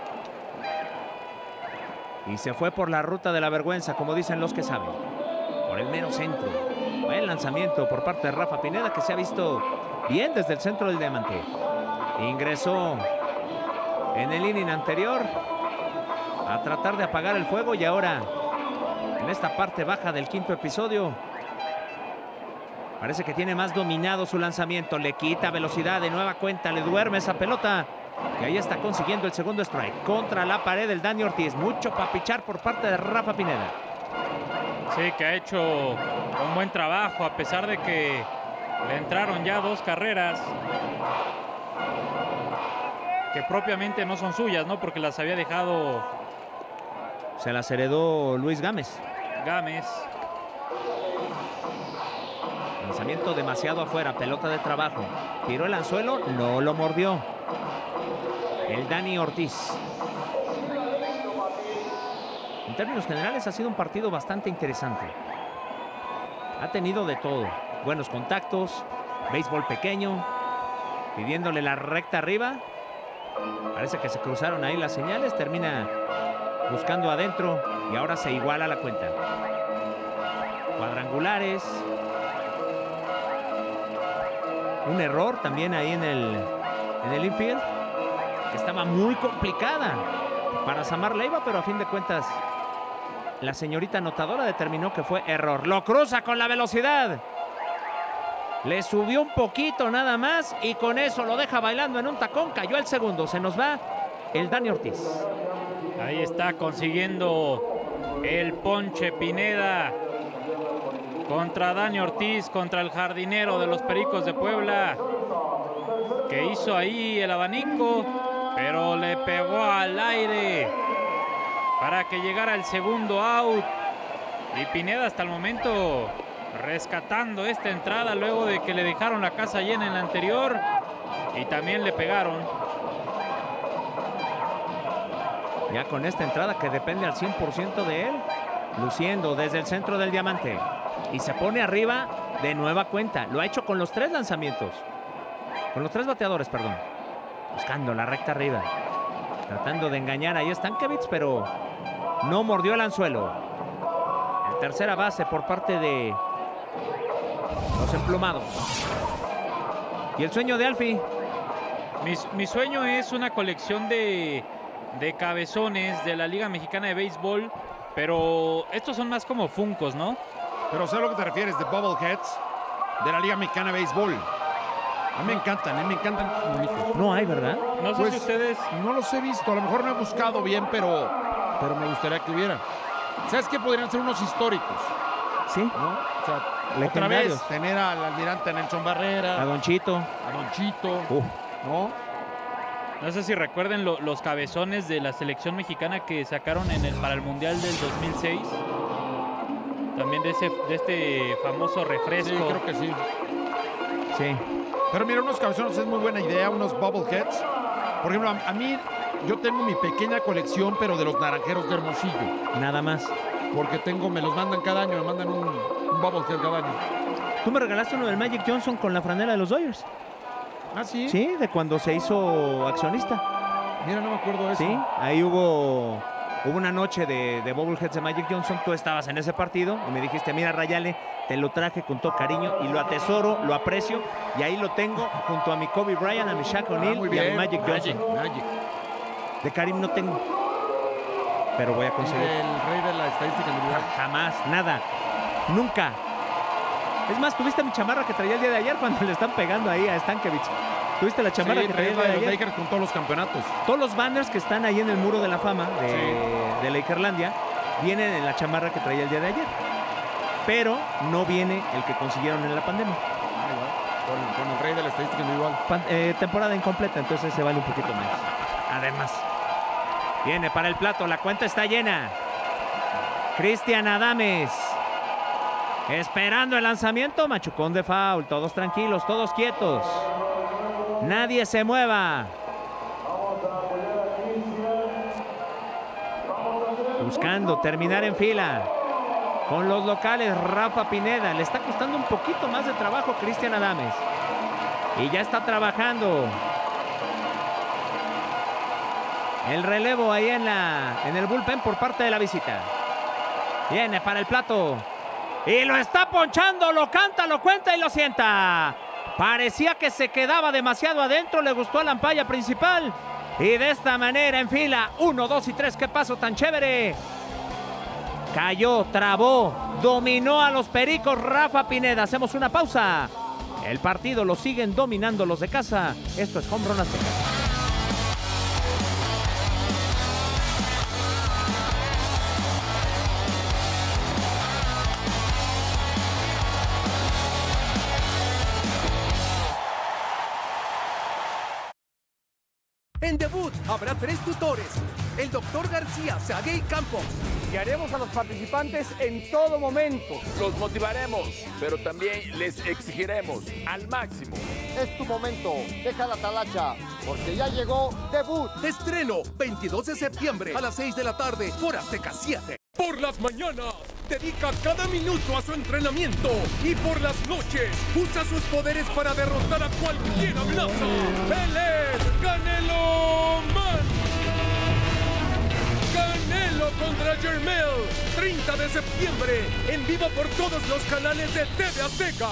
Y se fue por la ruta de la vergüenza, como dicen los que saben. Por el mero centro. Buen lanzamiento por parte de Rafa Pineda, que se ha visto bien desde el centro del diamante. Ingresó en el inning anterior a tratar de apagar el fuego, y ahora en esta parte baja del quinto episodio parece que tiene más dominado su lanzamiento. Le quita velocidad de nueva cuenta, le duerme esa pelota y ahí está consiguiendo el segundo strike contra la pared del Dani Ortiz. Mucho para pichar por parte de Rafa Pineda. Sí, que ha hecho un buen trabajo a pesar de que le entraron ya dos carreras que propiamente no son suyas, ¿no? Porque las había dejado... Se las heredó Luis Gámez. Gámez. Lanzamiento demasiado afuera, pelota de trabajo. Tiró el anzuelo, no lo mordió el Dani Ortiz. En términos generales ha sido un partido bastante interesante. Ha tenido de todo. Buenos contactos, béisbol pequeño, pidiéndole la recta arriba. Parece que se cruzaron ahí las señales, termina buscando adentro y ahora se iguala la cuenta. Cuadrangulares. Un error también ahí en el, en el infield, que estaba muy complicada para Samar Leiva, pero a fin de cuentas la señorita anotadora determinó que fue error. Lo cruza con la velocidad. Le subió un poquito nada más y con eso lo deja bailando en un tacón. Cayó el segundo. Se nos va el Dani Ortiz. Ahí está consiguiendo el ponche Pineda. contra Dani Ortiz, contra el jardinero de los Pericos de Puebla, que hizo ahí el abanico, pero le pegó al aire para que llegara el segundo out. Y Pineda hasta el momento rescatando esta entrada luego de que le dejaron la casa llena en la anterior y también le pegaron. Ya con esta entrada que depende al cien por ciento de él, luciendo desde el centro del diamante. Y se pone arriba de nueva cuenta. Lo ha hecho con los tres lanzamientos. Con los tres bateadores, perdón. Buscando la recta arriba. Tratando de engañar ahí a Stankiewicz, pero no mordió el anzuelo. En tercera base por parte de los emplumados. Y el sueño de Alfie. Mi, mi sueño es una colección de, de cabezones de la Liga Mexicana de Béisbol, pero estos son más como funcos, ¿no? Pero sé a lo que te refieres, de bobbleheads de la Liga Mexicana de Béisbol. A mí me encantan, a mí me encantan bonitos. No hay, ¿verdad? No sé Pues, si ustedes... No los he visto, a lo mejor no he buscado bien, pero, pero me gustaría que hubiera. ¿Sabes qué? Podrían ser unos históricos. Sí. ¿No? O sea, otra legendarios. vez, tener al almirante Nelson Barrera. A Don Chito. A Don Chito. Uh. ¿No? No sé si recuerden lo, los cabezones de la selección mexicana que sacaron en el, para el Mundial del dos mil seis. También de, ese, de este famoso refresco. Sí, creo que sí. Sí. Pero mira, unos cabezones es muy buena idea, unos bobbleheads. Por ejemplo, a, a mí, yo tengo mi pequeña colección, pero de los naranjeros de Hermosillo. Nada más. Porque tengo, me los mandan cada año, me mandan un, un bobblehead cada año. Tú me regalaste uno del Magic Johnson con la franela de los Dodgers. ¿Ah, sí? Sí, de cuando se hizo accionista. Mira, no me acuerdo de eso. Sí, ahí hubo, hubo una noche de, de bobbleheads de Magic Johnson. Tú estabas en ese partido y me dijiste, mira, Rayale, te lo traje con todo cariño y lo atesoro, lo aprecio. Y ahí lo tengo junto a mi Kobe Bryant, a mi Shaq O'Neal ah, y a mi Magic Johnson. Magic, Magic. De Karim no tengo, pero voy a conseguir. ¿Y el rey de la estadística individual? Jamás, nada, nunca. Es más, ¿tuviste mi chamarra que traía el día de ayer cuando le están pegando ahí a Stankiewicz? ¿Tuviste la chamarra sí, que traía el traía día de los ayer? Lakers con todos los campeonatos. Todos los banners que están ahí en el muro de la fama de, sí. de Lakerlandia vienen en la chamarra que traía el día de ayer. Pero no viene el que consiguieron en la pandemia. Con, con el rey de la estadística individual. Pan, eh, temporada incompleta, entonces se vale un poquito menos. Además, viene para el plato, la cuenta está llena. Cristian Adames. Esperando el lanzamiento, machucón de foul. Todos tranquilos, todos quietos. Nadie se mueva. Buscando terminar en fila. Con los locales, Rafa Pineda. Le está costando un poquito más de trabajo Cristian Adames. Y ya está trabajando. El relevo ahí en, la, en el bullpen por parte de la visita. Viene para el plato. Y lo está ponchando, lo canta, lo cuenta y lo sienta. Parecía que se quedaba demasiado adentro, le gustó a la ampalla principal. Y de esta manera en fila, uno, dos y tres, qué paso tan chévere. Cayó, trabó, dominó a los Pericos Rafa Pineda. Hacemos una pausa. El partido lo siguen dominando los de casa. Esto es Home Run Azteca. En debut habrá tres tutores, el doctor García, Sague y Campos. Guiaremos a los participantes en todo momento. Los motivaremos, pero también les exigiremos al máximo. Es tu momento, deja la talacha, porque ya llegó debut. Estreno, veintidós de septiembre a las seis de la tarde por Azteca siete. Por las mañanas, dedica cada minuto a su entrenamiento. Y por las noches, usa sus poderes para derrotar a cualquier amenaza. ¡Él es Canelo Man! Canelo contra Jermell, treinta de septiembre, en vivo por todos los canales de T V Azteca.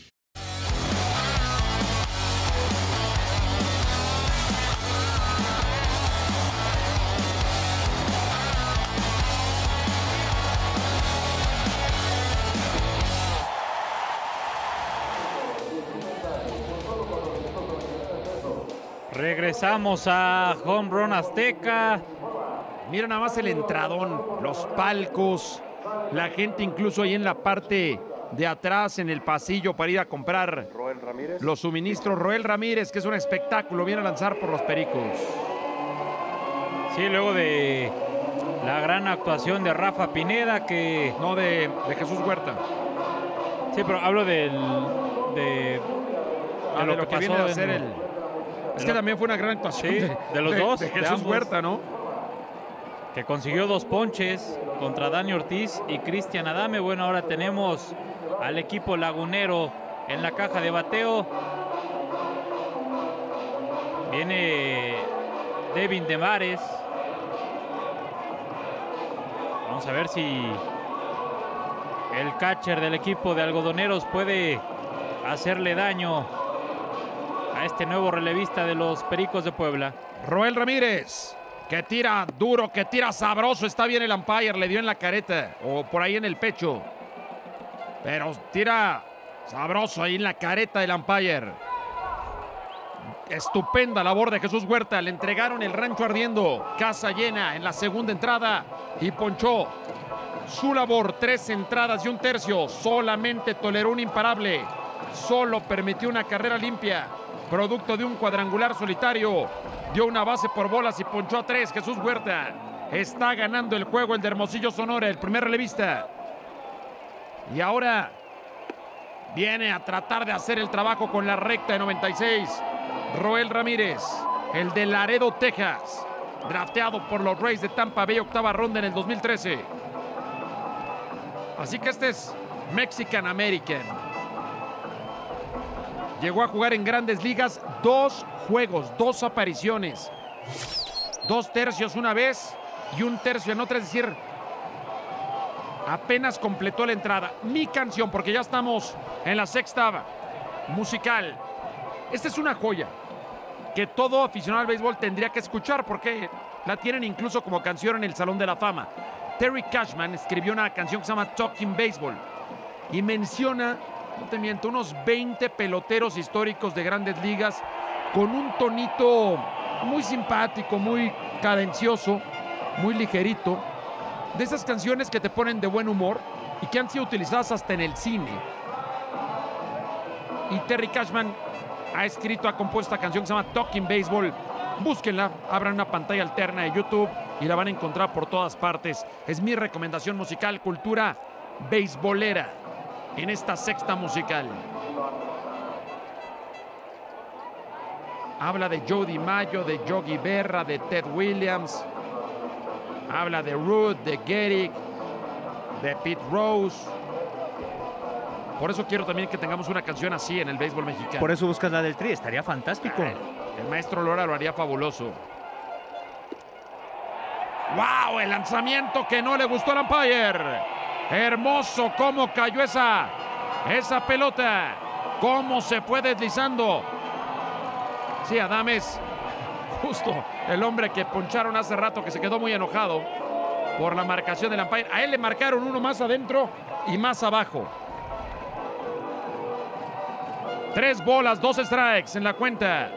Regresamos a Home Run Azteca. Mira nada más el entradón, los palcos, la gente incluso ahí en la parte de atrás en el pasillo para ir a comprar Roel Ramírez. los suministros. Roel Ramírez, que es un espectáculo, viene a lanzar por los Pericos. Sí, luego de la gran actuación de Rafa Pineda, que... No, de, de Jesús Huerta. Sí, pero hablo del... De, Ah, de lo, lo que, que viene a hacer el... Es que lo, también fue una gran actuación sí, de, de los de, dos. De Jesús de Huerta, ¿no? Que consiguió dos ponches contra Dani Ortiz y Cristian Adame. Bueno, ahora tenemos al equipo lagunero en la caja de bateo. Viene Devin Demares. Vamos a ver si el catcher del equipo de algodoneros puede hacerle daño a este nuevo relevista de los Pericos de Puebla. Roel Ramírez, que tira duro, que tira sabroso. Está bien el umpire, le dio en la careta o por ahí en el pecho. Pero tira sabroso ahí en la careta del umpire. Estupenda labor de Jesús Huerta. Le entregaron el rancho ardiendo. Casa llena en la segunda entrada y ponchó. Su labor, tres entradas y un tercio. Solamente toleró un imparable. Solo permitió una carrera limpia. Producto de un cuadrangular solitario. Dio una base por bolas y ponchó a tres. Jesús Huerta está ganando el juego, el de Hermosillo, Sonora, el primer relevista. Y ahora viene a tratar de hacer el trabajo con la recta de noventa y seis. Roel Ramírez, el de Laredo, Texas. Drafteado por los Rays de Tampa Bay, octava ronda en el dos mil trece. Así que este es Mexican American. Llegó a jugar en Grandes Ligas dos juegos, dos apariciones. Dos tercios una vez y un tercio en otra, es decir, apenas completó la entrada. Mi canción, porque ya estamos en la sexta musical. Esta es una joya que todo aficionado al béisbol tendría que escuchar porque la tienen incluso como canción en el Salón de la Fama. Terry Cashman escribió una canción que se llama Talking Baseball y menciona, no te miento, unos veinte peloteros históricos de Grandes Ligas con un tonito muy simpático, muy cadencioso, muy ligerito, de esas canciones que te ponen de buen humor y que han sido utilizadas hasta en el cine. Y Terry Cashman ha escrito, ha compuesto esta canción que se llama Talking Baseball. Búsquenla, abran una pantalla alterna de YouTube y la van a encontrar por todas partes. Es mi recomendación musical, cultura beisbolera, en esta sexta musical. Habla de Joe DiMaggio, de Yogi Berra, de Ted Williams. Habla de Ruth, de Gehrig, de Pete Rose. Por eso quiero también que tengamos una canción así en el béisbol mexicano. Por eso buscas la del Tri, estaría fantástico. El, el maestro Lora lo haría fabuloso. ¡Wow! El lanzamiento que no le gustó al umpire. Hermoso cómo cayó esa, esa pelota. Cómo se fue deslizando. Sí, Adames, justo el hombre que poncharon hace rato, que se quedó muy enojado por la marcación del umpire. A él le marcaron uno más adentro y más abajo. Tres bolas, dos strikes en la cuenta.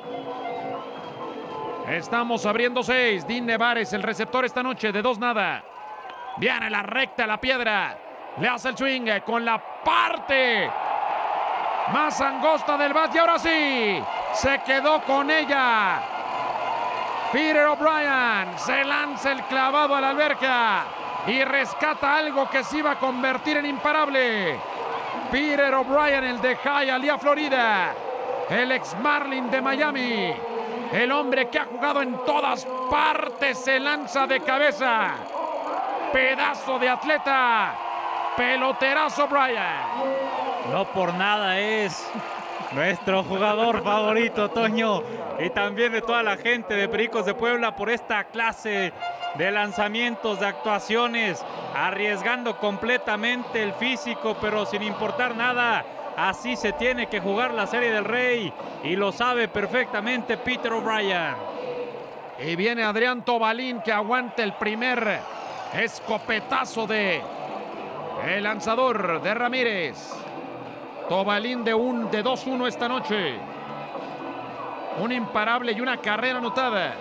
Estamos abriendo seis. Dean Nevares, el receptor esta noche, de dos nada. Viene la recta, la piedra. Le hace el swing con la parte más angosta del bat. Y ahora sí, se quedó con ella. Peter O'Brien se lanza el clavado a la alberca y rescata algo que se iba a convertir en imparable. Peter O'Brien, el de Hialeah, Florida, el ex Marlin de Miami, el hombre que ha jugado en todas partes, se lanza de cabeza. Pedazo de atleta, peloterazo O'Brien. No por nada es nuestro jugador favorito, Toño, y también de toda la gente de Pericos de Puebla por esta clase de lanzamientos, de actuaciones, arriesgando completamente el físico, pero sin importar nada. Así se tiene que jugar la Serie del Rey y lo sabe perfectamente Peter O'Brien. Y viene Adrián Tobalín, que aguanta el primer escopetazo de el lanzador de Ramírez. Tobalín de, un, de dos uno esta noche. Un imparable y una carrera anotada.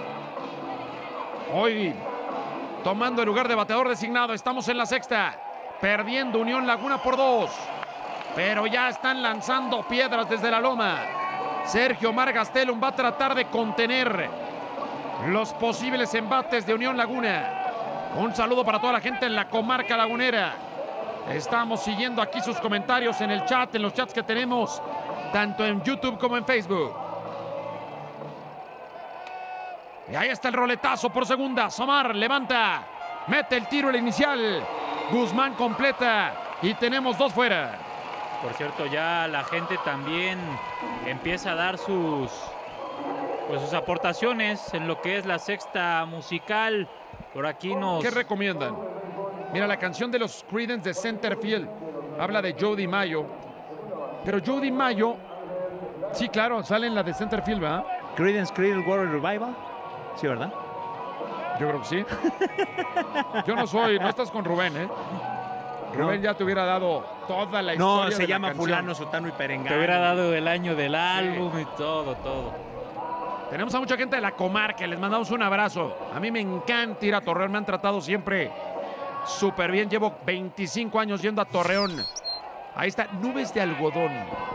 Hoy tomando el lugar de bateador designado. Estamos en la sexta. Perdiendo Unión Laguna por dos. pero ya están lanzando piedras desde la loma. Sergio Omar Gastelum va a tratar de contener los posibles embates de Unión Laguna. Un saludo para toda la gente en la comarca lagunera. Estamos siguiendo aquí sus comentarios en el chat, en los chats que tenemos, tanto en YouTube como en Facebook. Y ahí está el roletazo por segunda. Omar levanta, mete el tiro el inicial. Guzmán completa y tenemos dos fuera. Por cierto, ya la gente también empieza a dar sus, pues, sus aportaciones en lo que es la sexta musical. Por aquí nos... ¿Qué recomiendan? Mira, la canción de los Creedence de Centerfield habla de Joe DiMaggio. Pero Joe DiMaggio, sí, claro, sale en la de Centerfield, ¿verdad? Creedence Clearwater Revival. Sí, ¿verdad? Yo creo que sí. Yo no soy, no estás con Rubén, ¿eh? Rubén ya te hubiera dado toda la historia. No, se de llama la fulano, sotano y perengano. Te hubiera dado el año del álbum sí. y todo, todo. Tenemos a mucha gente de la comarca, les mandamos un abrazo. A mí me encanta ir a Torreón, me han tratado siempre súper bien. Llevo veinticinco años yendo a Torreón. Ahí está, Nubes de Algodón.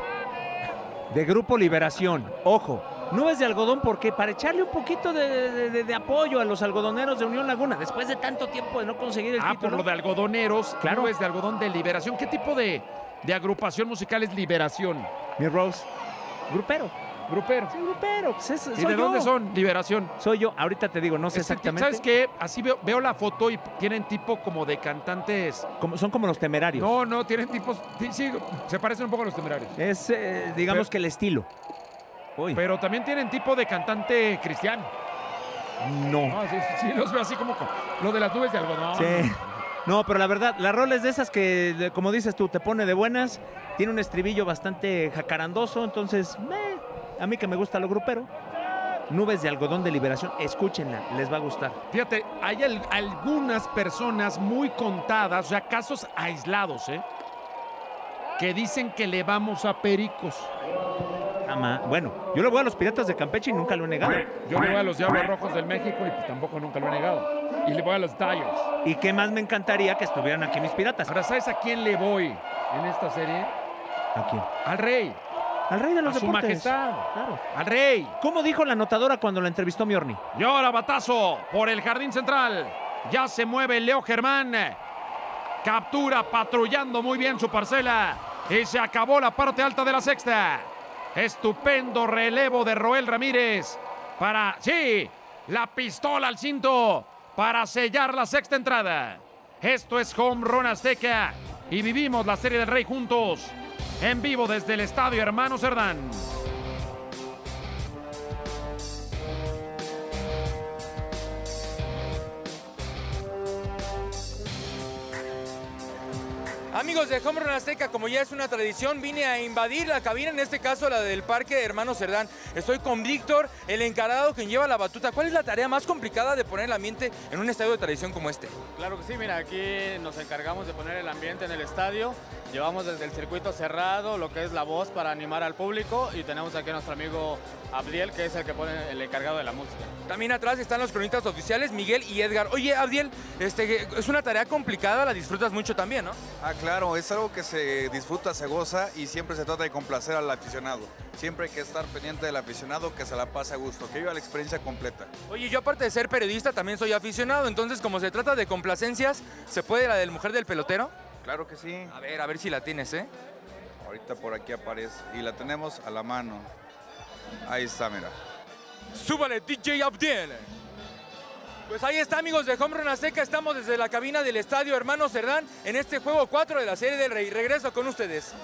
De Grupo Liberación, ojo. Nubes de Algodón, porque para echarle un poquito de, de, de, de apoyo a los algodoneros de Unión Laguna, después de tanto tiempo de no conseguir el ah, título. por lo de algodoneros, claro. Nubes de Algodón de Liberación. ¿Qué tipo de, de agrupación musical es Liberación? Mi Rose, grupero. Grupero. Sí, grupero. Pues es, ¿Y soy de yo. dónde son? Liberación. Soy yo. Ahorita te digo, no sé este, exactamente. ¿Sabes qué? Así veo, veo la foto y tienen tipo como de cantantes. Como, son como los Temerarios. No, no, tienen tipos. Sí, sí se parecen un poco a los Temerarios. Es, eh, digamos Pero, que el estilo. Uy. Pero también tienen tipo de cantante cristiano. No. no sí, sí, los veo así como lo de las nubes de algodón. Sí. No, pero la verdad, la rola es de esas que, como dices tú, te pone de buenas. Tiene un estribillo bastante jacarandoso, entonces, eh, a mí que me gusta lo grupero. Nubes de Algodón de Liberación, escúchenla, les va a gustar. Fíjate, hay al, algunas personas muy contadas, o sea, casos aislados, ¿eh? Que dicen que le vamos a Pericos. Ama. Bueno, yo le voy a los Piratas de Campeche y nunca lo he negado. Yo le voy a los Diablos Rojos del México y pues tampoco nunca lo he negado. Y le voy a los Dyers. ¿Y qué más me encantaría que estuvieran aquí mis Piratas? Ahora, ¿sabes a quién le voy en esta serie? ¿A quién? Al Rey. Al Rey de los a su deportes. majestad. Claro. Al Rey. ¿Cómo dijo la anotadora cuando la entrevistó Miorni? Y ahora batazo por el jardín central. Ya se mueve Leo Germán. Captura patrullando muy bien su parcela. Y se acabó la parte alta de la sexta. Estupendo relevo de Roel Ramírez para, sí, la pistola al cinto para sellar la sexta entrada. Esto es Home Run Azteca y vivimos la Serie del Rey juntos en vivo desde el Estadio Hermano Cerdán. Amigos de Home Run Azteca, como ya es una tradición, vine a invadir la cabina, en este caso la del Parque Hermano Cerdán. Estoy con Víctor, el encargado quien lleva la batuta. ¿Cuál es la tarea más complicada de poner el ambiente en un estadio de tradición como este? Claro que sí, mira, aquí nos encargamos de poner el ambiente en el estadio. Llevamos desde el circuito cerrado lo que es la voz para animar al público y tenemos aquí a nuestro amigo Abdiel, que es el que pone el encargado de la música. También atrás están los cronistas oficiales, Miguel y Edgar. Oye, Abdiel, este, es una tarea complicada, la disfrutas mucho también, ¿no? Ah, claro, es algo que se disfruta, se goza y siempre se trata de complacer al aficionado. Siempre hay que estar pendiente del aficionado, que se la pase a gusto, que viva la experiencia completa. Oye, yo aparte de ser periodista también soy aficionado, entonces como se trata de complacencias, ¿se puede la del Mujer del Pelotero? Claro que sí. A ver, a ver si la tienes, ¿eh? Ahorita por aquí aparece y la tenemos a la mano. Ahí está, mira. ¡Súbale, D J Abdiel! Pues ahí está, amigos de Home Run Azteca. Estamos desde la cabina del Estadio Hermano Cerdán en este juego cuatro de la Serie del Rey. Regreso con ustedes.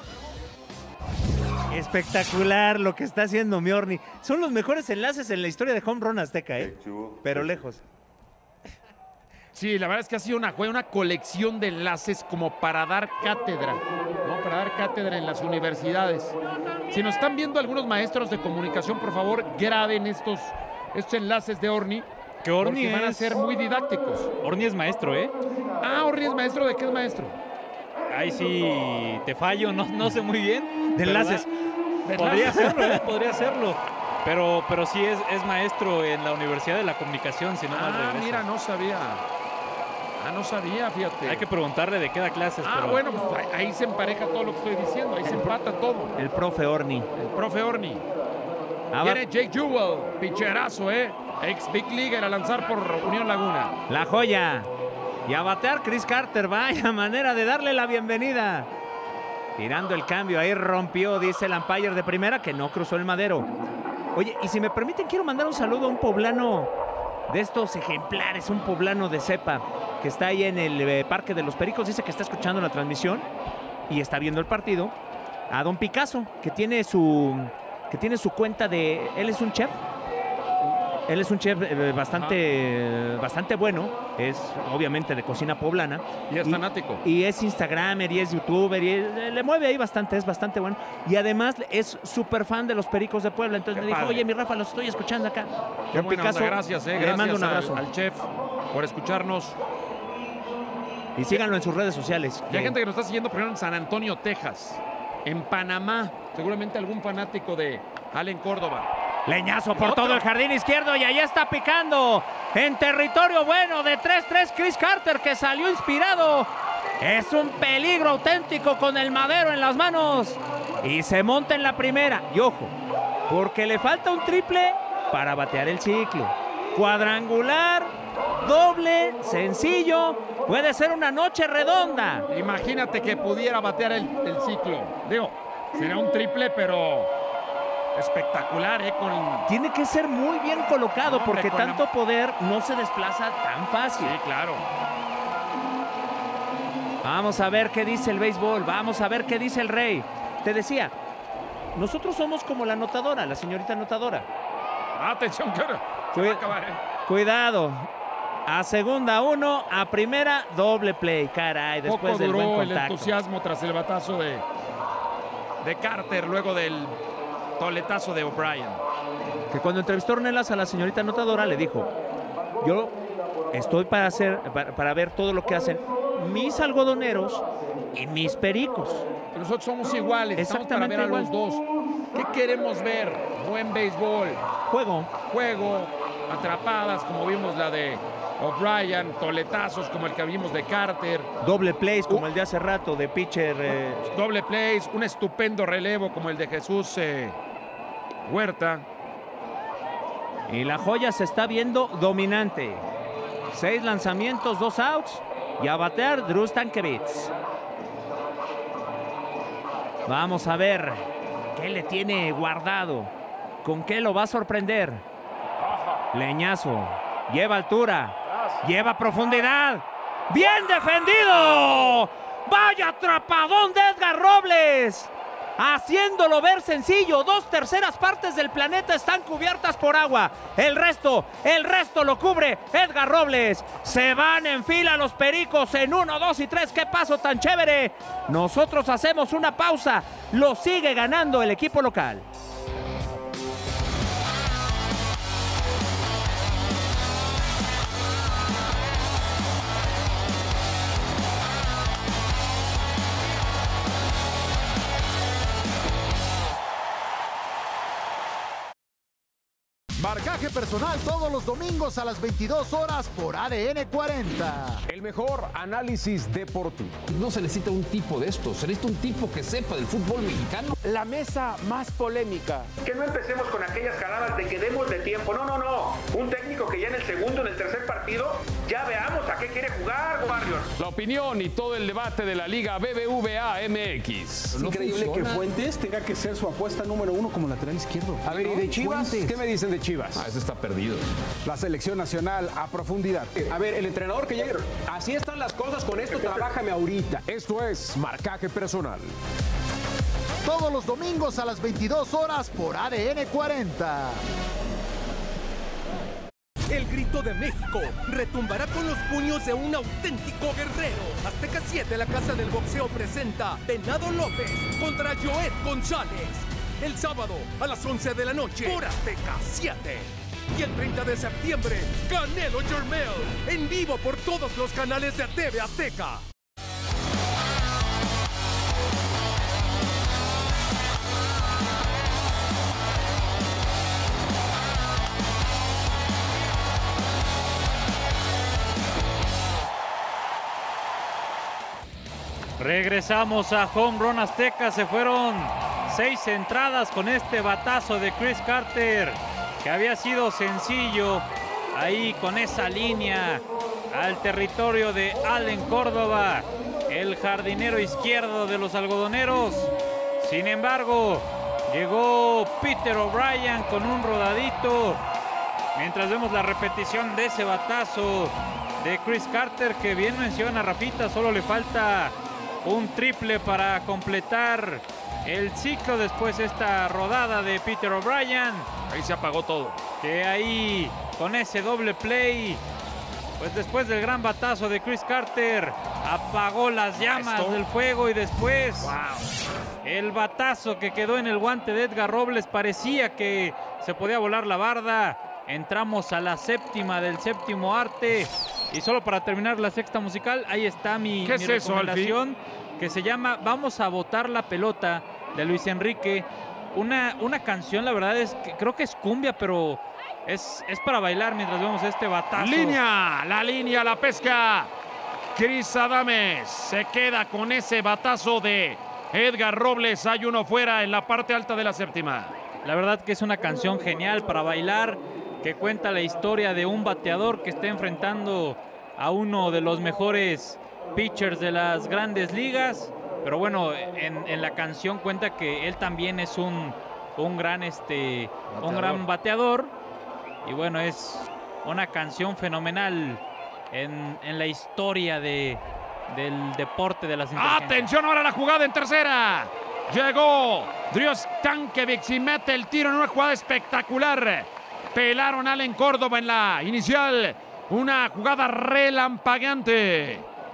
Espectacular lo que está haciendo Miorni. Son los mejores enlaces en la historia de Home Run Azteca, ¿eh? Pero lejos. Sí, la verdad es que ha sido una, una colección de enlaces como para dar cátedra, ¿no? Para dar cátedra en las universidades. Si nos están viendo algunos maestros de comunicación, por favor, graben estos, estos enlaces de Orni. Que Orni porque van a ser muy didácticos. Orni es maestro, ¿eh? Ah, Orni es maestro. ¿De qué es maestro? Ay, sí, te fallo, no, no sé muy bien. De enlaces. De Podría serlo, ¿eh? Podría serlo. Pero, pero sí es, es maestro en la Universidad de la Comunicación, si no mal Ah, regreso. mira, no sabía. Ah, no sabía, fíjate. Hay que preguntarle de qué da clases. Ah, pero... bueno, pues ahí, ahí se empareja todo lo que estoy diciendo. Ahí se empata todo. El profe Orni. El profe Orni. Ah, Viene Jake Jewell, picherazo, ¿eh? Ex Big Leaguer a lanzar por Unión Laguna. La joya. Y a batear Chris Carter. Vaya manera de darle la bienvenida. Tirando el cambio. Ahí rompió, dice el umpire de primera, que no cruzó el madero. Oye, y si me permiten, quiero mandar un saludo a un poblano de estos ejemplares, un poblano de cepa, que está ahí en el eh, Parque de los Pericos. Dice que está escuchando la transmisión y está viendo el partido. A don Picasso, que tiene su, que tiene su cuenta de... Él es un chef. Él es un chef eh, bastante, eh, bastante bueno. Es obviamente de cocina poblana. Y es fanático. Y es instagramer y es youtuber. Y es, le mueve ahí bastante, es bastante bueno. Y además es súper fan de los Pericos de Puebla. Entonces Qué me dijo, padre. oye, mi Rafa, los estoy escuchando acá. Qué Don buena Picasso, onda, gracias, eh, le gracias mando un abrazo. al, al chef por escucharnos. Y síganlo en sus redes sociales. Y hay gente que nos está siguiendo primero en San Antonio, Texas. En Panamá, seguramente algún fanático de Allen Córdoba. Leñazo por Otro. todo el jardín izquierdo y ahí está picando en territorio bueno de tres tres Chris Carter, que salió inspirado. Es un peligro auténtico con el madero en las manos y se monta en la primera. Y ojo, porque le falta un triple para batear el ciclo. Cuadrangular, doble, sencillo. Puede ser una noche redonda. Imagínate que pudiera batear el, el ciclo. Digo, será un triple, pero... espectacular, ¿eh? Con... Tiene que ser muy bien colocado, No, porque hombre, tanto la... poder no se desplaza tan fácil. Sí, claro. Vamos a ver qué dice el béisbol, vamos a ver qué dice el Rey. Te decía, nosotros somos como la anotadora, la señorita anotadora. Atención, que ahora se va a acabar, ¿eh? Cuidado. A segunda uno, a primera doble play. Caray, después Poco del buen duró el contacto. entusiasmo tras el batazo de, de Carter, luego del toletazo de O'Brien. Que cuando entrevistó Ornelas a la señorita anotadora le dijo, yo estoy para hacer, para, para ver todo lo que hacen mis algodoneros y mis pericos. Nosotros somos iguales, estamos para ver a igual. los dos. ¿Qué queremos ver? Buen béisbol. Juego. Juego, atrapadas como vimos la de O'Brien, toletazos como el que vimos de Carter. Doble plays como uh, el de hace rato de pitcher. Eh. Doble plays, un estupendo relevo como el de Jesús eh, Huerta. Y la joya se está viendo dominante. Seis lanzamientos, dos outs. Y a batear Drew Stankiewicz. Vamos a ver qué le tiene guardado. ¿Con qué lo va a sorprender? Leñazo. Lleva altura. Lleva profundidad. ¡Bien defendido! ¡Vaya atrapadón de Edgar Robles! Haciéndolo ver sencillo. Dos terceras partes del planeta están cubiertas por agua. El resto, el resto lo cubre Edgar Robles. Se van en fila los Pericos en uno, dos y tres. ¡Qué paso tan chévere! Nosotros hacemos una pausa. Lo sigue ganando el equipo local. Marcaje personal todos los domingos a las veintidós horas por A D N cuarenta. El mejor análisis deportivo. No se necesita un tipo de estos, se necesita un tipo que sepa del fútbol mexicano. La mesa más polémica. Que no empecemos con aquellas jaladas de que demos de tiempo. No, no, no. Un técnico que ya en el segundo, en el tercer partido, ya veamos a qué quiere jugar, Warriors. La opinión y todo el debate de la Liga B B V A M X. Es increíble funciona. que Fuentes tenga que ser su apuesta número uno como lateral izquierdo. A ver, ¿y de Chivas? Fuentes. ¿Qué me dicen de Chivas? Ah, ese está perdido. La selección nacional a profundidad. A ver, el entrenador que llega. Así están las cosas, con esto trabájame ahorita. Esto es Marcaje Personal. Todos los domingos a las veintidós horas por A D N cuarenta. El grito de México retumbará con los puños de un auténtico guerrero. Azteca siete, la Casa del Boxeo presenta Venado López contra Joet González. El sábado a las once de la noche por Azteca siete. Y el treinta de septiembre, Canelo Jermel, en vivo por todos los canales de T V Azteca. Regresamos a Home Run Azteca. Se fueron seis entradas con este batazo de Chris Carter, que había sido sencillo ahí con esa línea al territorio de Allen Córdoba, el jardinero izquierdo de los algodoneros. Sin embargo, llegó Peter O'Brien con un rodadito, mientras vemos la repetición de ese batazo de Chris Carter, que bien menciona Rafita, solo le falta un triple para completar el ciclo. Después esta rodada de Peter O'Brien. Ahí se apagó todo. Que ahí con ese doble play, pues después del gran batazo de Chris Carter, apagó las llamas Esto. del fuego. Y después wow. el batazo que quedó en el guante de Edgar Robles, parecía que se podía volar la barda. Entramos a la séptima del séptimo arte. Y solo para terminar la sexta musical, ahí está mi, ¿Qué mi es recomendación, eso, que se llama Vamos a botar la pelota, de Luis Enrique. Una, una canción, la verdad es que creo que es cumbia, pero es, es para bailar mientras vemos este batazo. Línea, la línea, la pesca. Chris Adames se queda con ese batazo de Edgar Robles. Hay uno fuera en la parte alta de la séptima. La verdad que es una canción genial para bailar, que cuenta la historia de un bateador que está enfrentando a uno de los mejores pitchers de las grandes ligas. Pero bueno, en, en la canción cuenta que él también es un, un, gran, este, un gran bateador. Y bueno, es una canción fenomenal en, en la historia de, del deporte de las inteligencias. ¡Atención ahora la jugada en tercera! Llegó Drew Stankiewicz y mete el tiro en una jugada espectacular. Pelaron a Allen Córdoba en la inicial. Una jugada relampagueante.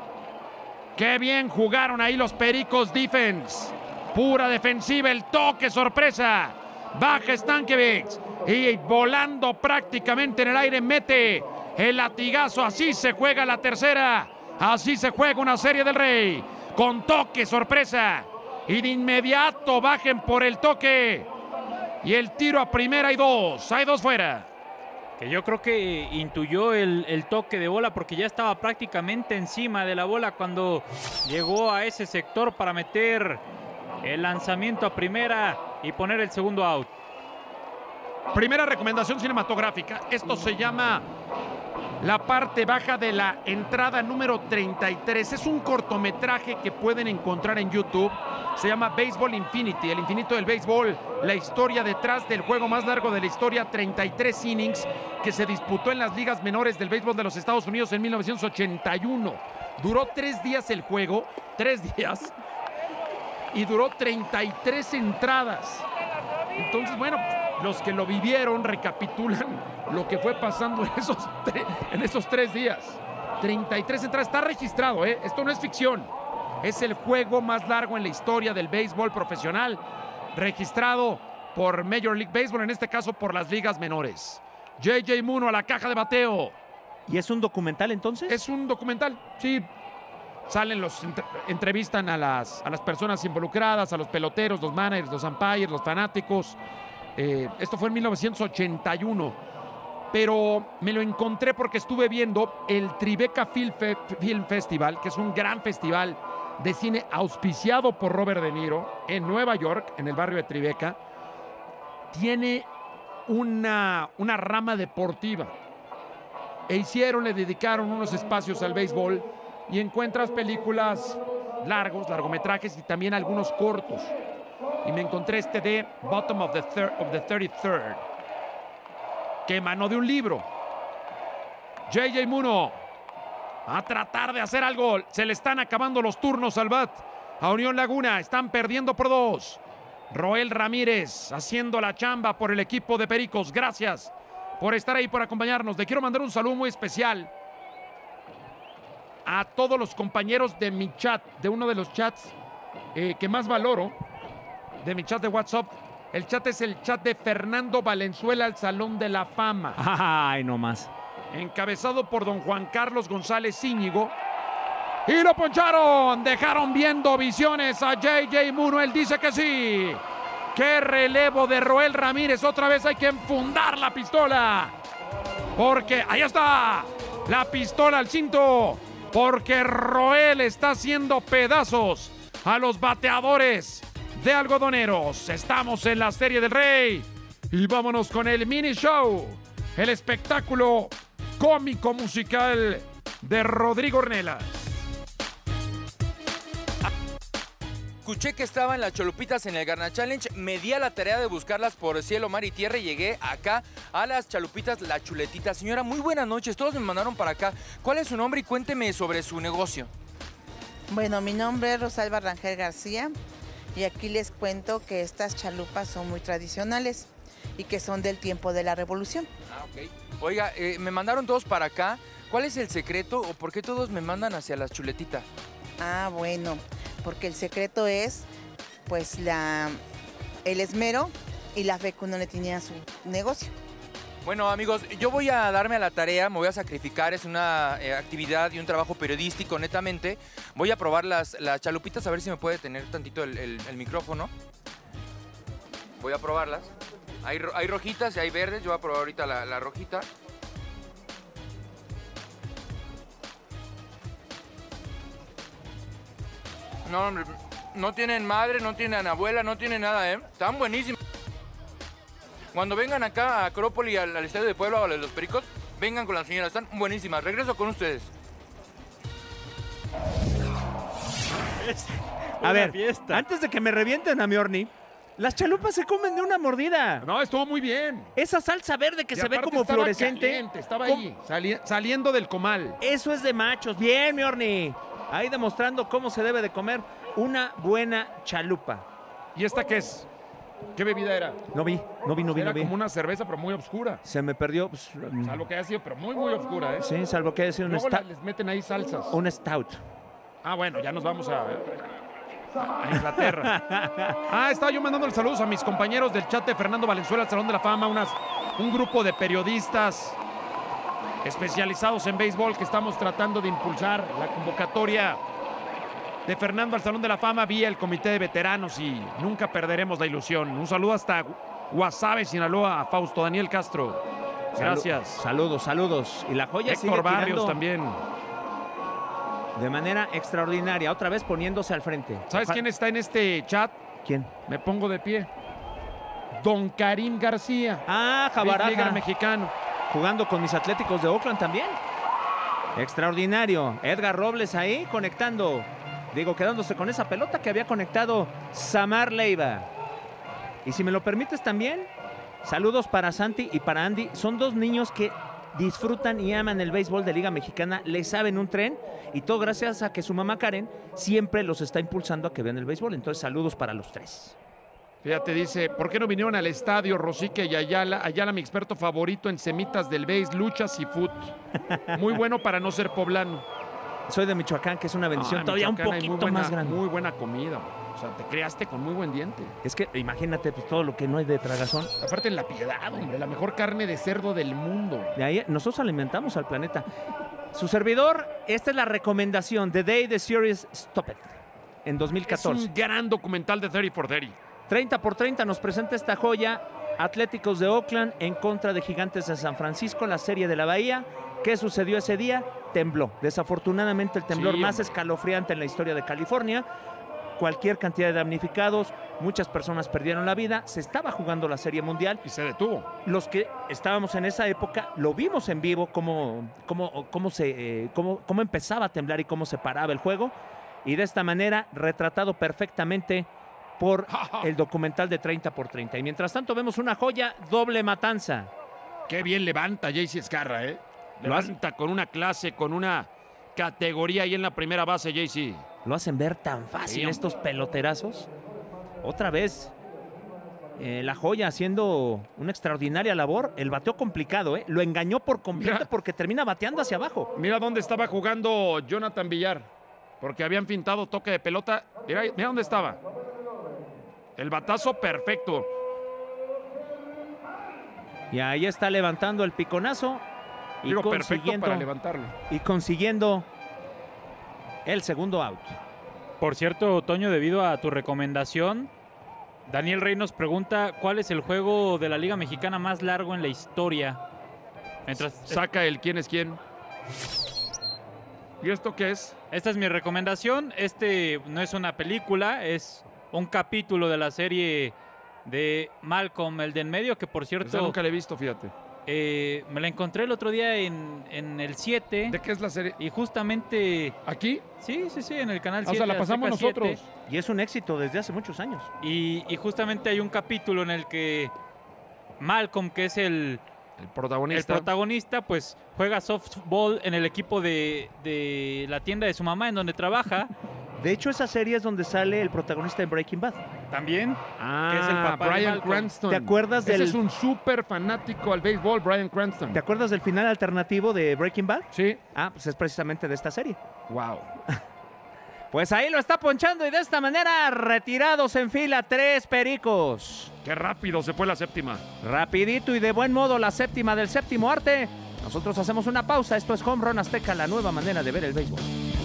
Qué bien jugaron ahí los Pericos Defense. Pura defensiva, el toque sorpresa. Baja Stankiewicz y volando prácticamente en el aire mete el latigazo. Así se juega la tercera. Así se juega una serie del Rey. Con toque sorpresa. Y de inmediato bajen por el toque. Y el tiro a primera, hay dos, hay dos fuera. Que yo creo que intuyó el, el toque de bola, porque ya estaba prácticamente encima de la bola cuando llegó a ese sector para meter el lanzamiento a primera y poner el segundo out. Primera recomendación cinematográfica. Esto se llama la parte baja de la entrada número treinta y tres. Es un cortometraje que pueden encontrar en YouTube. Se llama Baseball Infinity, el infinito del béisbol. La historia detrás del juego más largo de la historia, treinta y tres innings, que se disputó en las ligas menores del béisbol de los Estados Unidos en mil novecientos ochenta y uno. Duró tres días el juego, tres días, y duró treinta y tres entradas. Entonces, bueno, los que lo vivieron recapitulan lo que fue pasando en esos, en esos tres días. treinta y tres entradas, está registrado, ¿eh? Esto no es ficción. Es el juego más largo en la historia del béisbol profesional, registrado por Major League Baseball, en este caso por las ligas menores. J J Muno a la caja de bateo. ¿Y es un documental entonces? Es un documental, sí. Salen los, entrevistan a las, a las personas involucradas, a los peloteros, los managers, los umpires, los fanáticos. Eh, esto fue en mil novecientos ochenta y uno. Pero me lo encontré porque estuve viendo el Tribeca Film, Fe Film Festival, que es un gran festival de cine auspiciado por Robert De Niro en Nueva York, en el barrio de Tribeca. Tiene una, una rama deportiva. E hicieron, le dedicaron unos espacios al béisbol y encuentras películas largos, largometrajes y también algunos cortos. Y me encontré este de Bottom of the, third, of the thirty-third, que emanó de un libro. J J Muno a tratar de hacer algo. Se le están acabando los turnos al bat a Unión Laguna. Están perdiendo por dos. Roel Ramírez haciendo la chamba por el equipo de Pericos. Gracias por estar ahí, por acompañarnos. Le quiero mandar un saludo muy especial a todos los compañeros de mi chat, de uno de los chats eh, que más valoro, de mi chat de WhatsApp. El chat es el chat de Fernando Valenzuela, al Salón de la Fama. Ay, no más. Encabezado por don Juan Carlos González Íñigo. Y lo poncharon. Dejaron viendo visiones a J J Muno. Él dice que sí. Qué relevo de Roel Ramírez. Otra vez hay que enfundar la pistola. Porque ahí está. La pistola al cinto. porque Roel está haciendo pedazos a los bateadores de Algodoneros. Estamos en la Serie del Rey y vámonos con el mini show, el espectáculo cómico musical de Rodrigo Ornelas. Escuché que estaban las chalupitas en el Garna Challenge, me di a la tarea de buscarlas por cielo, mar y tierra y llegué acá a las chalupitas La Chuletita. Señora, muy buenas noches, todos me mandaron para acá. ¿Cuál es su nombre y cuénteme sobre su negocio? Bueno, mi nombre es Rosalba Rangel García y aquí les cuento que estas chalupas son muy tradicionales y que son del tiempo de la Revolución. Ah, ok. Oiga, eh, me mandaron todos para acá. ¿Cuál es el secreto o por qué todos me mandan hacia la chuletita? Ah, bueno, porque el secreto es, pues, la, el esmero y la fe que uno le tenía a su negocio. Bueno, amigos, yo voy a darme a la tarea, me voy a sacrificar, es una eh, actividad y un trabajo periodístico, netamente. Voy a probar las, las chalupitas, a ver si me puede tener tantito el, el, el micrófono. Voy a probarlas. Hay, hay rojitas y hay verdes, yo voy a probar ahorita la, la rojita. No, hombre, no tienen madre, no tienen abuela, no tienen nada, ¿eh? Están buenísimas. Cuando vengan acá a Acrópolis, al, al Estadio de Puebla o a Los Pericos, vengan con las señoras, están buenísimas. Regreso con ustedes. A ver, fiesta. Antes de que me revienten a mi Orni, las chalupas se comen de una mordida. No, estuvo muy bien. Esa salsa verde que y se ve como estaba fluorescente. Caliente, estaba ahí, sali saliendo del comal. Eso es de machos. Bien, mi Orni. Ahí demostrando cómo se debe de comer una buena chalupa. ¿Y esta qué es? ¿Qué bebida era? No vi, no vi, no vi, Era no vi. como una cerveza, pero muy oscura. Se me perdió. Pues, salvo que haya sido, pero muy, muy oscura, ¿eh? Sí, salvo que haya sido un Luego stout. les meten ahí salsas. Un stout. Ah, bueno, ya nos vamos a, a Inglaterra. Ah, estaba yo mandando saludos a mis compañeros del chat de Fernando Valenzuela, al Salón de la Fama, unas, un grupo de periodistas especializados en béisbol que estamos tratando de impulsar la convocatoria de Fernando al Salón de la Fama vía el Comité de Veteranos y nunca perderemos la ilusión. Un saludo hasta Guasave, Sinaloa, a Fausto Daniel Castro. Gracias. Saludos, saludos. Y la joya sigue Héctor Barrios tirando también. De manera extraordinaria, otra vez poniéndose al frente. ¿Sabes quién está en este chat? ¿Quién? Me pongo de pie. Don Karim García. Ah, Jabaraja. Mexicano. Jugando con mis Atléticos de Oakland también. Extraordinario. Edgar Robles ahí conectando. Digo, quedándose con esa pelota que había conectado Samar Leiva. Y si me lo permites también, saludos para Santi y para Andy. Son dos niños que disfrutan y aman el béisbol de Liga Mexicana, le saben un tren y todo gracias a que su mamá Karen siempre los está impulsando a que vean el béisbol. Entonces, saludos para los tres. Fíjate, dice, ¿por qué no vinieron al estadio Rosique y Ayala? Ayala, mi experto favorito en semitas del béis, luchas y foot. Muy bueno para no ser poblano. Soy de Michoacán, que es una bendición Ah, todavía un Michoacán hay poquito muy buena, más grande. Muy buena comida. O sea, te creaste con muy buen diente. Es que imagínate pues, todo lo que no hay de tragazón. Aparte en La Piedad, hombre, la mejor carne de cerdo del mundo. De ahí nosotros alimentamos al planeta. Su servidor, esta es la recomendación, The Day the Series Stopped, en dos mil catorce. Es un gran documental de treinta por treinta. treinta por treinta nos presenta esta joya. Atléticos de Oakland en contra de Gigantes de San Francisco, la serie de la Bahía. ¿Qué sucedió ese día? Tembló. Desafortunadamente el temblor Sí, más hombre. escalofriante en la historia de California. Cualquier cantidad de damnificados, muchas personas perdieron la vida. Se estaba jugando la Serie Mundial. Y se detuvo. Los que estábamos en esa época lo vimos en vivo, cómo, cómo, cómo, se, eh, cómo, cómo empezaba a temblar y cómo se paraba el juego. Y de esta manera, retratado perfectamente por el documental de treinta por treinta. Y mientras tanto vemos una joya, doble matanza. Qué bien levanta J C Escarra, ¿eh? Lo hace- Levanta con una clase, con una categoría ahí en la primera base, J C. Lo hacen ver tan fácil Sí, hombre. estos peloterazos. Otra vez, eh, la joya haciendo una extraordinaria labor. El bateo complicado, ¿eh? Lo engañó por completo Mira. porque termina bateando hacia abajo. Mira dónde estaba jugando Jonathan Villar. Porque habían pintado toque de pelota. Mira, ahí- mira dónde estaba. El batazo perfecto. Y ahí está levantando el piconazo. Y Digo, perfecto consiguiendo, para levantarlo. y consiguiendo el segundo out. Por cierto, Toño, debido a tu recomendación, Daniel Rey nos pregunta cuál es el juego de la Liga Mexicana más largo en la historia. Mientras Saca el quién es quién. ¿Y esto qué es? Esta es mi recomendación. Este no es una película, es un capítulo de la serie de Malcolm, el de en medio, que por cierto... Esa nunca la he visto, fíjate. Eh, me la encontré el otro día en, en el siete. ¿De qué es la serie? Y justamente... ¿Aquí? Sí, sí, sí, en el canal O siete. sea, la pasamos Azteca nosotros. siete. Y es un éxito desde hace muchos años. Y, y justamente hay un capítulo en el que Malcolm, que es el, el protagonista, el protagonista pues juega softball en el equipo de, de la tienda de su mamá, en donde trabaja. De hecho, esa serie es donde sale el protagonista de Breaking Bad. También. Ah, que es el papá Bryan de Malcolm. Cranston. ¿Te acuerdas del...? Ese es un súper fanático al béisbol, Bryan Cranston. ¿Te acuerdas del final alternativo de Breaking Bad? Sí. Ah, pues es precisamente de esta serie. Wow. Pues ahí lo está ponchando y de esta manera retirados en fila tres pericos. Qué rápido se fue la séptima. Rapidito y de buen modo la séptima del séptimo arte. Nosotros hacemos una pausa. Esto es Home Run Azteca, la nueva manera de ver el béisbol.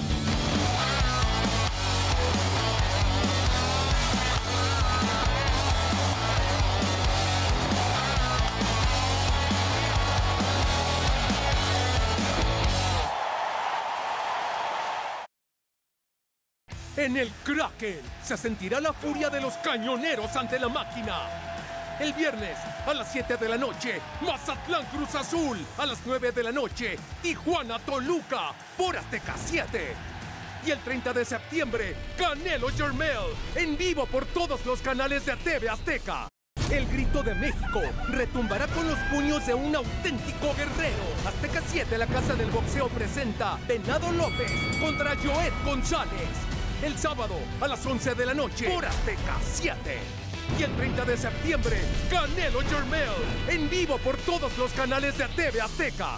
En el Kraken se sentirá la furia de los cañoneros ante la máquina. El viernes a las siete de la noche, Mazatlán Cruz Azul. A las nueve de la noche, Tijuana Toluca por Azteca siete. Y el treinta de septiembre, Canelo Jermel en vivo por todos los canales de T V Azteca. El grito de México retumbará con los puños de un auténtico guerrero. Azteca siete, la casa del boxeo, presenta Venado López contra Joet González. El sábado a las once de la noche por Azteca siete. Y el treinta de septiembre, Canelo Jermel en vivo por todos los canales de T V Azteca.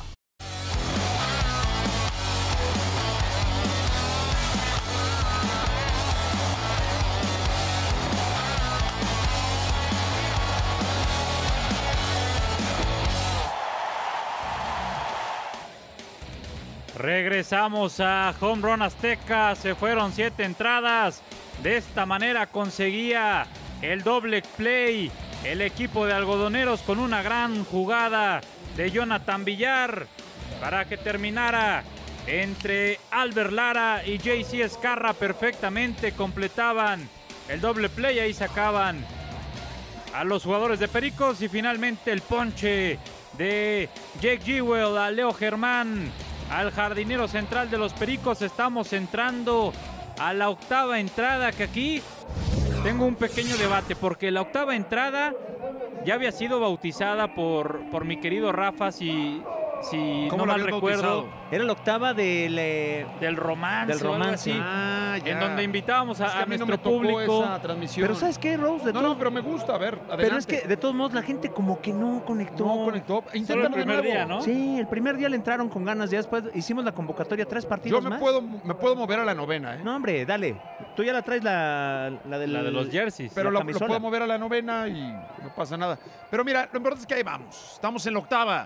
Regresamos a Home Run Azteca, se fueron siete entradas, de esta manera conseguía el doble play el equipo de algodoneros con una gran jugada de Jonathan Villar para que terminara entre Albert Lara y J C Escarra, perfectamente completaban el doble play, ahí sacaban a los jugadores de Pericos y finalmente el ponche de Jake Jewell a Leo Germán, al jardinero central de los Pericos. Estamos entrando a la octava entrada, que aquí tengo un pequeño debate porque la octava entrada ya había sido bautizada por, por mi querido Rafa, si, si no mal recuerdo. Bautizado? Era la octava del, eh, del romance. Del romance. Así, ah, ya. En donde invitábamos a, es que a, a mí nuestro no me tocó público. esa transmisión. Pero ¿sabes qué, Rose? De no, todo... no, pero me gusta, a ver, adelante. Pero es que de todos modos la gente como que no conectó. No conectó. Solo el primer día, ¿no? Sí, el primer día le entraron con ganas. Ya después hicimos la convocatoria, tres partidos Yo me más. puedo, me puedo mover a la novena, ¿eh? No, hombre, dale. Tú ya la traes la, la, del, la de los jerseys. Pero la lo, lo puedo mover a la novena y no pasa nada. Pero mira, lo importante es que ahí vamos. Estamos en la octava.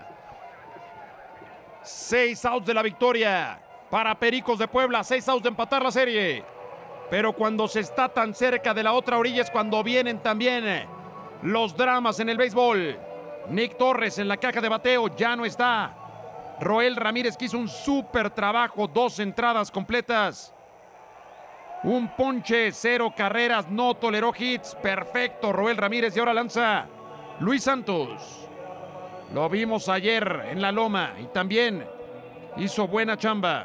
Seis outs de la victoria para Pericos de Puebla. Seis outs de empatar la serie. Pero cuando se está tan cerca de la otra orilla es cuando vienen también los dramas en el béisbol. Nick Torres en la caja de bateo ya no está. Roel Ramírez, que hizo un súper trabajo. Dos entradas completas. Un ponche, cero carreras, no toleró hits. Perfecto, Roel Ramírez. Y ahora lanza Luis Santos. Lo vimos ayer en la loma y también hizo buena chamba.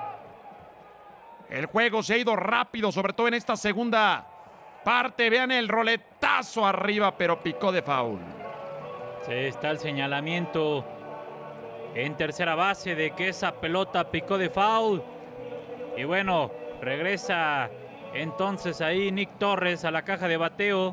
El juego se ha ido rápido, sobre todo en esta segunda parte. Vean el roletazo arriba, pero picó de foul. Sí, está el señalamiento en tercera base de que esa pelota picó de foul. Y bueno, regresa entonces ahí Nick Torres a la caja de bateo.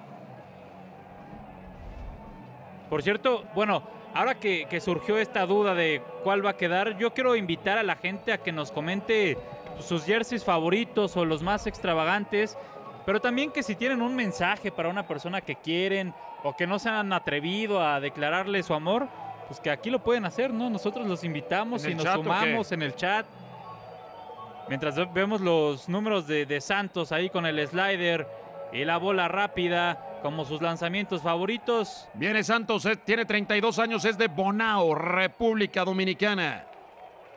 Por cierto, bueno, ahora que, que surgió esta duda de cuál va a quedar, yo quiero invitar a la gente a que nos comente sus jerseys favoritos o los más extravagantes, pero también que si tienen un mensaje para una persona que quieren o que no se han atrevido a declararle su amor, pues que aquí lo pueden hacer, ¿no? Nosotros los invitamos y nos sumamos en el chat. Mientras vemos los números de, de Santos ahí con el slider y la bola rápida como sus lanzamientos favoritos. Viene Santos, eh, tiene treinta y dos años, es de Bonao, República Dominicana.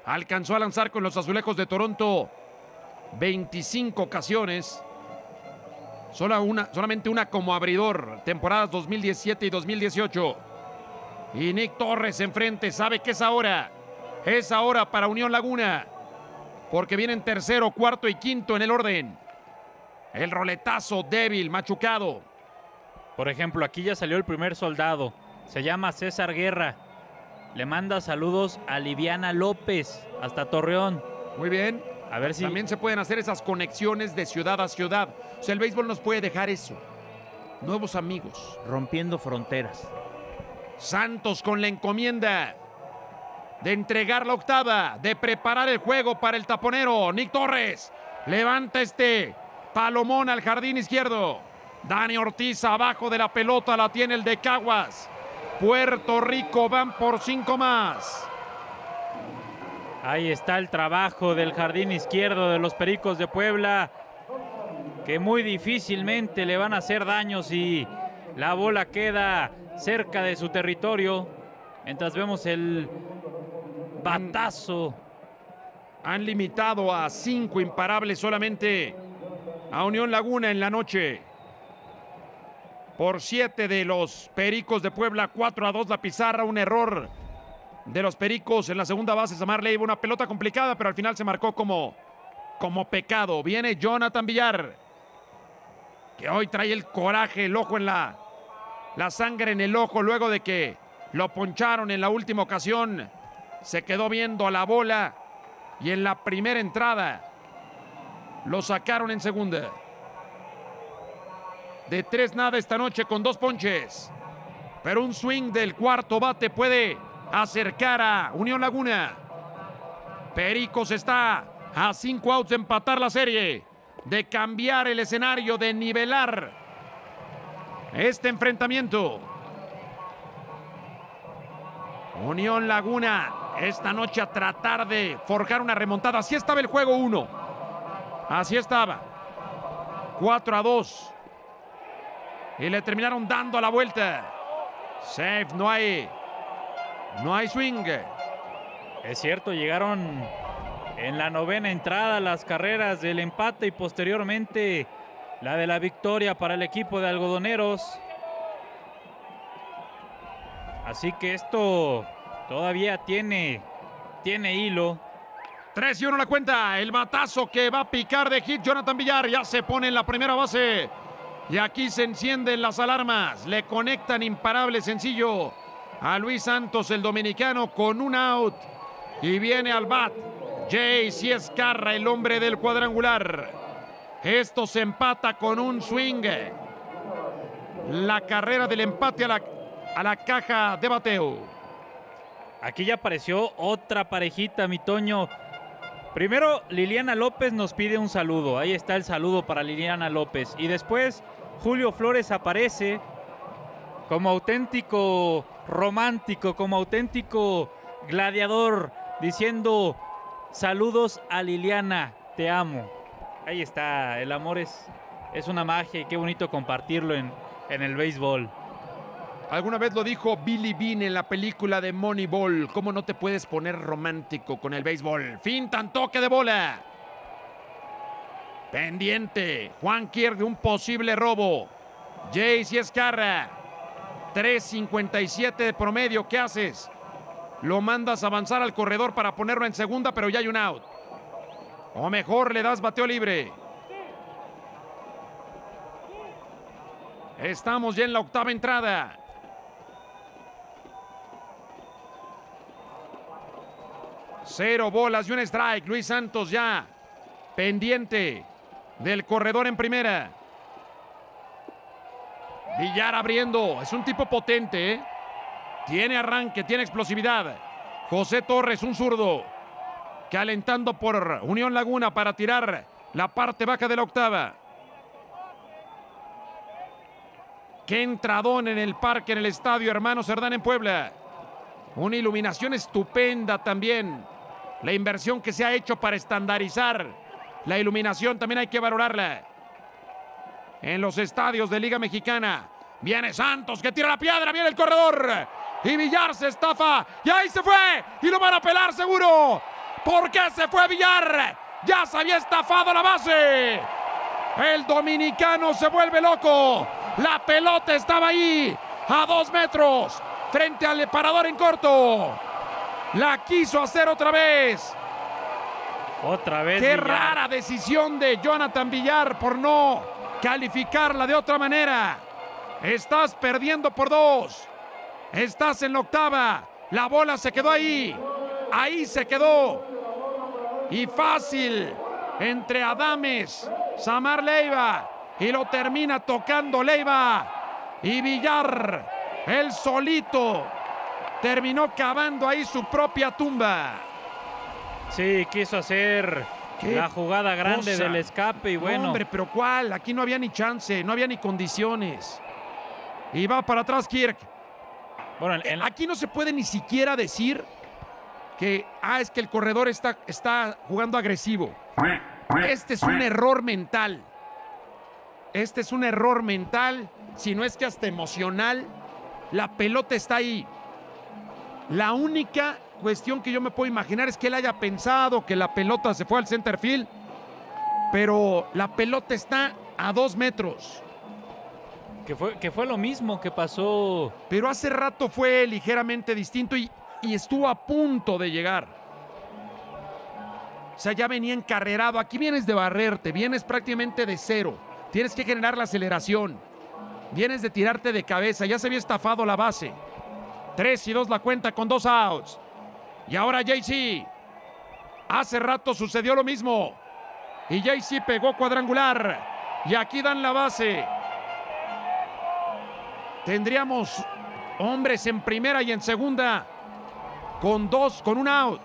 Alcanzó a lanzar con los Azulejos de Toronto veinticinco ocasiones. Solo una, solamente una como abridor, temporadas dos mil diecisiete y dos mil dieciocho. Y Nick Torres enfrente, sabe que es ahora. Es ahora para Unión Laguna. Porque vienen tercero, cuarto y quinto en el orden. El roletazo débil, machucado. Por ejemplo, aquí ya salió el primer soldado. Se llama César Guerra. Le manda saludos a Liviana López, hasta Torreón. Muy bien. A ver si... También se pueden hacer esas conexiones de ciudad a ciudad. O sea, el béisbol nos puede dejar eso. Nuevos amigos. Rompiendo fronteras. Santos con la encomienda de entregar la octava, de preparar el juego para el taponero. Nick Torres levanta este palomón al jardín izquierdo. Dani Ortiz abajo de la pelota, la tiene el de Caguas. Puerto Rico van por cinco más. Ahí está el trabajo del jardín izquierdo de los Pericos de Puebla, que muy difícilmente le van a hacer daño si la bola queda cerca de su territorio. Mientras vemos el batazo. Han, han limitado a cinco imparables solamente a Unión Laguna en la noche. Por siete de los Pericos de Puebla, cuatro a dos la pizarra, un error de los Pericos en la segunda base. Samar Leiva, una pelota complicada, pero al final se marcó como, como pecado. Viene Jonathan Villar, que hoy trae el coraje, el ojo en la, la sangre en el ojo, luego de que lo poncharon en la última ocasión. Se quedó viendo a la bola y en la primera entrada lo sacaron en segunda. De tres nada esta noche con dos ponches. Pero un swing del cuarto bate puede acercar a Unión Laguna. Pericos está a cinco outs de empatar la serie, de cambiar el escenario, de nivelar este enfrentamiento. Unión Laguna esta noche a tratar de forjar una remontada. Así estaba el juego uno. Así estaba. cuatro a dos. Y le terminaron dando la vuelta. Safe, no hay, no hay swing. Es cierto, llegaron en la novena entrada las carreras del empate y posteriormente la de la victoria para el equipo de Algodoneros. Así que esto todavía tiene, tiene hilo. tres y uno la cuenta. El batazo que va a picar de hit Jonathan Villar. Ya se pone en la primera base. Y aquí se encienden las alarmas. Le conectan imparable sencillo a Luis Santos, el dominicano, con un out. Y viene al bat J C Escarra, el hombre del cuadrangular. Esto se empata con un swing. La carrera del empate a la, a la caja de bateo. Aquí ya apareció otra parejita, mi Toño. Primero, Liliana López nos pide un saludo. Ahí está el saludo para Liliana López. Y después, Julio Flores aparece como auténtico romántico, como auténtico gladiador, diciendo saludos a Liliana, te amo. Ahí está, el amor es, es una magia y qué bonito compartirlo en, en el béisbol. Alguna vez lo dijo Billy Bean en la película de Moneyball. ¿Cómo no te puedes poner romántico con el béisbol? Fintan toque de bola. Pendiente. Juan Kier de un posible robo. J C Escarra. tres cincuenta y siete de promedio. ¿Qué haces? Lo mandas a avanzar al corredor para ponerlo en segunda, pero ya hay un out. O mejor le das bateo libre. Estamos ya en la octava entrada. Cero bolas y un strike. Luis Santos ya pendiente del corredor en primera. Villar abriendo. Es un tipo potente, ¿eh? Tiene arranque, tiene explosividad. José Torres, un zurdo. Calentando por Unión Laguna para tirar la parte baja de la octava. Qué entradón en el parque, en el estadio Hermano Cerdán en Puebla. Una iluminación estupenda también. La inversión que se ha hecho para estandarizar la iluminación también hay que valorarla. En los estadios de Liga Mexicana. Viene Santos que tira la piedra, viene el corredor. Y Villar se estafa. Y ahí se fue. Y lo van a pelar seguro. ¿Por qué se fue Villar? Ya se había estafado la base. El dominicano se vuelve loco. La pelota estaba ahí, a dos metros, frente al parador en corto. La quiso hacer otra vez. Otra vez. Qué Villar. rara decisión de Jonathan Villar por no calificarla de otra manera. Estás perdiendo por dos. Estás en la octava. La bola se quedó ahí. Ahí se quedó. Y fácil. Entre Adames, Samar Leiva. Y lo termina tocando Leiva. Y Villar, él solito, terminó cavando ahí su propia tumba. Sí, quiso hacer la jugada grande cosa? del escape y bueno. No, hombre, pero ¿cuál? Aquí no había ni chance, no había ni condiciones. Y va para atrás Kirk. Bueno, en... Aquí no se puede ni siquiera decir que, ah, es que el corredor está, está jugando agresivo. Este es un error mental. Este es un error mental, si no es que hasta emocional. La pelota está ahí. La única cuestión que yo me puedo imaginar es que él haya pensado que la pelota se fue al center field, pero la pelota está a dos metros. Que fue, que fue lo mismo que pasó. Pero hace rato fue ligeramente distinto y, y estuvo a punto de llegar. O sea, ya venía encarrerado. Aquí vienes de barrerte, vienes prácticamente de cero. Tienes que generar la aceleración. Vienes de tirarte de cabeza. Ya se había estafado la base. Tres y dos la cuenta con dos outs. Y ahora J C. Hace rato sucedió lo mismo. Y J C pegó cuadrangular. Y aquí dan la base. Tendríamos hombres en primera y en segunda. Con dos, con un out.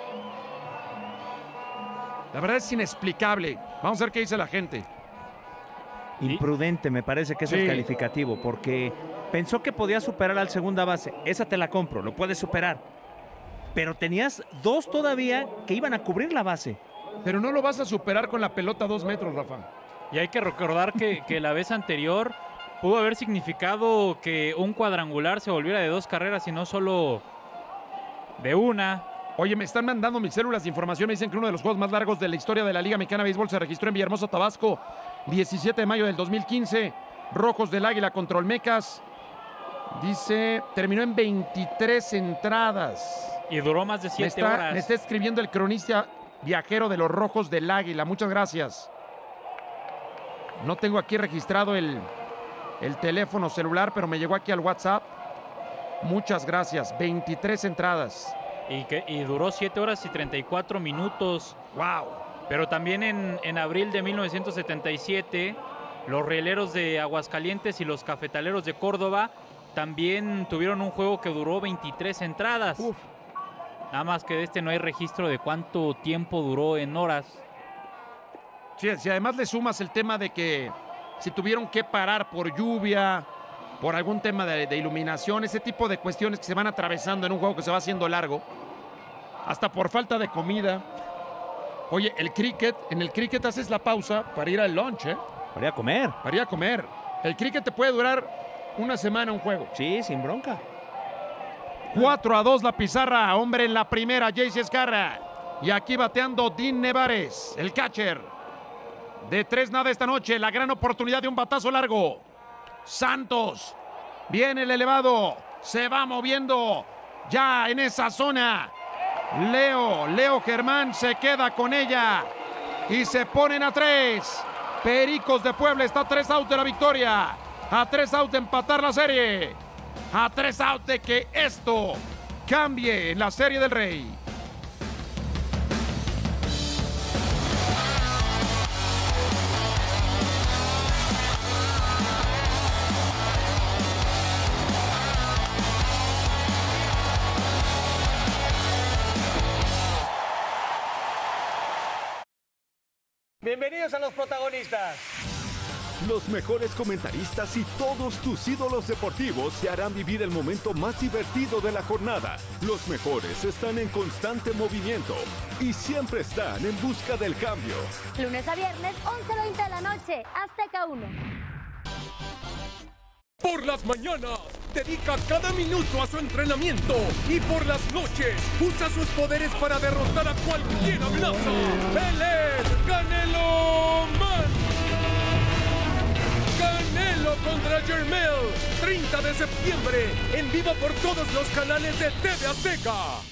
La verdad es inexplicable. Vamos a ver qué dice la gente. Imprudente, me parece que es Sí. el calificativo, porque pensó que podía superar al segunda base. Esa te la compro, lo puedes superar. Pero tenías dos todavía que iban a cubrir la base. Pero no lo vas a superar con la pelota a dos metros, Rafa. Y hay que recordar que, que la vez anterior pudo haber significado que un cuadrangular se volviera de dos carreras y no solo de una. Oye, me están mandando mis células de información. Me dicen que uno de los juegos más largos de la historia de la Liga Mexicana de Béisbol se registró en Villahermosa, Tabasco, diecisiete de mayo del dos mil quince. Rojos del Águila contra Olmecas. Dice, terminó en veintitrés entradas. Y duró más de Me siete está, horas. me está escribiendo el cronista viajero de los Rojos del Águila. Muchas gracias. No tengo aquí registrado el, el teléfono celular, pero me llegó aquí al WhatsApp. Muchas gracias. veintitrés entradas. Y, que, y duró siete horas y treinta y cuatro minutos. ¡Wow! Pero también en, en abril de mil novecientos setenta y siete, los Rieleros de Aguascalientes y los Cafetaleros de Córdoba también tuvieron un juego que duró veintitrés entradas. Uf. Nada más que de este no hay registro de cuánto tiempo duró en horas. Sí, si además le sumas el tema de que si tuvieron que parar por lluvia, por algún tema de, de iluminación, ese tipo de cuestiones que se van atravesando en un juego que se va haciendo largo, hasta por falta de comida. Oye, el cricket, en el cricket haces la pausa para ir al lunch, ¿eh? Para ir a comer. Para ir a comer. El cricket te puede durar una semana un juego. Sí, sin bronca. cuatro a dos la pizarra, hombre en la primera, J C Escarra. Y aquí bateando Dean Nevares, el catcher. De tres nada esta noche, la gran oportunidad de un batazo largo. Santos, viene el elevado, se va moviendo ya en esa zona. Leo, Leo Germán se queda con ella y se ponen a tres. Pericos de Puebla está a tres outs de la victoria, a tres outs de empatar la serie, a tres outs de que esto cambie en la Serie del Rey. Bienvenidos a los protagonistas. Los mejores comentaristas y todos tus ídolos deportivos te harán vivir el momento más divertido de la jornada. Los mejores están en constante movimiento y siempre están en busca del cambio. Lunes a viernes, once veinte de la noche, Azteca uno. Por las mañanas, dedica cada minuto a su entrenamiento y por las noches usa sus poderes para derrotar a cualquier amenaza. ¡Él es Canelo Man! Canelo contra Jermell, treinta de septiembre, en vivo por todos los canales de T V Azteca.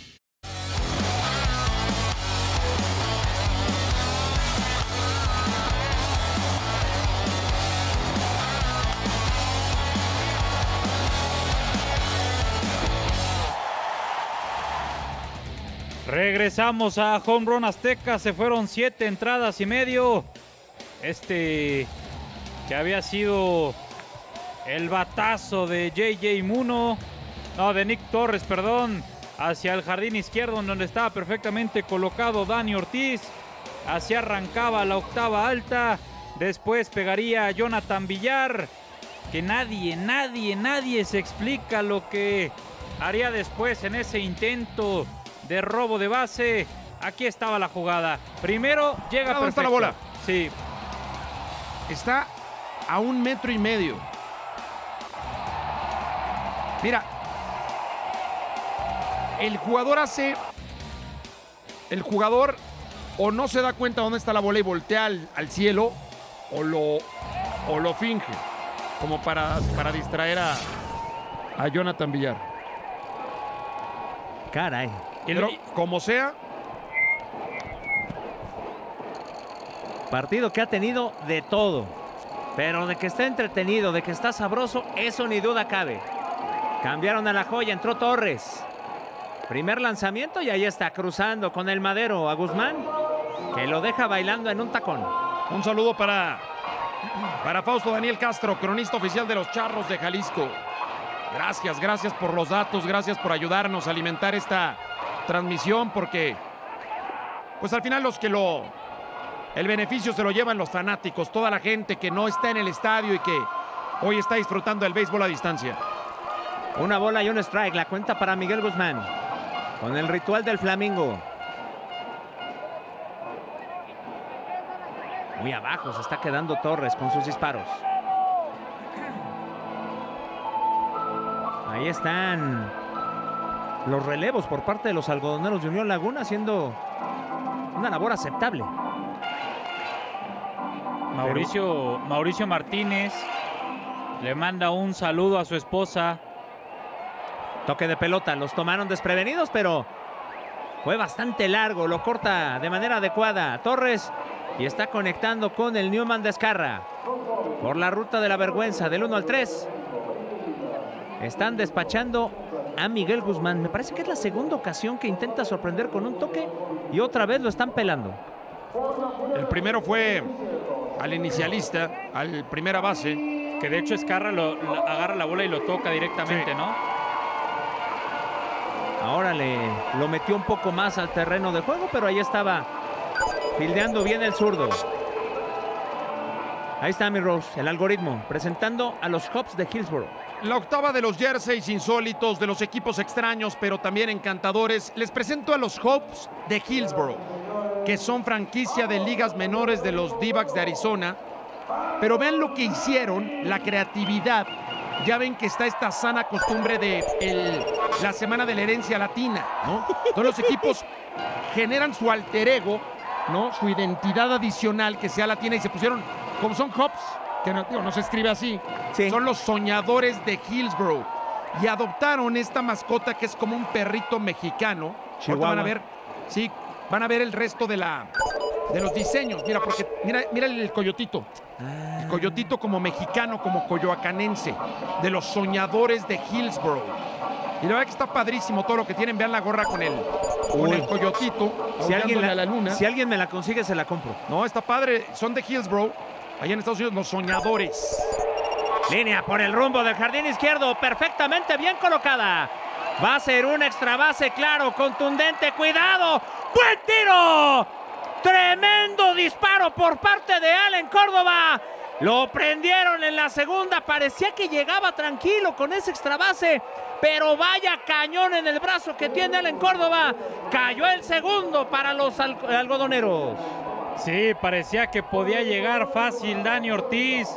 Regresamos a Home Run Azteca, se fueron siete entradas y medio. Este que había sido el batazo de J J Muno, no, de Nick Torres, perdón, hacia el jardín izquierdo donde estaba perfectamente colocado Dani Ortiz. Así arrancaba la octava alta, después pegaría Jonathan Villar, que nadie, nadie, nadie se explica lo que haría después en ese intento de robo de base. Aquí estaba la jugada. Primero llega perfecto. ¿Dónde está la bola? Sí. Está a un metro y medio. Mira, el jugador hace... El jugador o no se da cuenta dónde está la bola y voltea al, al cielo, o lo, o lo finge, como para, para distraer a, a Jonathan Villar. Caray. Pero como sea, partido que ha tenido de todo, pero de que está entretenido, de que está sabroso, eso ni duda cabe. Cambiaron a la joya, entró Torres. Primer lanzamiento y ahí está, cruzando con el madero a Guzmán, que lo deja bailando en un tacón. Un saludo para, para Fausto Daniel Castro, cronista oficial de los Charros de Jalisco. Gracias, gracias por los datos, gracias por ayudarnos a alimentar esta transmisión, porque pues al final los que lo el beneficio se lo llevan los fanáticos, toda la gente que no está en el estadio y que hoy está disfrutando del béisbol a distancia. Una bola y un strike, la cuenta para Miguel Guzmán con el ritual del flamingo. Muy abajo se está quedando Torres con sus disparos. Ahí están los relevos por parte de los algodoneros de Unión Laguna, haciendo una labor aceptable. Mauricio, Mauricio Martínez le manda un saludo a su esposa. Toque de pelota, los tomaron desprevenidos, pero fue bastante largo, lo corta de manera adecuada Torres y está conectando con el Newman de Ezcarra por la ruta de la vergüenza del uno al tres. Están despachando a Miguel Guzmán. Me parece que es la segunda ocasión que intenta sorprender con un toque y otra vez lo están pelando. El primero fue al inicialista, al primera base. Que de hecho Ezcarra lo, lo, agarra la bola y lo toca directamente, sí. ¿No? Ahora le lo metió un poco más al terreno de juego, pero ahí estaba fildeando bien el zurdo. Ahí está mi Rose, el algoritmo, presentando a los Cubs de Hillsborough. La octava de los jerseys insólitos, de los equipos extraños, pero también encantadores. Les presento a los Cubs de Hillsborough, que son franquicia de ligas menores de los D-backs de Arizona. Pero vean lo que hicieron, la creatividad. Ya ven que está esta sana costumbre de el, la semana de la herencia latina, ¿no? Todos los equipos generan su alter ego, ¿no? Su identidad adicional que sea latina, y se pusieron, como son Cubs, que no, digo, no se escribe así, sí. Son los soñadores de Hillsborough, y adoptaron esta mascota que es como un perrito mexicano. Ahorita van a ver, sí, van a ver el resto de la de los diseños. Mira, porque mira, mira el coyotito. Ah. El coyotito como mexicano, como coyoacanense, de los soñadores de Hillsborough. Y la verdad que está padrísimo todo lo que tienen. Vean la gorra con el, con el coyotito. Si alguien, la, a la luna. si alguien me la consigue, se la compro. No, está padre. Son de Hillsborough. Allá en Estados Unidos, los soñadores. Línea por el rumbo del jardín izquierdo. Perfectamente bien colocada. Va a ser un extra base claro, contundente. ¡Cuidado! ¡Buen tiro! ¡Tremendo disparo por parte de Allen Córdoba! Lo prendieron en la segunda. Parecía que llegaba tranquilo con ese extra base, pero vaya cañón en el brazo que tiene Allen Córdoba. Cayó el segundo para los al algodoneros. Sí, parecía que podía llegar fácil Dani Ortiz,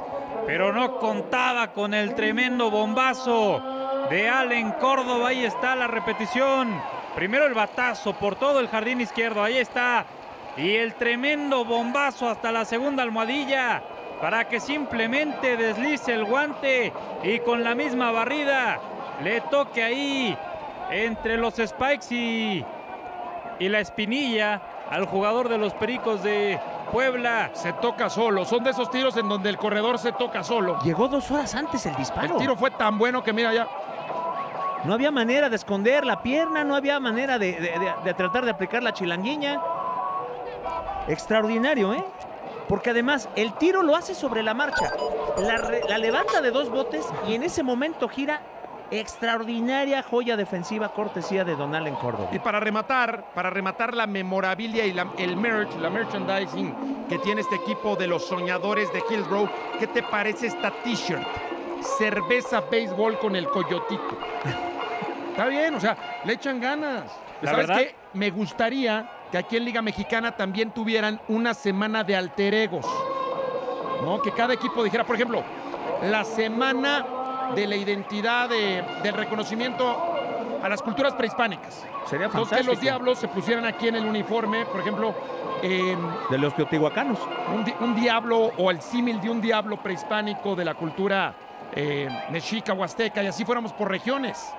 pero no contaba con el tremendo bombazo de Allen Córdoba. Ahí está la repetición. Primero el batazo por todo el jardín izquierdo, ahí está. Y el tremendo bombazo hasta la segunda almohadilla para que simplemente deslice el guante y con la misma barrida le toque ahí entre los spikes y, y la espinilla al jugador de los Pericos de Puebla. Se toca solo, son de esos tiros en donde el corredor se toca solo. Llegó dos horas antes el disparo. El tiro fue tan bueno que mira ya. No había manera de esconder la pierna, no había manera de, de, de, de tratar de aplicar la chilanguiña. Extraordinario, ¿eh? Porque además el tiro lo hace sobre la marcha. La, re, la levanta de dos botes y en ese momento gira. Extraordinaria joya defensiva, cortesía de Don Allen Córdoba. Y para rematar, para rematar la memorabilia y la, el merch, la merchandising que tiene este equipo de los soñadores de Hillsborough, ¿qué te parece esta t-shirt? Cerveza béisbol con el coyotito. Está bien, o sea, le echan ganas. La ¿Sabes verdad, qué? Me gustaría que aquí en Liga Mexicana también tuvieran una semana de alter egos, ¿no? Que cada equipo dijera, por ejemplo, la semana de la identidad, de, del reconocimiento a las culturas prehispánicas. Sería Entonces, fantástico. que los diablos se pusieran aquí en el uniforme, por ejemplo, eh, de los teotihuacanos. Un, di un diablo o el símil de un diablo prehispánico de la cultura eh, mexica, huasteca, y así fuéramos por regiones.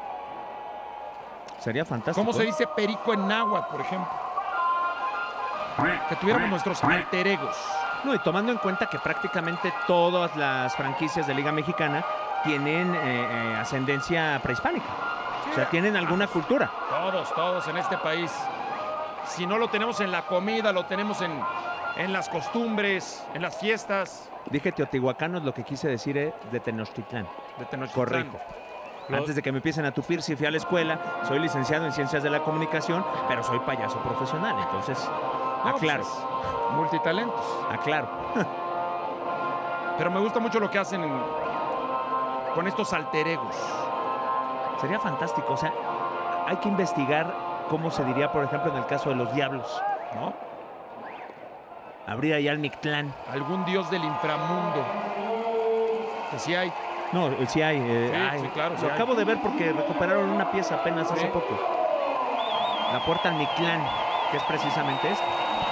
Sería fantástico. ¿Cómo se dice perico en náhuatl, por ejemplo? Que tuviéramos nuestros alter egos. No, y tomando en cuenta que prácticamente todas las franquicias de Liga Mexicana tienen eh, eh, ascendencia prehispánica. Sí. O sea, tienen alguna cultura. Todos, todos en este país. Si no lo tenemos en la comida, lo tenemos en, en las costumbres, en las fiestas. Dije teotihuacanos, lo que quise decir es de Tenochtitlán. De Tenochtitlán. Corrijo. Antes de que me empiecen a tupir, si fui a la escuela, soy licenciado en Ciencias de la Comunicación, pero soy payaso profesional, entonces, no, aclaro. Pues, multitalentos. Aclaro. Pero me gusta mucho lo que hacen en, con estos alter egos. Sería fantástico, o sea, hay que investigar cómo se diría, por ejemplo, en el caso de los diablos, ¿no? Abrir allá el Mictlán. Algún dios del inframundo. Que sí hay. No, sí hay. Eh, sí, hay. sí, claro. Sí Lo hay. acabo de ver porque recuperaron una pieza apenas hace sí. poco. La puerta al Mictlán, que es precisamente esto.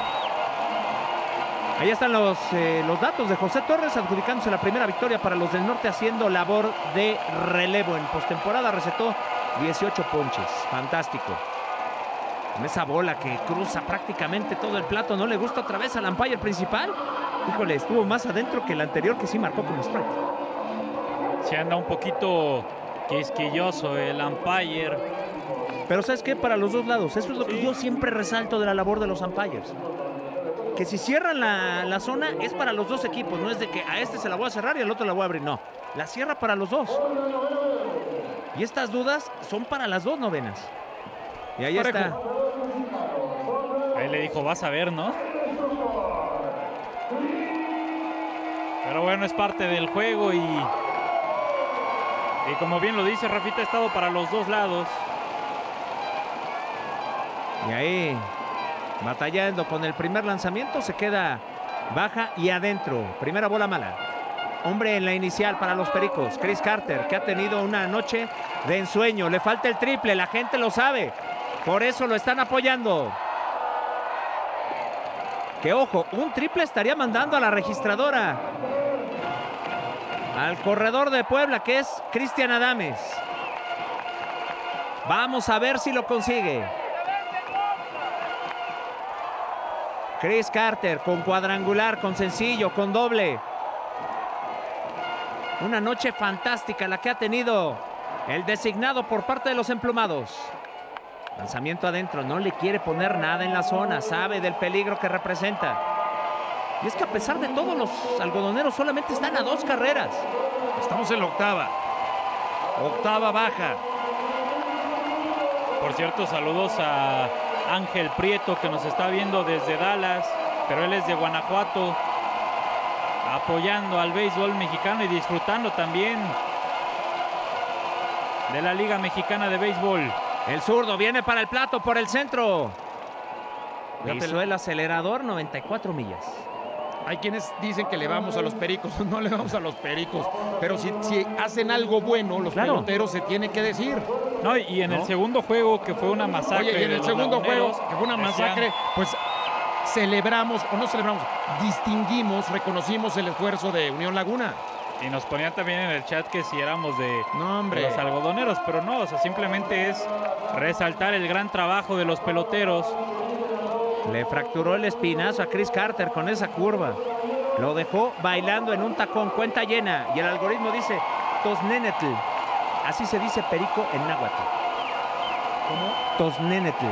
Ahí están los, eh, los datos de José Torres adjudicándose la primera victoria para los del norte haciendo labor de relevo. En postemporada recetó dieciocho ponches. Fantástico. Con esa bola que cruza prácticamente todo el plato. ¿No le gusta otra vez al umpire principal? Híjole, estuvo más adentro que el anterior que sí marcó como strike. Se anda un poquito quisquilloso el umpire. Pero ¿sabes qué? Para los dos lados. Eso es lo que yo siempre resalto de la labor de los umpires. Que si cierran la, la zona es para los dos equipos. No es de que a este se la voy a cerrar y al otro la voy a abrir. No, la cierra para los dos. Y estas dudas son para las dos novenas. Y ahí Parejo. está. Ahí le dijo, vas a ver, ¿no? Pero bueno, es parte del juego y... Y como bien lo dice Rafita, ha estado para los dos lados. Y ahí, batallando con el primer lanzamiento, se queda baja y adentro. Primera bola mala. Hombre en la inicial para los Pericos, Chris Carter, que ha tenido una noche de ensueño. Le falta el triple, la gente lo sabe. Por eso lo están apoyando. Que ojo, un triple estaría mandando a la registradora. Al corredor de Puebla, que es Cristian Adames. Vamos a ver si lo consigue. Chris Carter con cuadrangular, con sencillo, con doble. Una noche fantástica la que ha tenido el designado por parte de los emplumados. Lanzamiento adentro, no le quiere poner nada en la zona, sabe del peligro que representa. Y es que a pesar de todo, los algodoneros solamente están a dos carreras. Estamos en la octava. Octava baja. Por cierto, saludos a Ángel Prieto, que nos está viendo desde Dallas, pero él es de Guanajuato, apoyando al béisbol mexicano y disfrutando también de la Liga Mexicana de Béisbol. El zurdo viene para el plato por el centro. Hizo el acelerador, noventa y cuatro millas. Hay quienes dicen que le vamos a los Pericos, no le vamos a los Pericos, pero si, si hacen algo bueno, los Claro. peloteros se tiene que decir. No, y en ¿No? el segundo juego, que fue una masacre. Oye, y en de el los segundo laguneros, juego, que fue una decían, masacre, pues celebramos, o no celebramos, distinguimos, reconocimos el esfuerzo de Unión Laguna. Y nos ponían también en el chat que si éramos de, no, hombre. de los algodoneros, pero no, o sea, simplemente es resaltar el gran trabajo de los peloteros. Le fracturó el espinazo a Chris Carter con esa curva. Lo dejó bailando en un tacón, cuenta llena. Y el algoritmo dice Tosnenetl. Así se dice perico en náhuatl. ¿Cómo? Tosnenetl.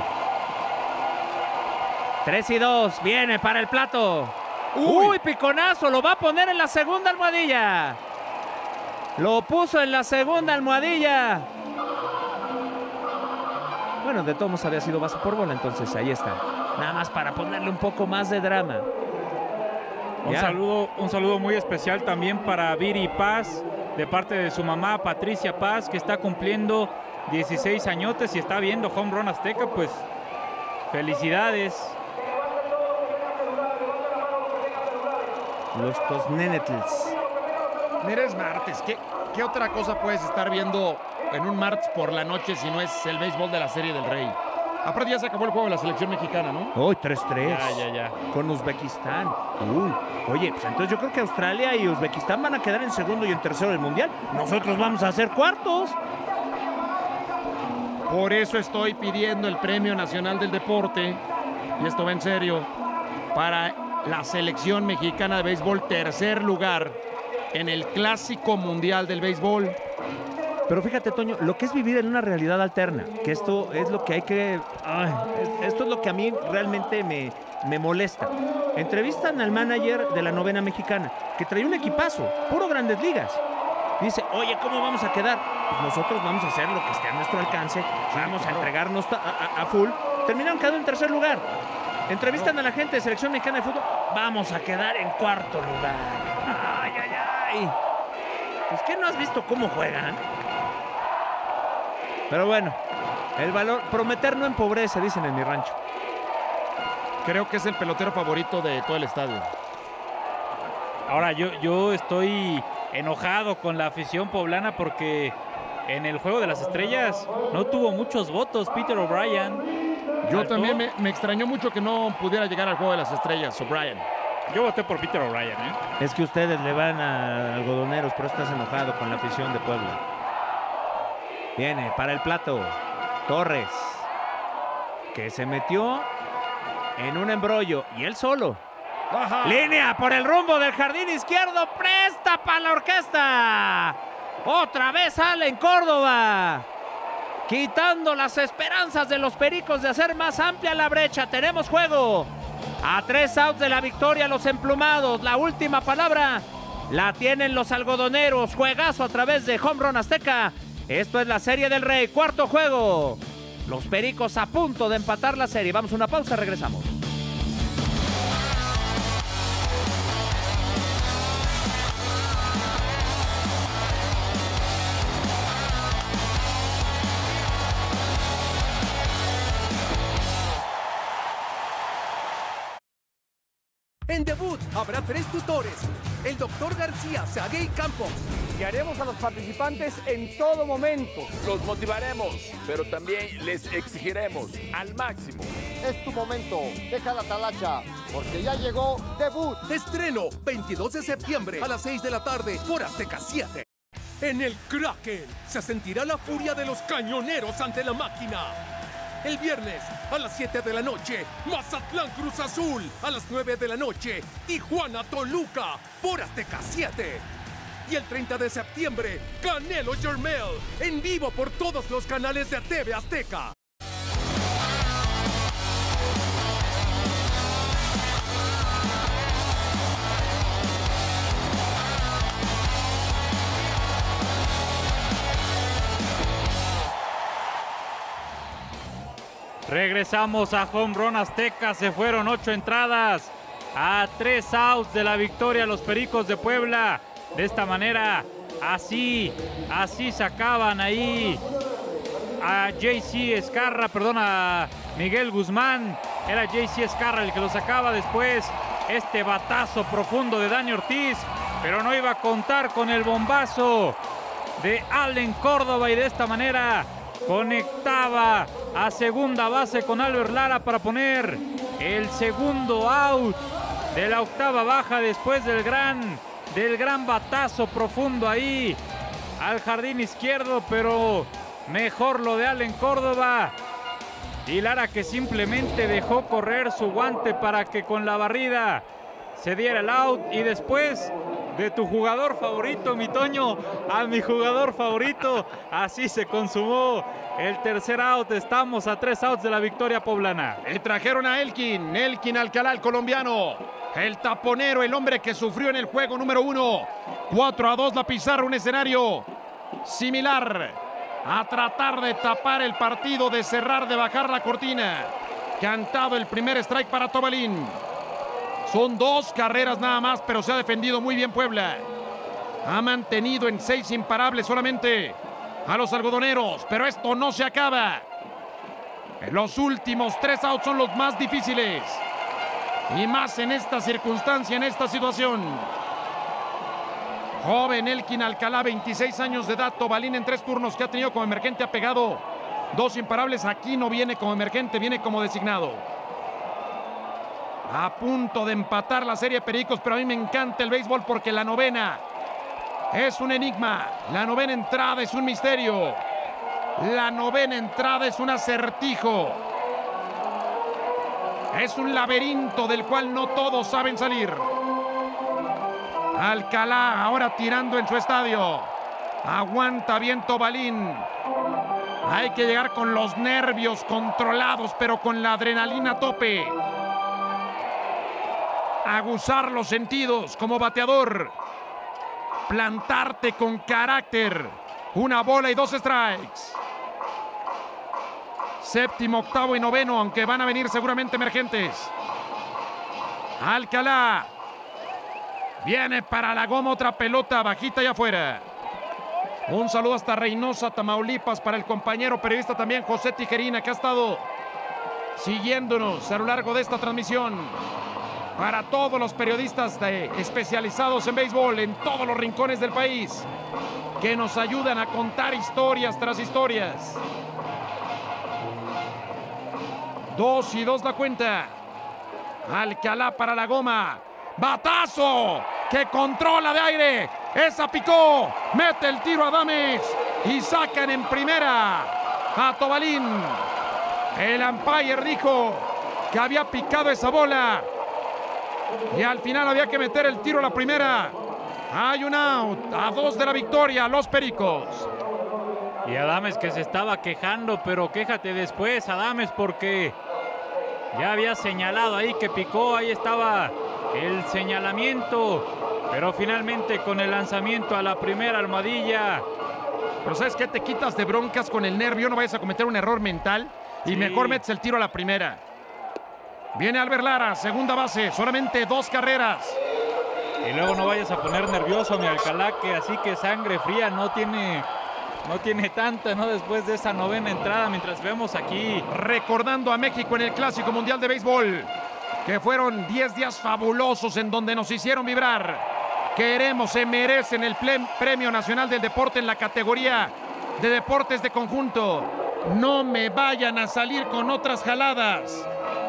tres y dos, viene para el plato. Uy. Uy, piconazo, lo va a poner en la segunda almohadilla. Lo puso en la segunda almohadilla. Bueno, de todos modos había sido base por bola, entonces ahí está. Nada más para ponerle un poco más de drama. Un Ya. saludo, un saludo muy especial también para Viri Paz, de parte de su mamá Patricia Paz, que está cumpliendo dieciséis añotes y está viendo Home Run Azteca, pues felicidades. Los Tosnenetls. Mira, es martes. ¿Qué, ¿Qué otra cosa puedes estar viendo en un martes por la noche si no es el béisbol de la Serie del Rey? Aparte ya se acabó el juego de la selección mexicana, ¿no? Uy, tres tres. Ya, ya, ya. Con Uzbekistán. Uy, oye, pues entonces yo creo que Australia y Uzbekistán van a quedar en segundo y en tercero del Mundial. Nosotros vamos a hacer cuartos. Por eso estoy pidiendo el Premio Nacional del Deporte, y esto va en serio, para la selección mexicana de béisbol, tercer lugar en el Clásico Mundial del Béisbol. Pero fíjate, Toño, lo que es vivir en una realidad alterna, que esto es lo que hay que... Ay, esto es lo que a mí realmente me, me molesta. Entrevistan al manager de la novena mexicana, que trae un equipazo, puro Grandes Ligas. Dice, oye, ¿cómo vamos a quedar? Pues nosotros vamos a hacer lo que esté a nuestro alcance, vamos a entregarnos a, a, a full. Terminaron quedando en tercer lugar. Entrevistan a la gente de selección mexicana de fútbol, vamos a quedar en cuarto lugar. Ay, ay, ay. Pues, ¿qué no has visto cómo juegan? Pero bueno, el valor, prometer no empobrece, dicen en mi rancho. Creo que es el pelotero favorito de todo el estadio. Ahora, yo, yo estoy enojado con la afición poblana porque en el Juego de las Estrellas no tuvo muchos votos Peter O'Brien. Yo Faltó. también me, me extrañó mucho que no pudiera llegar al Juego de las Estrellas, O'Brien. Yo voté por Peter O'Brien, ¿eh? Es que ustedes le van a algodoneros, pero estás enojado con la afición de Puebla. Viene para el plato Torres, que se metió en un embrollo y él solo. Ajá. Línea por el rumbo del jardín izquierdo, presta para la orquesta. Otra vez Allen Córdoba, quitando las esperanzas de los Pericos de hacer más amplia la brecha. Tenemos juego a tres outs de la victoria, los emplumados. La última palabra la tienen los algodoneros. Juegazo a través de Home Run Azteca. Esto es la Serie del Rey, cuarto juego. Los Pericos a punto de empatar la serie. Vamos a una pausa, regresamos. En debut habrá tres tutores, el doctor García, Sague y Campos. Guiaremos a los participantes en todo momento. Los motivaremos, pero también les exigiremos al máximo. Es tu momento, deja la talacha, porque ya llegó debut. Estreno veintidós de septiembre a las seis de la tarde por Azteca siete. En el Kraken se sentirá la furia de los cañoneros ante la máquina. El viernes a las siete de la noche, Mazatlán Cruz Azul. A las nueve de la noche, Tijuana Toluca por Azteca siete. Y el treinta de septiembre, Canelo Jermel en vivo por todos los canales de T V Azteca. Regresamos a Home Run Azteca, se fueron ocho entradas a tres outs de la victoria los Pericos de Puebla. De esta manera, así, así sacaban ahí a J C Escarra, perdón, a Miguel Guzmán. Era J C Escarra el que lo sacaba después. este batazo profundo de Dani Ortiz, pero no iba a contar con el bombazo de Allen Córdoba y de esta manera conectaba a segunda base con Albert Lara para poner el segundo out de la octava baja después del gran, del gran batazo profundo ahí al jardín izquierdo, pero mejor lo de Allen Córdoba. Y Lara, que simplemente dejó correr su guante para que con la barrida se diera el out. Y después de tu jugador favorito, mi Toño, a mi jugador favorito, así se consumó el tercer out. Estamos a tres outs de la victoria poblana. Y trajeron a Elkin, Elkin Alcalá, el colombiano, el taponero, el hombre que sufrió en el juego número uno. cuatro a dos la pizarra, un escenario similar a tratar de tapar el partido, de cerrar, de bajar la cortina. Cantado el primer strike para Tobalín. Son dos carreras nada más, pero se ha defendido muy bien Puebla. Ha mantenido en seis imparables solamente a los algodoneros, pero esto no se acaba. Los últimos tres outs son los más difíciles. Y más en esta circunstancia, en esta situación. Joven Elkin Alcalá, veintiséis años de edad. Tobalín en tres turnos que ha tenido como emergente ha pegado dos imparables. Aquí no viene como emergente, viene como designado. A punto de empatar la serie de Pericos, pero a mí me encanta el béisbol porque la novena es un enigma. La novena entrada es un misterio. La novena entrada es un acertijo. Es un laberinto del cual no todos saben salir. Alcalá ahora tirando en su estadio. Aguanta bien Tobalín. Hay que llegar con los nervios controlados, pero con la adrenalina a tope. Aguzar los sentidos como bateador. Plantarte con carácter. Una bola y dos strikes. Séptimo, octavo y noveno, aunque van a venir seguramente emergentes. Alcalá. Viene para la goma otra pelota bajita y afuera. Un saludo hasta Reynosa, Tamaulipas, para el compañero periodista también José Tijerina, que ha estado siguiéndonos a lo largo de esta transmisión. Para todos los periodistas de, especializados en béisbol en todos los rincones del país, que nos ayudan a contar historias tras historias. Dos y dos la cuenta. Alcalá para la goma. ¡Batazo! Que controla de aire. Esa picó. Mete el tiro a Adames. Y sacan en primera a Tobalín. El umpire dijo que había picado esa bola. Y al final había que meter el tiro a la primera. Hay un out. A dos de la victoria, los Pericos. Y Adames que se estaba quejando, pero quéjate después, Adames, porque ya había señalado ahí que picó. Ahí estaba el señalamiento, pero finalmente con el lanzamiento a la primera almohadilla. Pero ¿sabes qué? Te quitas de broncas con el nervio, no vayas a cometer un error mental y sí, mejor metes el tiro a la primera. Viene Albert Lara, segunda base, solamente dos carreras. Y luego no vayas a poner nervioso a mi Alcalá, que así que sangre fría no tiene, no tiene tanta, ¿no? Después de esa novena entrada, mientras vemos aquí. Recordando a México en el Clásico Mundial de Béisbol, que fueron diez días fabulosos en donde nos hicieron vibrar. Queremos, se merecen el Premio Nacional del Deporte en la categoría de deportes de conjunto. No me vayan a salir con otras jaladas.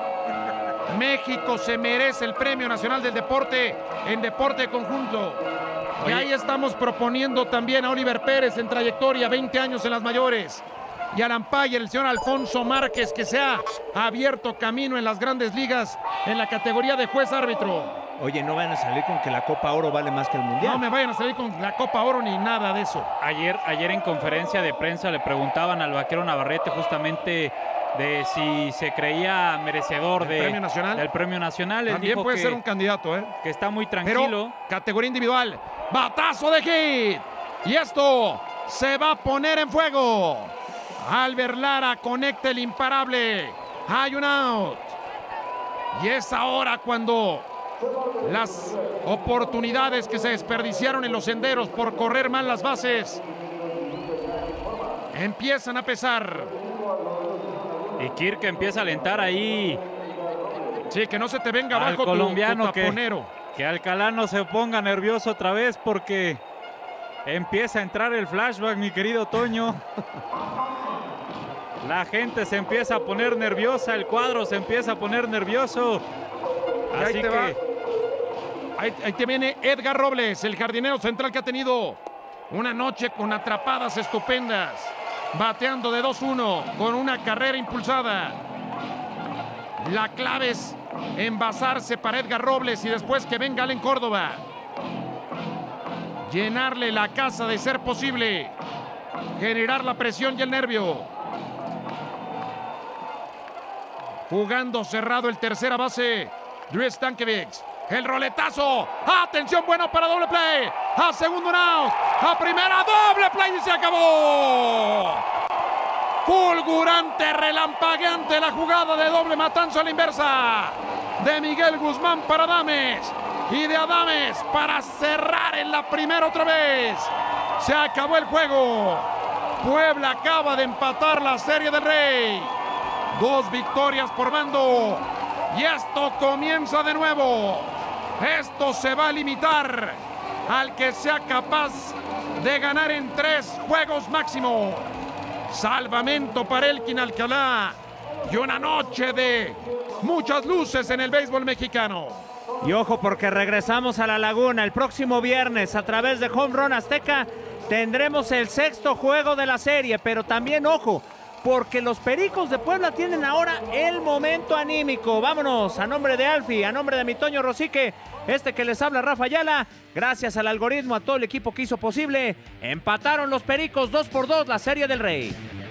México se merece el Premio Nacional del Deporte en deporte de conjunto. Oye. Y ahí estamos proponiendo también a Oliver Pérez en trayectoria, veinte años en las mayores. Y al umpire, el señor Alfonso Márquez, que se ha abierto camino en las grandes ligas en la categoría de juez árbitro. Oye, no vayan a salir con que la Copa Oro vale más que el Mundial. No me vayan a salir con la Copa Oro ni nada de eso. Ayer, ayer en conferencia de prensa le preguntaban al vaquero Navarrete justamente de si se creía merecedor de, premio nacional? del Premio Nacional. Él También dijo puede que, ser un candidato, ¿eh? Que está muy tranquilo. Pero categoría individual. ¡Batazo de hit! Y esto se va a poner en fuego. Albert Lara conecta el imparable. Hay un out. Y es ahora cuando las oportunidades que se desperdiciaron en los senderos por correr mal las bases empiezan a pesar. Y Kirk empieza a alentar ahí Sí, que no se te venga al abajo tu, colombiano tu taponero. que, que Alcalá no se ponga nervioso otra vez porque empieza a entrar el flashback, mi querido Toño. La gente se empieza a poner nerviosa, el cuadro se empieza a poner nervioso. Y ahí Así te que... va. Ahí, ahí te viene Edgar Robles, el jardinero central que ha tenido una noche con atrapadas estupendas. Bateando de dos uno con una carrera impulsada. La clave es envasarse para Edgar Robles y después que venga Allen Córdoba. Llenarle la casa de ser posible. Generar la presión y el nervio. Jugando cerrado el tercera base, Drew Stankiewicz. El roletazo. Atención, bueno para doble play. A segundo out. A primera, doble play y se acabó. Fulgurante, relampagueante la jugada de doble matanza a la inversa. De Miguel Guzmán para Adames. Y de Adames para cerrar en la primera otra vez. Se acabó el juego. Puebla acaba de empatar la Serie del Rey. Dos victorias por bando. Y esto comienza de nuevo. Esto se va a limitar al que sea capaz de ganar en tres juegos máximo. Salvamento para Elkin Alcalá. Y una noche de muchas luces en el béisbol mexicano. Y ojo porque regresamos a la Laguna el próximo viernes a través de Home Run Azteca. Tendremos el sexto juego de la serie, pero también ojo, porque los Pericos de Puebla tienen ahora el momento anímico. Vámonos, a nombre de Alfi, a nombre de mi Toño Rosique, este que les habla Rafa Ayala, gracias al algoritmo, a todo el equipo que hizo posible, empataron los Pericos dos por dos la Serie del Rey.